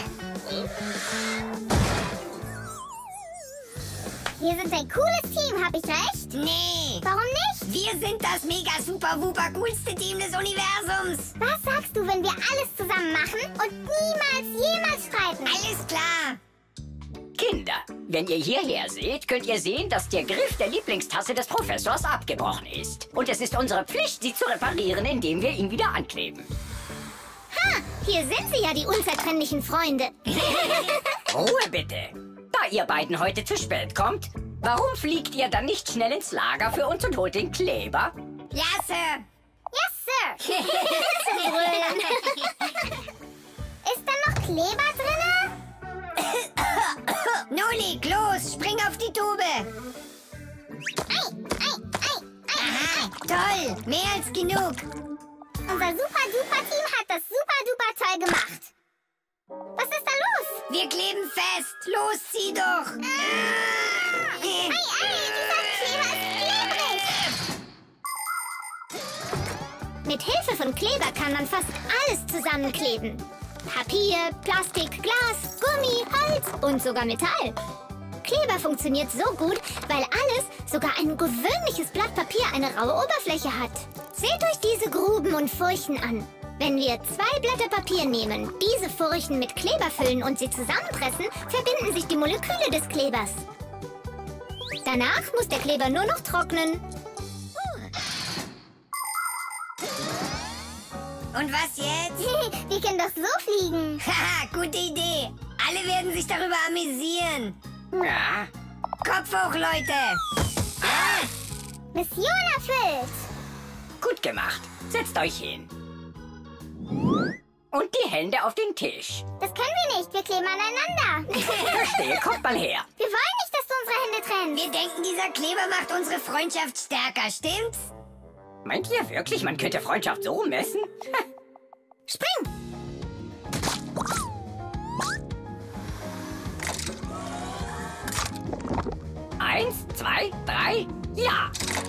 Wir sind ein cooles Team, hab ich recht? Nee. Warum nicht? Wir sind das mega super wuper coolste Team des Universums. Was sagst du, wenn wir alles zusammen machen und niemals, jemals streiten? Alles klar. Kinder, Kinder. Wenn ihr hierher seht, könnt ihr sehen, dass der Griff der Lieblingstasse des Professors abgebrochen ist. Und es ist unsere Pflicht, sie zu reparieren, indem wir ihn wieder ankleben. Ha, hier sind sie ja, die unzertrennlichen Freunde. Ruhe bitte. Da ihr beiden heute zu spät kommt, warum fliegt ihr dann nicht schnell ins Lager für uns und holt den Kleber? Ja, Sir. Yes, Sir. Ist da noch Kleber drinne? Nolik, los, spring auf die Tube. Ei, ei, ei, ei, Aha, toll, mehr als genug. Unser Super-Duper-Team hat das super-duper toll gemacht. Was ist da los? Wir kleben fest. Los, zieh doch. Ah. Ei, ei, dieser Kleber ist klebrig. Mit Hilfe von Kleber kann man fast alles zusammenkleben. Papier, Plastik, Glas, Gummi, Holz und sogar Metall. Kleber funktioniert so gut, weil alles, sogar ein gewöhnliches Blatt Papier, eine raue Oberfläche hat. Seht euch diese Gruben und Furchen an. Wenn wir zwei Blätter Papier nehmen, diese Furchen mit Kleber füllen und sie zusammenpressen, verbinden sich die Moleküle des Klebers. Danach muss der Kleber nur noch trocknen. Und was jetzt? Wir können doch so fliegen. Haha, gute Idee. Alle werden sich darüber amüsieren. Ja. Kopf hoch, Leute. Ah. Mission erfüllt. Gut gemacht. Setzt euch hin. Und die Hände auf den Tisch. Das können wir nicht. Wir kleben aneinander. Verstehe, kommt mal her. Wir wollen nicht, dass du unsere Hände trennst. Wir denken, dieser Kleber macht unsere Freundschaft stärker, stimmt's? Meint ihr wirklich, man könnte Freundschaft so messen? Spring! Eins, zwei, drei, ja!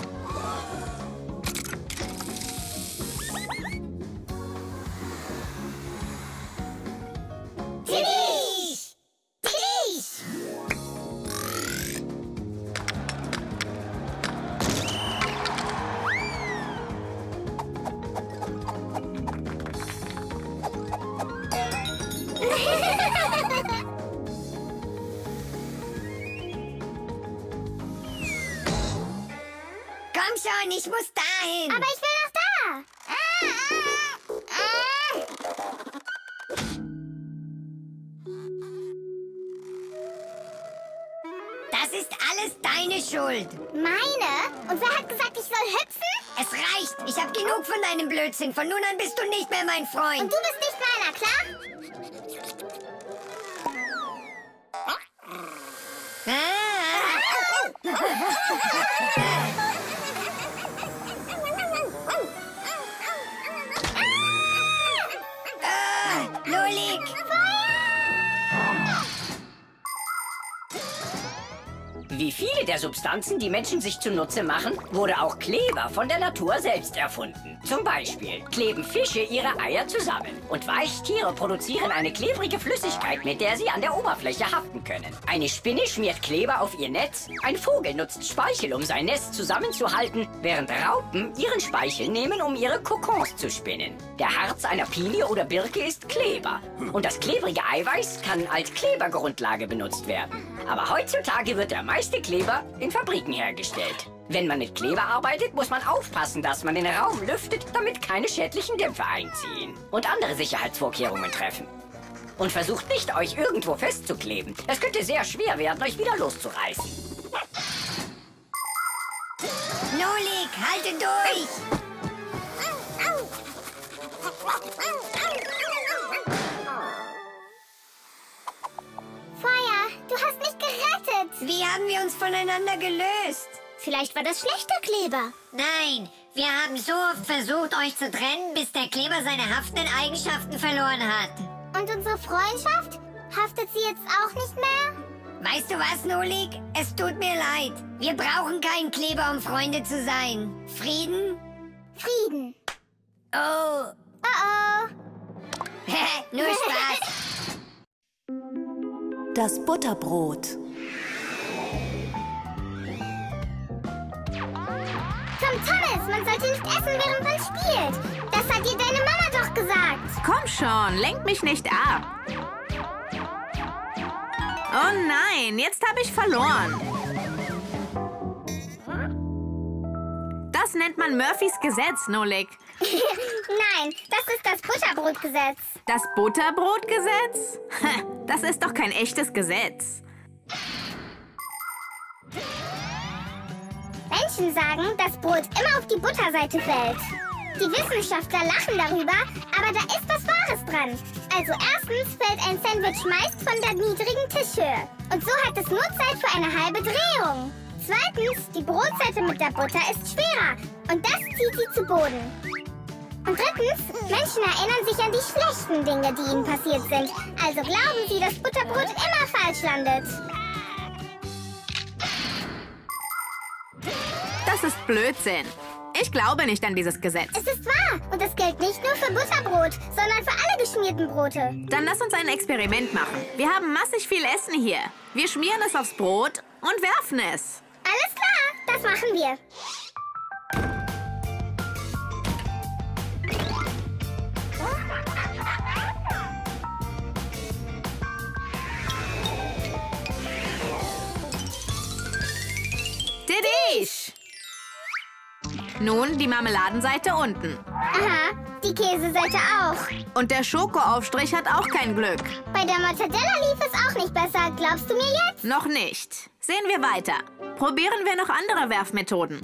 Tisch! Tisch! Komm schon, ich muss dahin. Aber ich will noch da. Ah, ah, ah. Das ist alles deine Schuld. Meine? Und wer hat gesagt, ich soll hüpfen? Es reicht. Ich habe genug von deinem Blödsinn. Von nun an bist du nicht mehr mein Freund. Und du bist nicht meiner, klar? Ah, Nolik! Wie viele der Substanzen, die Menschen sich zunutze machen, wurde auch Kleber von der Natur selbst erfunden. Zum Beispiel kleben Fische ihre Eier zusammen und Weichtiere produzieren eine klebrige Flüssigkeit, mit der sie an der Oberfläche haften können. Eine Spinne schmiert Kleber auf ihr Netz, ein Vogel nutzt Speichel, um sein Nest zusammenzuhalten, während Raupen ihren Speichel nehmen, um ihre Kokons zu spinnen. Der Harz einer Pilie oder Birke ist Kleber und das klebrige Eiweiß kann als Klebergrundlage benutzt werden. Aber heutzutage wird der meiste Kleber in Fabriken hergestellt. Wenn man mit Kleber arbeitet, muss man aufpassen, dass man den Raum lüftet, damit keine schädlichen Dämpfe einziehen und andere Sicherheitsvorkehrungen treffen. Und versucht nicht, euch irgendwo festzukleben. Es könnte sehr schwer werden, euch wieder loszureißen. Nolik, halte durch! Feuer, du hast mich gerettet. Wie haben wir uns voneinander gelöst? Vielleicht war das schlechter Kleber. Nein, wir haben so oft versucht, euch zu trennen, bis der Kleber seine haftenden Eigenschaften verloren hat. Und unsere Freundschaft? Haftet sie jetzt auch nicht mehr? Weißt du was, Nolik? Es tut mir leid. Wir brauchen keinen Kleber, um Freunde zu sein. Frieden? Frieden. Oh. Oh oh. Nur Spaß. Das Butterbrot. Komm, Thomas, man sollte nicht essen, während man spielt. Das hat dir deine Mama doch gesagt. Komm schon, lenk mich nicht ab. Oh nein, jetzt habe ich verloren. Das nennt man Murphys Gesetz, Nolik. Nein, das ist das Butterbrotgesetz. Das Butterbrotgesetz? Das ist doch kein echtes Gesetz. Menschen sagen, dass Brot immer auf die Butterseite fällt. Die Wissenschaftler lachen darüber, aber da ist was Wahres dran. Also erstens fällt ein Sandwich meist von der niedrigen Tischhöhe. Und so hat es nur Zeit für eine halbe Drehung. Zweitens, die Brotseite mit der Butter ist schwerer. Und das zieht sie zu Boden. Und drittens, Menschen erinnern sich an die schlechten Dinge, die ihnen passiert sind. Also glauben sie, dass Butterbrot immer falsch landet. Das ist Blödsinn. Ich glaube nicht an dieses Gesetz. Es ist wahr. Und das gilt nicht nur für Butterbrot, sondern für alle geschmierten Brote. Dann lass uns ein Experiment machen. Wir haben massig viel Essen hier. Wir schmieren es aufs Brot und werfen es. Alles klar, das machen wir. Tidisch! Nun die Marmeladenseite unten. Aha, die Käseseite auch. Und der Schokoaufstrich hat auch kein Glück. Bei der Mortadella lief es auch nicht besser. Glaubst du mir jetzt? Noch nicht. Sehen wir weiter. Probieren wir noch andere Werfmethoden.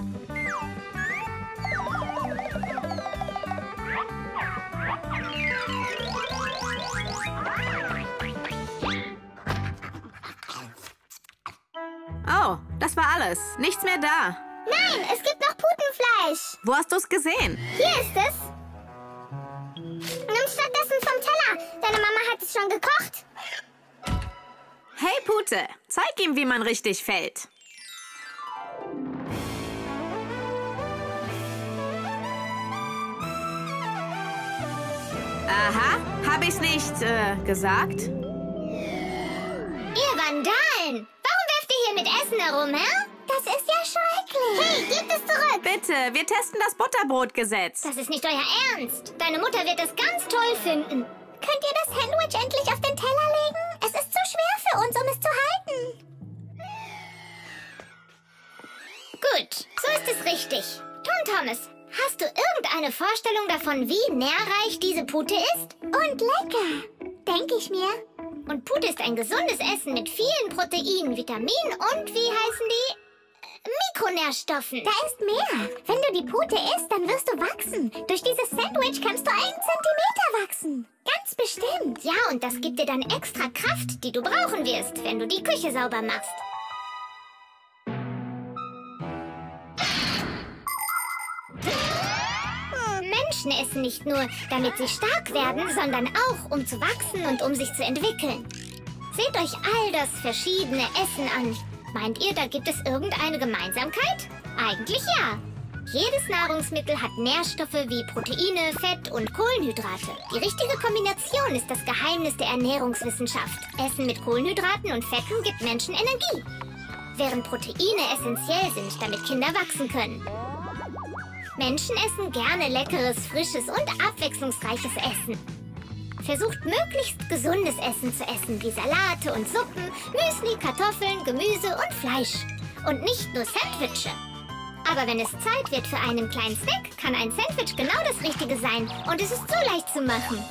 Oh, das war alles. Nichts mehr da. Nein, es gibt noch Putenfleisch. Wo hast du es gesehen? Hier ist es. Nimm stattdessen vom Teller. Deine Mama hat es schon gekocht. Hey, Pute, zeig ihm, wie man richtig fällt. Aha, hab ich's nicht, äh, gesagt? Ihr Vandalen! Warum werft ihr hier mit Essen herum, hä? Das ist ja schrecklich. Hey, gebt es zurück. Bitte, wir testen das Butterbrotgesetz. Das ist nicht euer Ernst. Deine Mutter wird es ganz toll finden. Könnt ihr das Sandwich endlich auf den Teller legen? Es ist zu schwer für uns, um es zu halten. Gut, so ist es richtig. Tom Thomas, hast du irgendeine Vorstellung davon, wie nährreich diese Pute ist? Und lecker, denke ich mir. Und Pute ist ein gesundes Essen mit vielen Proteinen, Vitaminen und, wie heißen die? Mikronährstoffen. Da ist mehr. Wenn du die Pute isst, dann wirst du wachsen. Durch dieses Sandwich kannst du einen Zentimeter wachsen. Ganz bestimmt. Ja, und das gibt dir dann extra Kraft, die du brauchen wirst, wenn du die Küche sauber machst. Menschen essen nicht nur, damit sie stark werden, sondern auch, um zu wachsen und um sich zu entwickeln. Seht euch all das verschiedene Essen an. Meint ihr, da gibt es irgendeine Gemeinsamkeit? Eigentlich ja. Jedes Nahrungsmittel hat Nährstoffe wie Proteine, Fett und Kohlenhydrate. Die richtige Kombination ist das Geheimnis der Ernährungswissenschaft. Essen mit Kohlenhydraten und Fetten gibt Menschen Energie, während Proteine essentiell sind, damit Kinder wachsen können. Menschen essen gerne leckeres, frisches und abwechslungsreiches Essen. Versucht möglichst gesundes Essen zu essen, wie Salate und Suppen, Müsli, Kartoffeln, Gemüse und Fleisch. Und nicht nur Sandwiche. Aber wenn es Zeit wird für einen kleinen Snack, kann ein Sandwich genau das Richtige sein. Und es ist so leicht zu machen.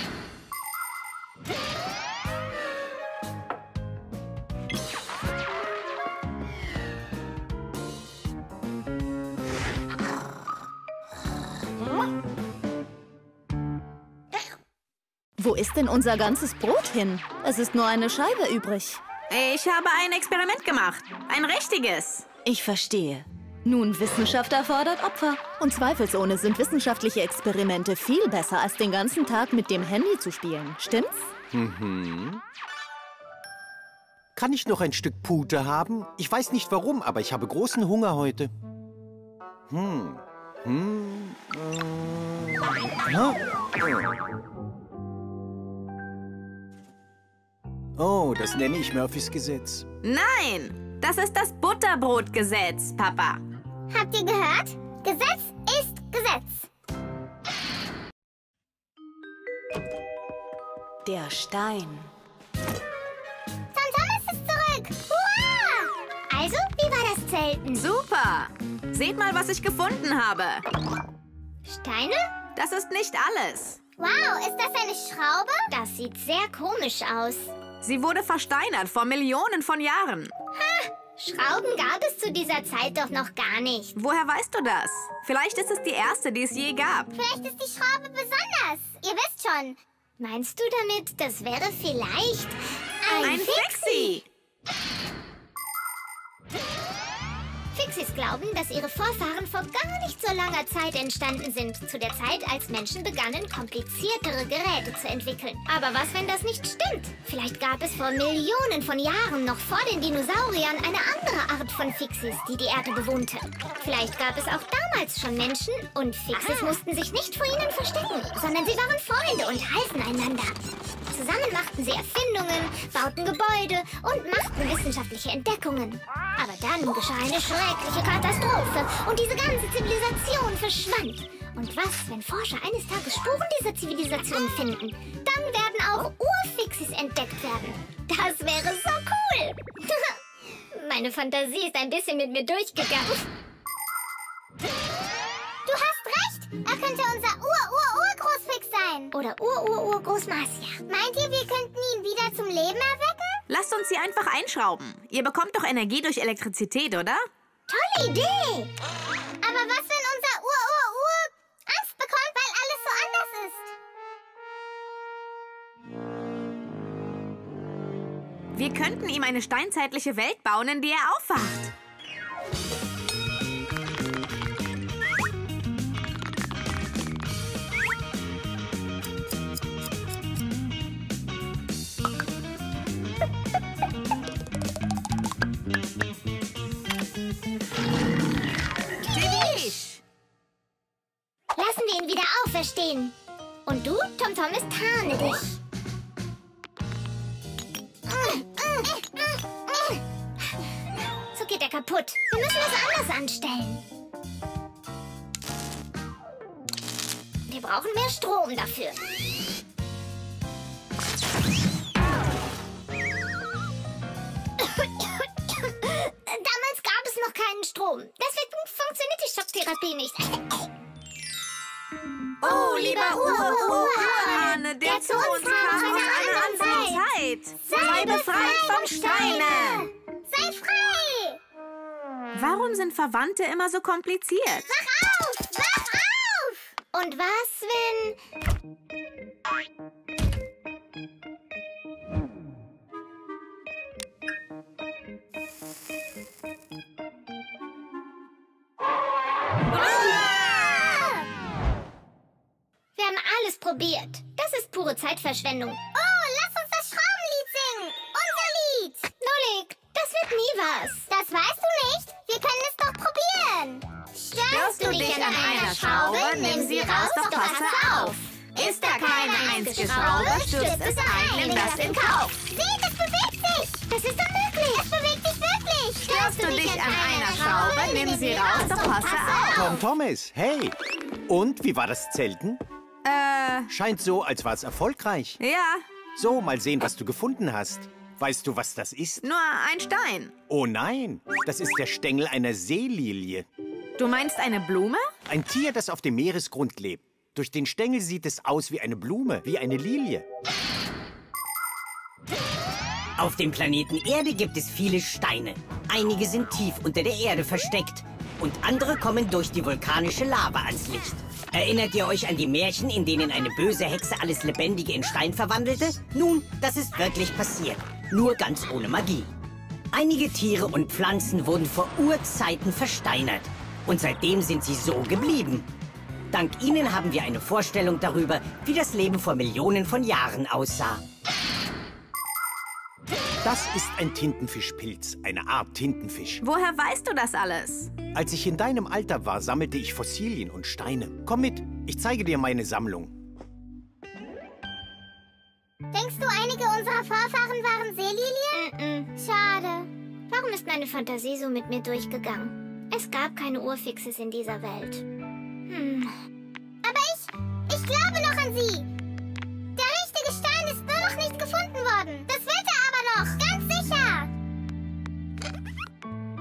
Wo ist denn unser ganzes Brot hin? Es ist nur eine Scheibe übrig. Ich habe ein Experiment gemacht. Ein richtiges. Ich verstehe. Nun, Wissenschaft erfordert Opfer. Und zweifelsohne sind wissenschaftliche Experimente viel besser, als den ganzen Tag mit dem Handy zu spielen. Stimmt's? Mhm. Kann ich noch ein Stück Pute haben? Ich weiß nicht warum, aber ich habe großen Hunger heute. Hm. Hm. Äh. Ja. Oh, das nenne ich Murphys Gesetz. Nein, das ist das Butterbrotgesetz, Papa. Habt ihr gehört? Gesetz ist Gesetz. Der Stein. Tom Thomas ist Also, wie war das Zelten? Super! Seht mal, was ich gefunden habe. Steine? Das ist nicht alles. Wow, ist das eine Schraube? Das sieht sehr komisch aus. Sie wurde versteinert vor Millionen von Jahren. Ha! Schrauben gab es zu dieser Zeit doch noch gar nicht. Woher weißt du das? Vielleicht ist es die erste, die es je gab. Vielleicht ist die Schraube besonders. Ihr wisst schon. Meinst du damit, das wäre vielleicht ein, ein Fixie? Fixies glauben, dass ihre Vorfahren vor gar nicht so langer Zeit entstanden sind. Zu der Zeit, als Menschen begannen, kompliziertere Geräte zu entwickeln. Aber was, wenn das nicht stimmt? Vielleicht gab es vor Millionen von Jahren, noch vor den Dinosauriern, eine andere Art von Fixies, die die Erde bewohnte. Vielleicht gab es auch damals schon Menschen und Fixies mussten sich nicht vor ihnen verstecken, sondern sie waren Freunde und halfen einander. Zusammen machten sie Erfindungen, bauten Gebäude und machten wissenschaftliche Entdeckungen. Aber dann geschah eine schreckliche Katastrophe und diese ganze Zivilisation verschwand. Und was, wenn Forscher eines Tages Spuren dieser Zivilisation finden? Dann werden auch Urfixies entdeckt werden. Das wäre so cool. Meine Fantasie ist ein bisschen mit mir durchgegangen. Du hast recht. Er könnte unser Ur-Ur-Ur-Großfix sein. Oder Ur-Ur-Ur-Großmarcia. Meint ihr, wir könnten ihn wieder zum Leben erwecken? Lasst uns sie einfach einschrauben. Ihr bekommt doch Energie durch Elektrizität, oder? Tolle Idee! Aber was, wenn unser Ur-Ur-Ur Angst bekommt, weil alles so anders ist? Wir könnten ihm eine steinzeitliche Welt bauen, in der er aufwacht. Lassen wir ihn wieder auferstehen. Und du, TomTomis, tarne dich. So geht er kaputt. Wir müssen es anders anstellen. Wir brauchen mehr Strom dafür. Damals gab es noch keinen Strom. Deswegen funktioniert die Schocktherapie nicht. Oh, lieber Ur-Ur-Urahne, der zu uns kam aus einer anderen Zeit. Sei befreit vom Steine. Sei frei. Warum sind Verwandte immer so kompliziert? Wach auf, wach auf. Und was, wenn... Wir haben alles probiert. Das ist pure Zeitverschwendung. Oh, lass uns das Schraubenlied singen. Unser Lied. Nolik, das wird nie was. Das weißt du nicht. Wir können es doch probieren. Störst du dich an einer Schraube, nimm sie raus, doch passe auf. Ist da keine einzige Schraube, stürzt es ein, nimm das in Kauf. Seht, es bewegt sich. Das ist unmöglich. Es bewegt sich wirklich. Störst du dich an einer Schraube, nimm sie raus, doch passe auf. TomTomis, hey. Und, wie war das Zelten? Äh... Scheint so, als war es erfolgreich. Ja. So, mal sehen, was du gefunden hast. Weißt du, was das ist? Nur ein Stein. Oh nein, das ist der Stängel einer Seelilie. Du meinst eine Blume? Ein Tier, das auf dem Meeresgrund lebt. Durch den Stängel sieht es aus wie eine Blume, wie eine Lilie. Auf dem Planeten Erde gibt es viele Steine. Einige sind tief unter der Erde versteckt. Und andere kommen durch die vulkanische Lava ans Licht. Erinnert ihr euch an die Märchen, in denen eine böse Hexe alles Lebendige in Stein verwandelte? Nun, das ist wirklich passiert. Nur ganz ohne Magie. Einige Tiere und Pflanzen wurden vor Urzeiten versteinert. Und seitdem sind sie so geblieben. Dank ihnen haben wir eine Vorstellung darüber, wie das Leben vor Millionen von Jahren aussah. Das ist ein Tintenfischpilz, eine Art Tintenfisch. Woher weißt du das alles? Als ich in deinem Alter war, sammelte ich Fossilien und Steine. Komm mit, ich zeige dir meine Sammlung. Denkst du, einige unserer Vorfahren waren Seelilien? Mm-mm. Schade. Warum ist meine Fantasie so mit mir durchgegangen? Es gab keine Urfixes in dieser Welt. Hm. Aber ich, ich glaube noch an sie. Der richtige Stein ist nur noch nicht gefunden worden. Das wird er aber noch, ganz sicher.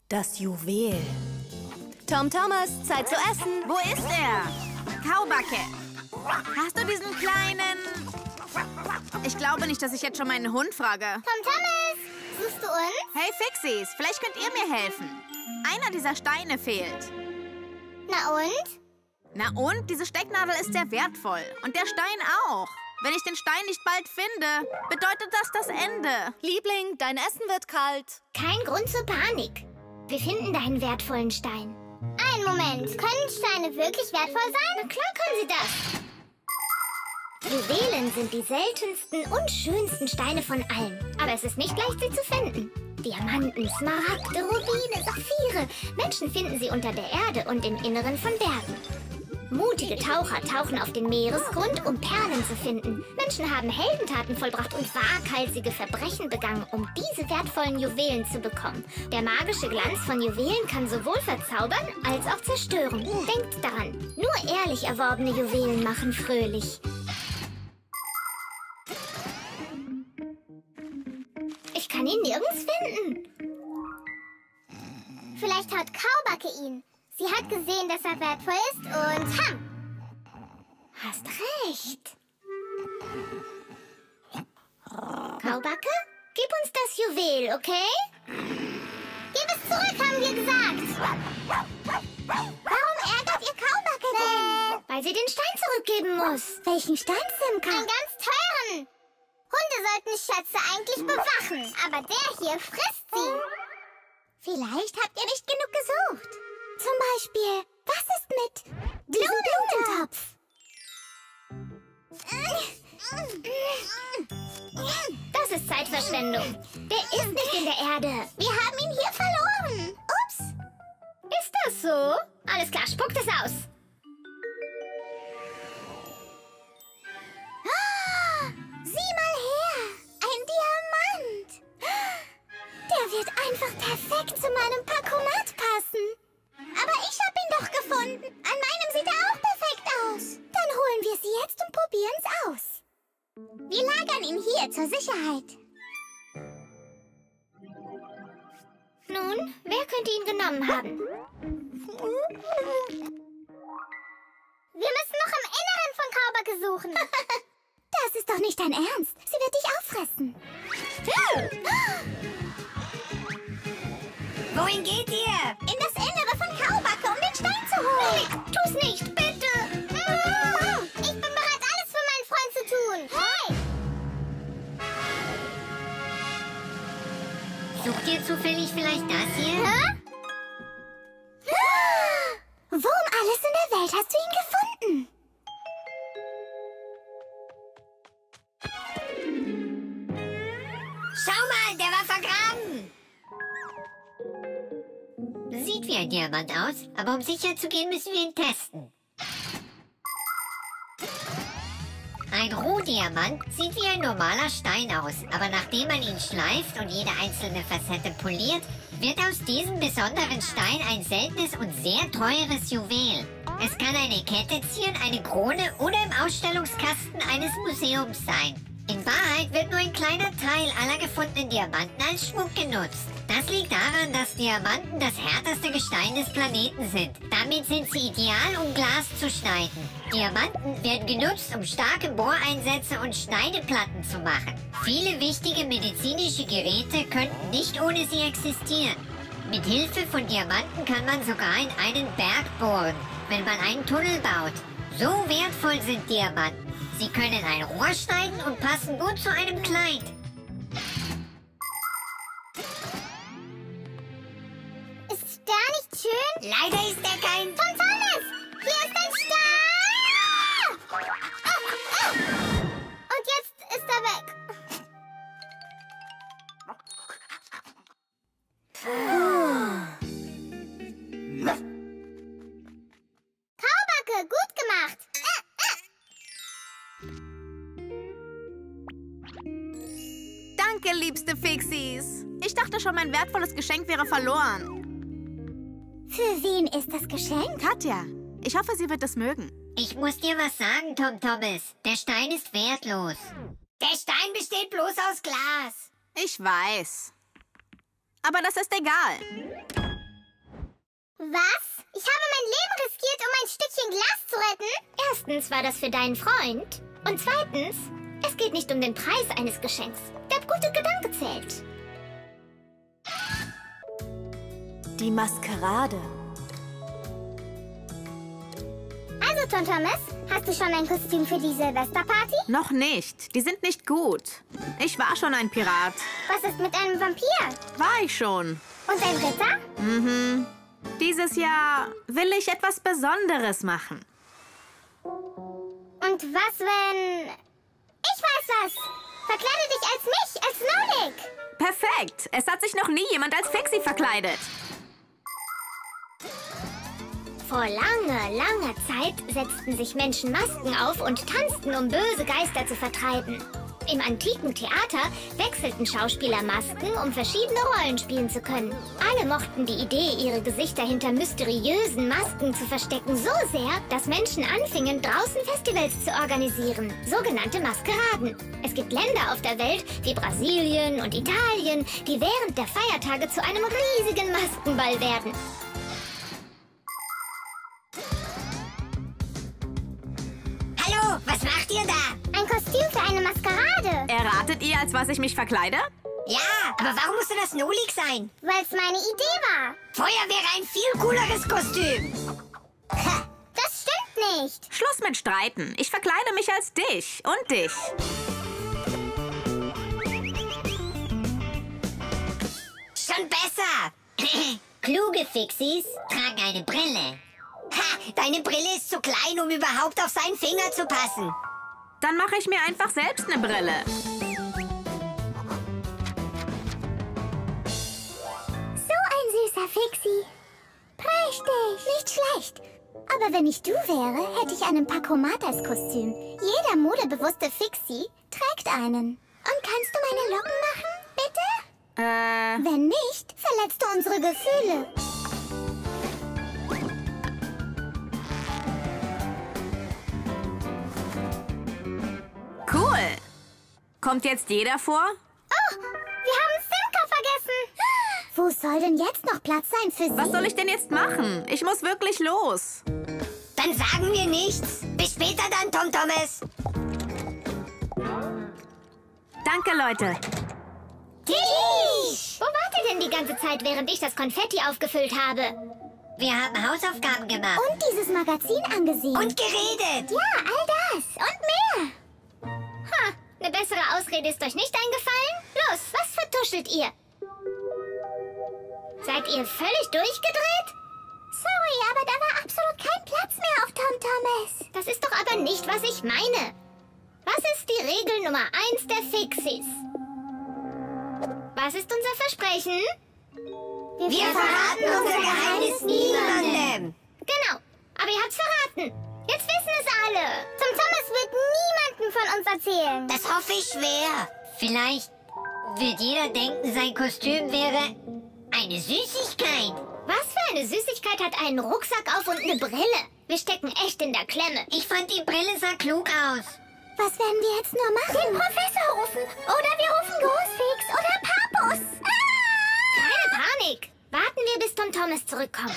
Das Juwel. Tom Thomas, Zeit zu essen. Wo ist er? Kaubacke. Hast du diesen kleinen... Ich glaube nicht, dass ich jetzt schon meinen Hund frage. Tom Thomas, suchst du uns? Hey Fixies, vielleicht könnt ihr mir helfen. Einer dieser Steine fehlt. Na und? Na und? Diese Stecknadel ist sehr wertvoll. Und der Stein auch. Wenn ich den Stein nicht bald finde, bedeutet das das Ende. Liebling, dein Essen wird kalt. Kein Grund zur Panik. Wir finden deinen wertvollen Stein. Einen Moment. Können Steine wirklich wertvoll sein? Na klar können sie das. Juwelen sind die seltensten und schönsten Steine von allen. Aber es ist nicht leicht, sie zu finden. Diamanten, Smaragde, Rubine, Saphire. Menschen finden sie unter der Erde und im Inneren von Bergen. Mutige Taucher tauchen auf den Meeresgrund, um Perlen zu finden. Menschen haben Heldentaten vollbracht und waghalsige Verbrechen begangen, um diese wertvollen Juwelen zu bekommen. Der magische Glanz von Juwelen kann sowohl verzaubern als auch zerstören. Denkt daran, nur ehrlich erworbene Juwelen machen fröhlich. Ich kann ihn nirgends finden. Vielleicht hat Kaubacke ihn. Sie hat gesehen, dass er wertvoll ist und... Ha! Hast recht. Kaubacke, gib uns das Juwel, okay? Gib es zurück, haben wir gesagt. Warum ärgert ihr Kaubacke denn? Weil sie den Stein zurückgeben muss. Welchen Stein, Simka? Einen ganz teuren. Hunde sollten Schätze eigentlich bewachen, aber der hier frisst sie. Vielleicht habt ihr nicht genug gesucht. Zum Beispiel, was ist mit diesem Blumentopf? Das ist Zeitverschwendung. Der ist nicht in der Erde. Wir haben ihn hier verloren. Ups. Ist das so? Alles klar, spuckt es aus. Ah, sieh mal her. Ein Diamant. Der wird einfach perfekt zu meinem Pakomat passen. Aber ich hab ihn doch gefunden. An meinem sieht er auch perfekt aus. Dann holen wir sie jetzt und probieren's aus. Wir lagern ihn hier zur Sicherheit. Nun, wer könnte ihn genommen haben? Wir müssen noch im Inneren von Kaubacke suchen. Das ist doch nicht dein Ernst. Sie wird dich auffressen. Wohin geht ihr? In das Innere von Kaubacke, um den Stein zu holen. Hey, tu's nicht, bitte. Ich bin bereit, alles für meinen Freund zu tun. Hey! Sucht ihr zufällig vielleicht das hier? Hä? Wo um alles in der Welt hast du ihn gefunden? Schau mal, der war vergraben. Sieht wie ein Diamant aus, aber um sicher zu gehen, müssen wir ihn testen. Ein Rohdiamant sieht wie ein normaler Stein aus, aber nachdem man ihn schleift und jede einzelne Facette poliert, wird aus diesem besonderen Stein ein seltenes und sehr teures Juwel. Es kann eine Kette zieren, eine Krone oder im Ausstellungskasten eines Museums sein. In Wahrheit wird nur ein kleiner Teil aller gefundenen Diamanten als Schmuck genutzt. Das liegt daran, dass Diamanten das härteste Gestein des Planeten sind. Damit sind sie ideal, um Glas zu schneiden. Diamanten werden genutzt, um starke Bohreinsätze und Schneideplatten zu machen. Viele wichtige medizinische Geräte könnten nicht ohne sie existieren. Mit Hilfe von Diamanten kann man sogar in einen Berg bohren, wenn man einen Tunnel baut. So wertvoll sind Diamanten. Sie können ein Rohr schneiden und passen gut zu einem Kleid. Ist der nicht schön? Leider ist er kein... Tom Thomas! Hier ist ein Stein! Ah! Ah! Ah! Und jetzt ist er weg. Kaubacke, gut gemacht! Ah! Danke, liebste Fixies. Ich dachte schon, mein wertvolles Geschenk wäre verloren. Für wen ist das Geschenk? Katja, ich hoffe, sie wird es mögen. Ich muss dir was sagen, Tom Thomas. Der Stein ist wertlos. Der Stein besteht bloß aus Glas. Ich weiß. Aber das ist egal. Was? Ich habe mein Leben riskiert, um ein Stückchen Glas zu retten? Erstens war das für deinen Freund. Und zweitens, es geht nicht um den Preis eines Geschenks. Der gute Gedanke zählt. Die Maskerade. Also, Tom Thomas, hast du schon ein Kostüm für die Silvesterparty? Noch nicht. Die sind nicht gut. Ich war schon ein Pirat. Was ist mit einem Vampir? War ich schon. Und ein Ritter? Mhm. Dieses Jahr will ich etwas Besonderes machen. Und was, wenn... Ich weiß was! Verkleide dich als mich, als Nolik! Perfekt! Es hat sich noch nie jemand als Fixie verkleidet. Vor langer, langer Zeit setzten sich Menschen Masken auf und tanzten, um böse Geister zu vertreiben. Im antiken Theater wechselten Schauspieler Masken, um verschiedene Rollen spielen zu können. Alle mochten die Idee, ihre Gesichter hinter mysteriösen Masken zu verstecken, so sehr, dass Menschen anfingen, draußen Festivals zu organisieren, sogenannte Maskeraden. Es gibt Länder auf der Welt, wie Brasilien und Italien, die während der Feiertage zu einem riesigen Maskenball werden. Hallo, was macht ihr da? Ein Kostüm für eine Maskerade. Erratet ihr, als was ich mich verkleide? Ja, aber warum musste das Nolik sein? Weil es meine Idee war. Feuer wäre ein viel cooleres Kostüm. Ha, das stimmt nicht. Schluss mit Streiten. Ich verkleide mich als dich und dich. Schon besser. Kluge Fixies tragen eine Brille. Ha, deine Brille ist zu klein, um überhaupt auf seinen Finger zu passen. Dann mache ich mir einfach selbst eine Brille. So ein süßer Fixie. Prächtig. Nicht schlecht. Aber wenn ich du wäre, hätte ich einen Pacomat als Kostüm. Jeder modebewusste Fixie trägt einen. Und kannst du meine Locken machen, bitte? Äh... Wenn nicht, verletzt du unsere Gefühle. Cool. Kommt jetzt jeder vor? Oh, wir haben Simka vergessen. Wo soll denn jetzt noch Platz sein für sie? Was soll ich denn jetzt machen? Ich muss wirklich los. Dann sagen wir nichts. Bis später dann, Tom Thomas. Danke, Leute. Tisch! Wo wart ihr denn die ganze Zeit, während ich das Konfetti aufgefüllt habe? Wir haben Hausaufgaben gemacht. Und dieses Magazin angesehen. Und geredet. Ja, all das. Und mehr. Ha, eine bessere Ausrede ist euch nicht eingefallen? Los, was vertuschelt ihr? Seid ihr völlig durchgedreht? Sorry, aber da war absolut kein Platz mehr auf Tom Thomas. Das ist doch aber nicht, was ich meine. Was ist die Regel Nummer eins der Fixies? Was ist unser Versprechen? Wir, Wir verraten unser Geheimnis niemandem. Genau, aber ihr habt's verraten. Jetzt wissen es alle. Tom Thomas wird niemandem von uns erzählen. Das hoffe ich schwer. Vielleicht wird jeder denken, sein Kostüm wäre eine Süßigkeit. Was für eine Süßigkeit hat einen Rucksack auf und eine Brille? Wir stecken echt in der Klemme. Ich fand, die Brille sah klug aus. Was werden wir jetzt nur machen? Den Professor rufen. Oder wir rufen Großfix oder Papus. Ah! Keine Panik. Warten wir, bis Tom Thomas zurückkommt.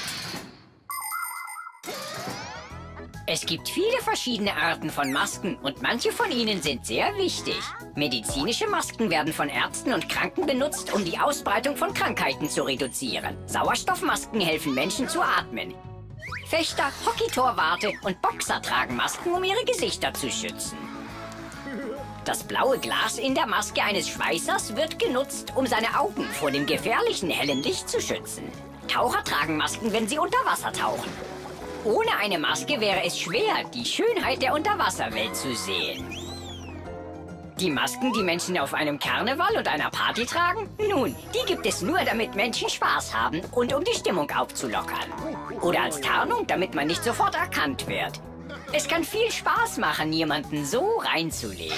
Es gibt viele verschiedene Arten von Masken und manche von ihnen sind sehr wichtig. Medizinische Masken werden von Ärzten und Kranken benutzt, um die Ausbreitung von Krankheiten zu reduzieren. Sauerstoffmasken helfen Menschen zu atmen. Fechter, Hockeytorwarte und Boxer tragen Masken, um ihre Gesichter zu schützen. Das blaue Glas in der Maske eines Schweißers wird genutzt, um seine Augen vor dem gefährlichen hellen Licht zu schützen. Taucher tragen Masken, wenn sie unter Wasser tauchen. Ohne eine Maske wäre es schwer, die Schönheit der Unterwasserwelt zu sehen. Die Masken, die Menschen auf einem Karneval und einer Party tragen? Nun, die gibt es nur, damit Menschen Spaß haben und um die Stimmung aufzulockern. Oder als Tarnung, damit man nicht sofort erkannt wird. Es kann viel Spaß machen, jemanden so reinzulegen.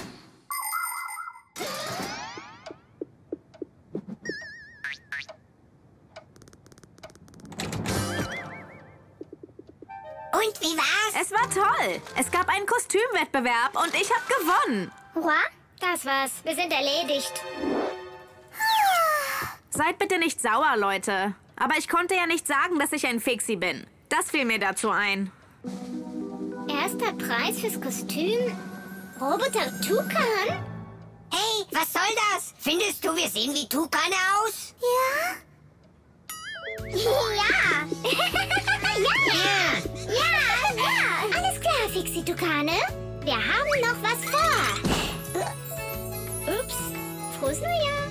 Und wie war's? Es war toll. Es gab einen Kostümwettbewerb und ich habe gewonnen. Hurra, das war's. Wir sind erledigt. Seid bitte nicht sauer, Leute. Aber ich konnte ja nicht sagen, dass ich ein Fixie bin. Das fiel mir dazu ein. Erster Preis fürs Kostüm? Roboter Tukan? Hey, was soll das? Findest du, wir sehen wie Tukane aus? Ja. Ja. ja. Ja. Ja. Ja. Alles klar, Fixie Tukane. Wir haben noch was vor. Ups. Frohes Neujahr.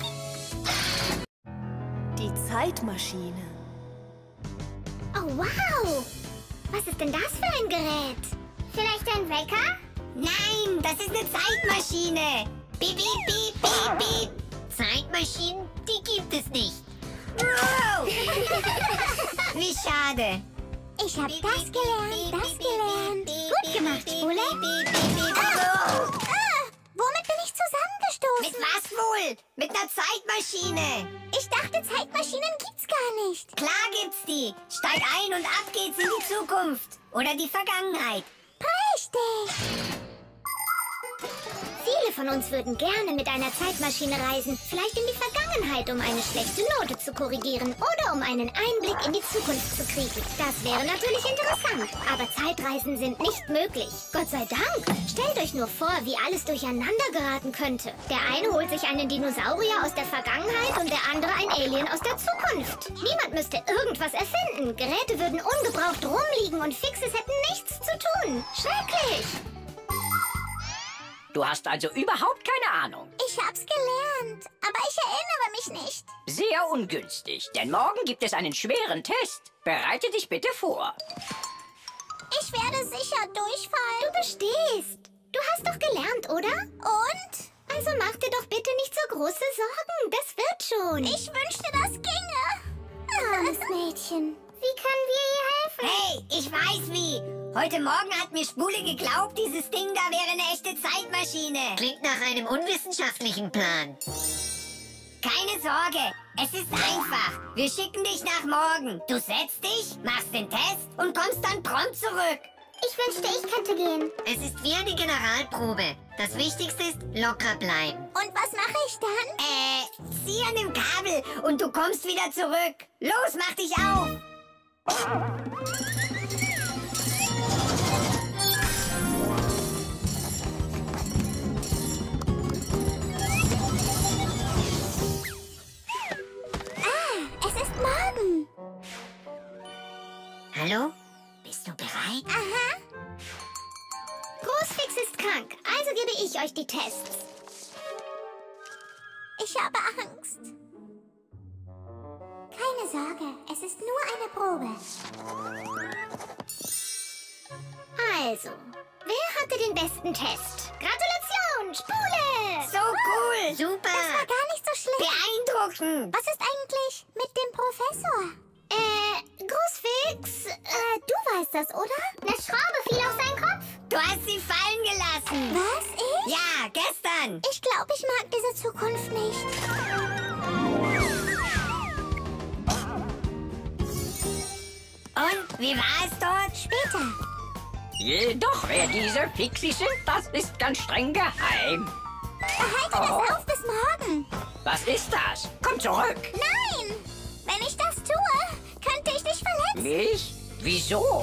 Die Zeitmaschine. Oh, wow. Was ist denn das für ein Gerät? Vielleicht ein Wecker? Nein, das ist eine Zeitmaschine. Piep, piep, piep, piep, piep. Zeitmaschinen, die gibt es nicht. Wow. Wie schade. Ich hab das gelernt, das gelernt. Gut gemacht, Spule. Oh. Ah, womit bin ich zusammengestoßen? Mit was wohl? Mit einer Zeitmaschine. Ich dachte, Zeitmaschinen gibt's gar nicht. Klar gibt's die. Steig ein und ab geht's in die Zukunft. Oder die Vergangenheit. Richtig. Viele von uns würden gerne mit einer Zeitmaschine reisen. Vielleicht in die Vergangenheit, um eine schlechte Note zu korrigieren. Oder um einen Einblick in die Zukunft zu kriegen. Das wäre natürlich interessant. Aber Zeitreisen sind nicht möglich. Gott sei Dank. Stellt euch nur vor, wie alles durcheinander geraten könnte. Der eine holt sich einen Dinosaurier aus der Vergangenheit und der andere ein Alien aus der Zukunft. Niemand müsste irgendwas erfinden. Geräte würden ungebraucht rumliegen und Fixes hätten nichts zu tun. Schrecklich. Du hast also überhaupt keine Ahnung. Ich hab's gelernt, aber ich erinnere mich nicht. Sehr ungünstig, denn morgen gibt es einen schweren Test. Bereite dich bitte vor. Ich werde sicher durchfallen. Du bestehst. Du hast doch gelernt, oder? Und? Also mach dir doch bitte nicht so große Sorgen. Das wird schon. Ich wünschte, das ginge. Armes Mädchen. Wie können wir ihr helfen? Hey, ich weiß wie. Heute Morgen hat mir Spule geglaubt, dieses Ding da wäre eine echte Zeitmaschine. Klingt nach einem unwissenschaftlichen Plan. Keine Sorge, es ist einfach. Wir schicken dich nach morgen. Du setzt dich, machst den Test und kommst dann prompt zurück. Ich wünschte, ich könnte gehen. Es ist wie eine Generalprobe. Das Wichtigste ist, locker bleiben. Und was mache ich dann? Äh, zieh an dem Kabel und du kommst wieder zurück. Los, mach dich auf. Hallo? Bist du bereit? Aha. Großfix ist krank, also gebe ich euch die Tests. Ich habe Angst. Keine Sorge, es ist nur eine Probe. Also, wer hatte den besten Test? Gratulation, Spule! So cool! Super! Das war gar nicht so schlimm. Beeindruckend! Was ist eigentlich mit dem Professor? Äh, Großfix, äh, du weißt das, oder? Eine Schraube fiel auf seinen Kopf. Du hast sie fallen gelassen. Was, ich? Ja, gestern. Ich glaube, ich mag diese Zukunft nicht. Und, wie war es dort? Später. Jedoch, wer diese Fixies sind, das ist ganz streng geheim. Behalte Oh. das auf bis morgen. Was ist das? Komm zurück. Nein! Wenn ich das tue, könnte ich dich verletzen. Mich? Wieso?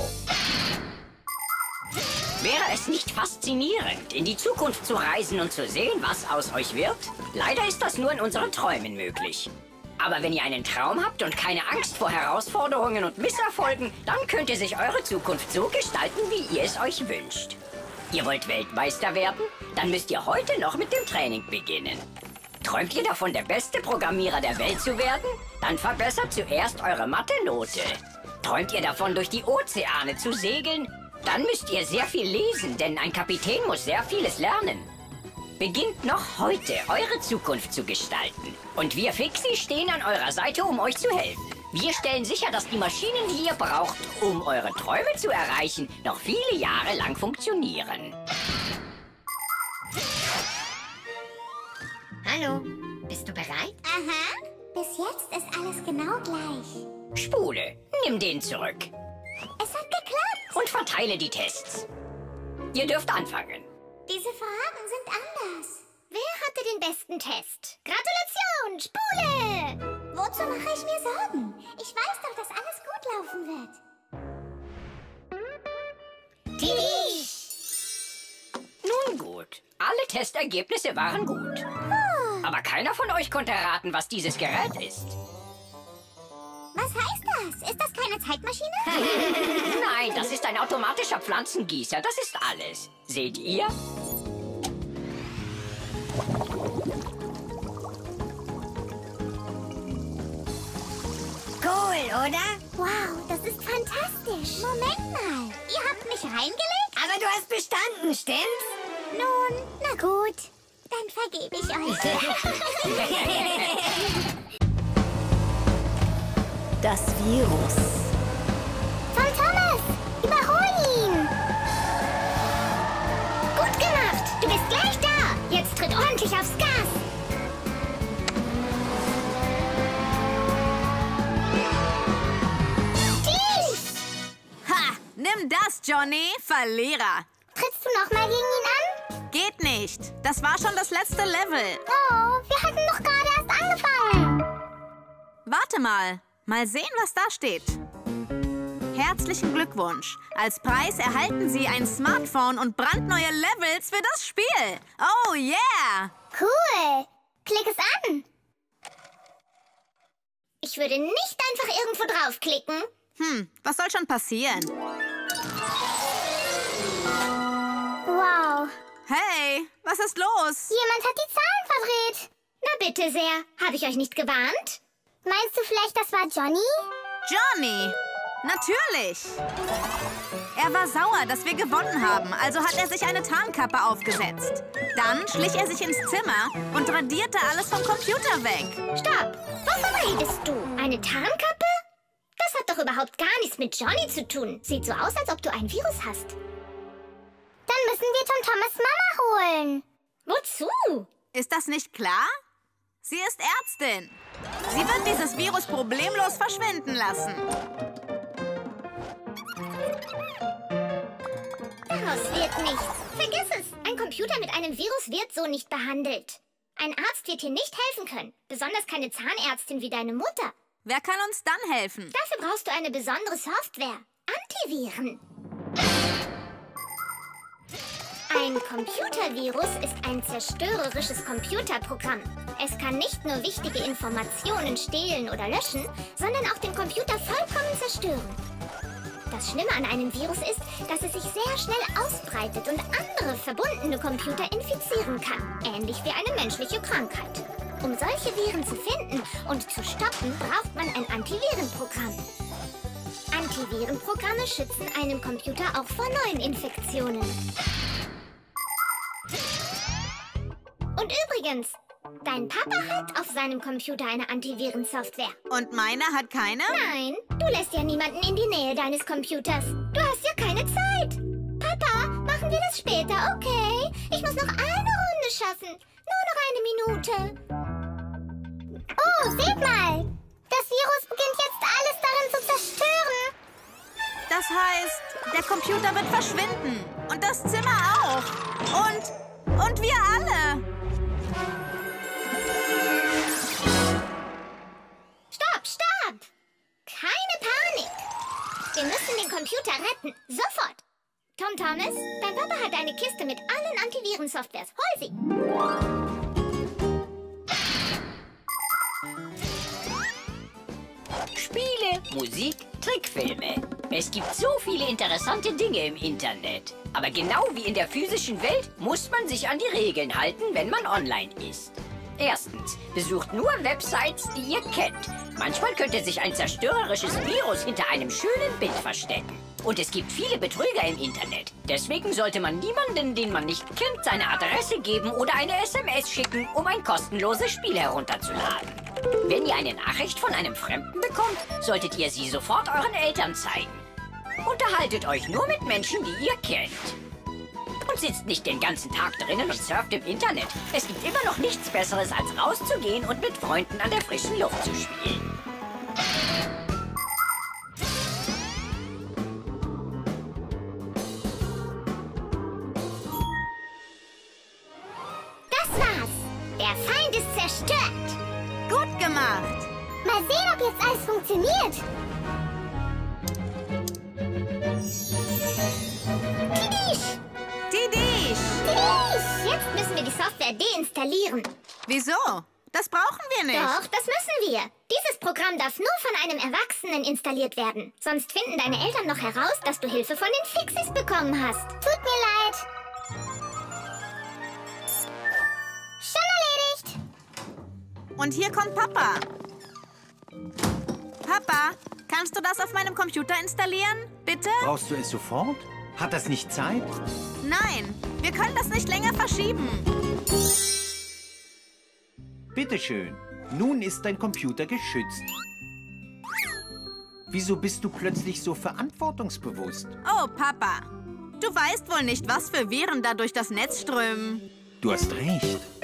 Wäre es nicht faszinierend, in die Zukunft zu reisen und zu sehen, was aus euch wird? Leider ist das nur in unseren Träumen möglich. Aber wenn ihr einen Traum habt und keine Angst vor Herausforderungen und Misserfolgen, dann könnte sich eure Zukunft so gestalten, wie ihr es euch wünscht. Ihr wollt Weltmeister werden? Dann müsst ihr heute noch mit dem Training beginnen. Träumt ihr davon, der beste Programmierer der Welt zu werden? Dann verbessert zuerst eure Mathe-Note. Träumt ihr davon, durch die Ozeane zu segeln? Dann müsst ihr sehr viel lesen, denn ein Kapitän muss sehr vieles lernen. Beginnt noch heute, eure Zukunft zu gestalten. Und wir Fixie stehen an eurer Seite, um euch zu helfen. Wir stellen sicher, dass die Maschinen, die ihr braucht, um eure Träume zu erreichen, noch viele Jahre lang funktionieren. Hallo, bist du bereit? Aha. Bis jetzt ist alles genau gleich. Spule, nimm den zurück. Es hat geklappt. Und verteile die Tests. Ihr dürft anfangen. Diese Fragen sind anders. Wer hatte den besten Test? Gratulation, Spule! Wozu mache ich mir Sorgen? Ich weiß doch, dass alles gut laufen wird. Tisch! Nun gut, alle Testergebnisse waren gut. Aber keiner von euch konnte erraten, was dieses Gerät ist. Was heißt das? Ist das keine Zeitmaschine? Nein, das ist ein automatischer Pflanzengießer. Das ist alles. Seht ihr? Cool, oder? Wow, das ist fantastisch. Moment mal, ihr habt mich reingelegt? Aber du hast bestanden, stimmt's? Nun, na gut. Dann vergebe ich euch. Das Virus. Tom Thomas, überhol ihn. Gut gemacht, du bist gleich da. Jetzt tritt ordentlich aufs Gas. Ha! Nimm das, Johnny, Verlierer. Trittst du nochmal gegen ihn an? Geht nicht. Das war schon das letzte Level. Oh, wir hatten doch gerade erst angefangen. Warte mal. Mal sehen, was da steht. Herzlichen Glückwunsch. Als Preis erhalten Sie ein Smartphone und brandneue Levels für das Spiel. Oh yeah! Cool. Klick es an. Ich würde nicht einfach irgendwo draufklicken. Hm, was soll schon passieren? Wow. Hey, was ist los? Jemand hat die Zahlen verdreht. Na bitte sehr. Habe ich euch nicht gewarnt? Meinst du vielleicht, das war Johnny? Johnny! Natürlich! Er war sauer, dass wir gewonnen haben, also hat er sich eine Tarnkappe aufgesetzt. Dann schlich er sich ins Zimmer und radierte alles vom Computer weg. Stopp! Wovon redest du? Eine Tarnkappe? Das hat doch überhaupt gar nichts mit Johnny zu tun. Sieht so aus, als ob du ein Virus hast. Dann müssen wir Tom Thomas Mama holen. Wozu? Ist das nicht klar? Sie ist Ärztin. Sie wird dieses Virus problemlos verschwinden lassen. Daraus wird nichts. Vergiss es. Ein Computer mit einem Virus wird so nicht behandelt. Ein Arzt wird hier nicht helfen können. Besonders keine Zahnärztin wie deine Mutter. Wer kann uns dann helfen? Dafür brauchst du eine besondere Software. Antiviren. Ein Computervirus ist ein zerstörerisches Computerprogramm. Es kann nicht nur wichtige Informationen stehlen oder löschen, sondern auch den Computer vollkommen zerstören. Das Schlimme an einem Virus ist, dass es sich sehr schnell ausbreitet und andere verbundene Computer infizieren kann, ähnlich wie eine menschliche Krankheit. Um solche Viren zu finden und zu stoppen, braucht man ein Antivirenprogramm. Antivirenprogramme schützen einen Computer auch vor neuen Infektionen. Und übrigens, dein Papa hat auf seinem Computer eine Antivirensoftware. Und meiner hat keine? Nein, du lässt ja niemanden in die Nähe deines Computers. Du hast ja keine Zeit. Papa, machen wir das später, okay? Ich muss noch eine Runde schaffen. Nur noch eine Minute. Oh, seht mal. Das Virus beginnt jetzt alles darin zu zerstören. Das heißt, der Computer wird verschwinden. Und das Zimmer auch. Und, und wir alle. Stopp, stopp! Keine Panik! Wir müssen den Computer retten. Sofort! Tom Thomas, dein Papa hat eine Kiste mit allen Antivirensoftwares. Hol sie! Spiele, Musik, Trickfilme. Es gibt so viele interessante Dinge im Internet. Aber genau wie in der physischen Welt muss man sich an die Regeln halten, wenn man online ist. Erstens, besucht nur Websites, die ihr kennt. Manchmal könnte sich ein zerstörerisches Virus hinter einem schönen Bild verstecken. Und es gibt viele Betrüger im Internet. Deswegen sollte man niemanden, den man nicht kennt, seine Adresse geben oder eine S M S schicken, um ein kostenloses Spiel herunterzuladen. Wenn ihr eine Nachricht von einem Fremden bekommt, solltet ihr sie sofort euren Eltern zeigen. Unterhaltet euch nur mit Menschen, die ihr kennt. Und sitzt nicht den ganzen Tag drinnen und surft im Internet. Es gibt immer noch nichts Besseres, als rauszugehen und mit Freunden an der frischen Luft zu spielen. Das war's. Der Feind ist zerstört. Gut gemacht. Mal sehen, ob jetzt alles funktioniert. Tidisch! Tidisch! Tidisch! Jetzt müssen wir die Software deinstallieren. Wieso? Das brauchen wir nicht. Doch, das müssen wir. Dieses Programm darf nur von einem Erwachsenen installiert werden. Sonst finden deine Eltern noch heraus, dass du Hilfe von den Fixies bekommen hast. Tut mir leid. Schon erledigt. Und hier kommt Papa. Papa, kannst du das auf meinem Computer installieren? Bitte? Brauchst du es sofort? Hat das nicht Zeit? Nein, wir können das nicht länger verschieben. Bitteschön. Nun ist dein Computer geschützt. Wieso bist du plötzlich so verantwortungsbewusst? Oh, Papa. Du weißt wohl nicht, was für Viren da durch das Netz strömen. Du hast recht.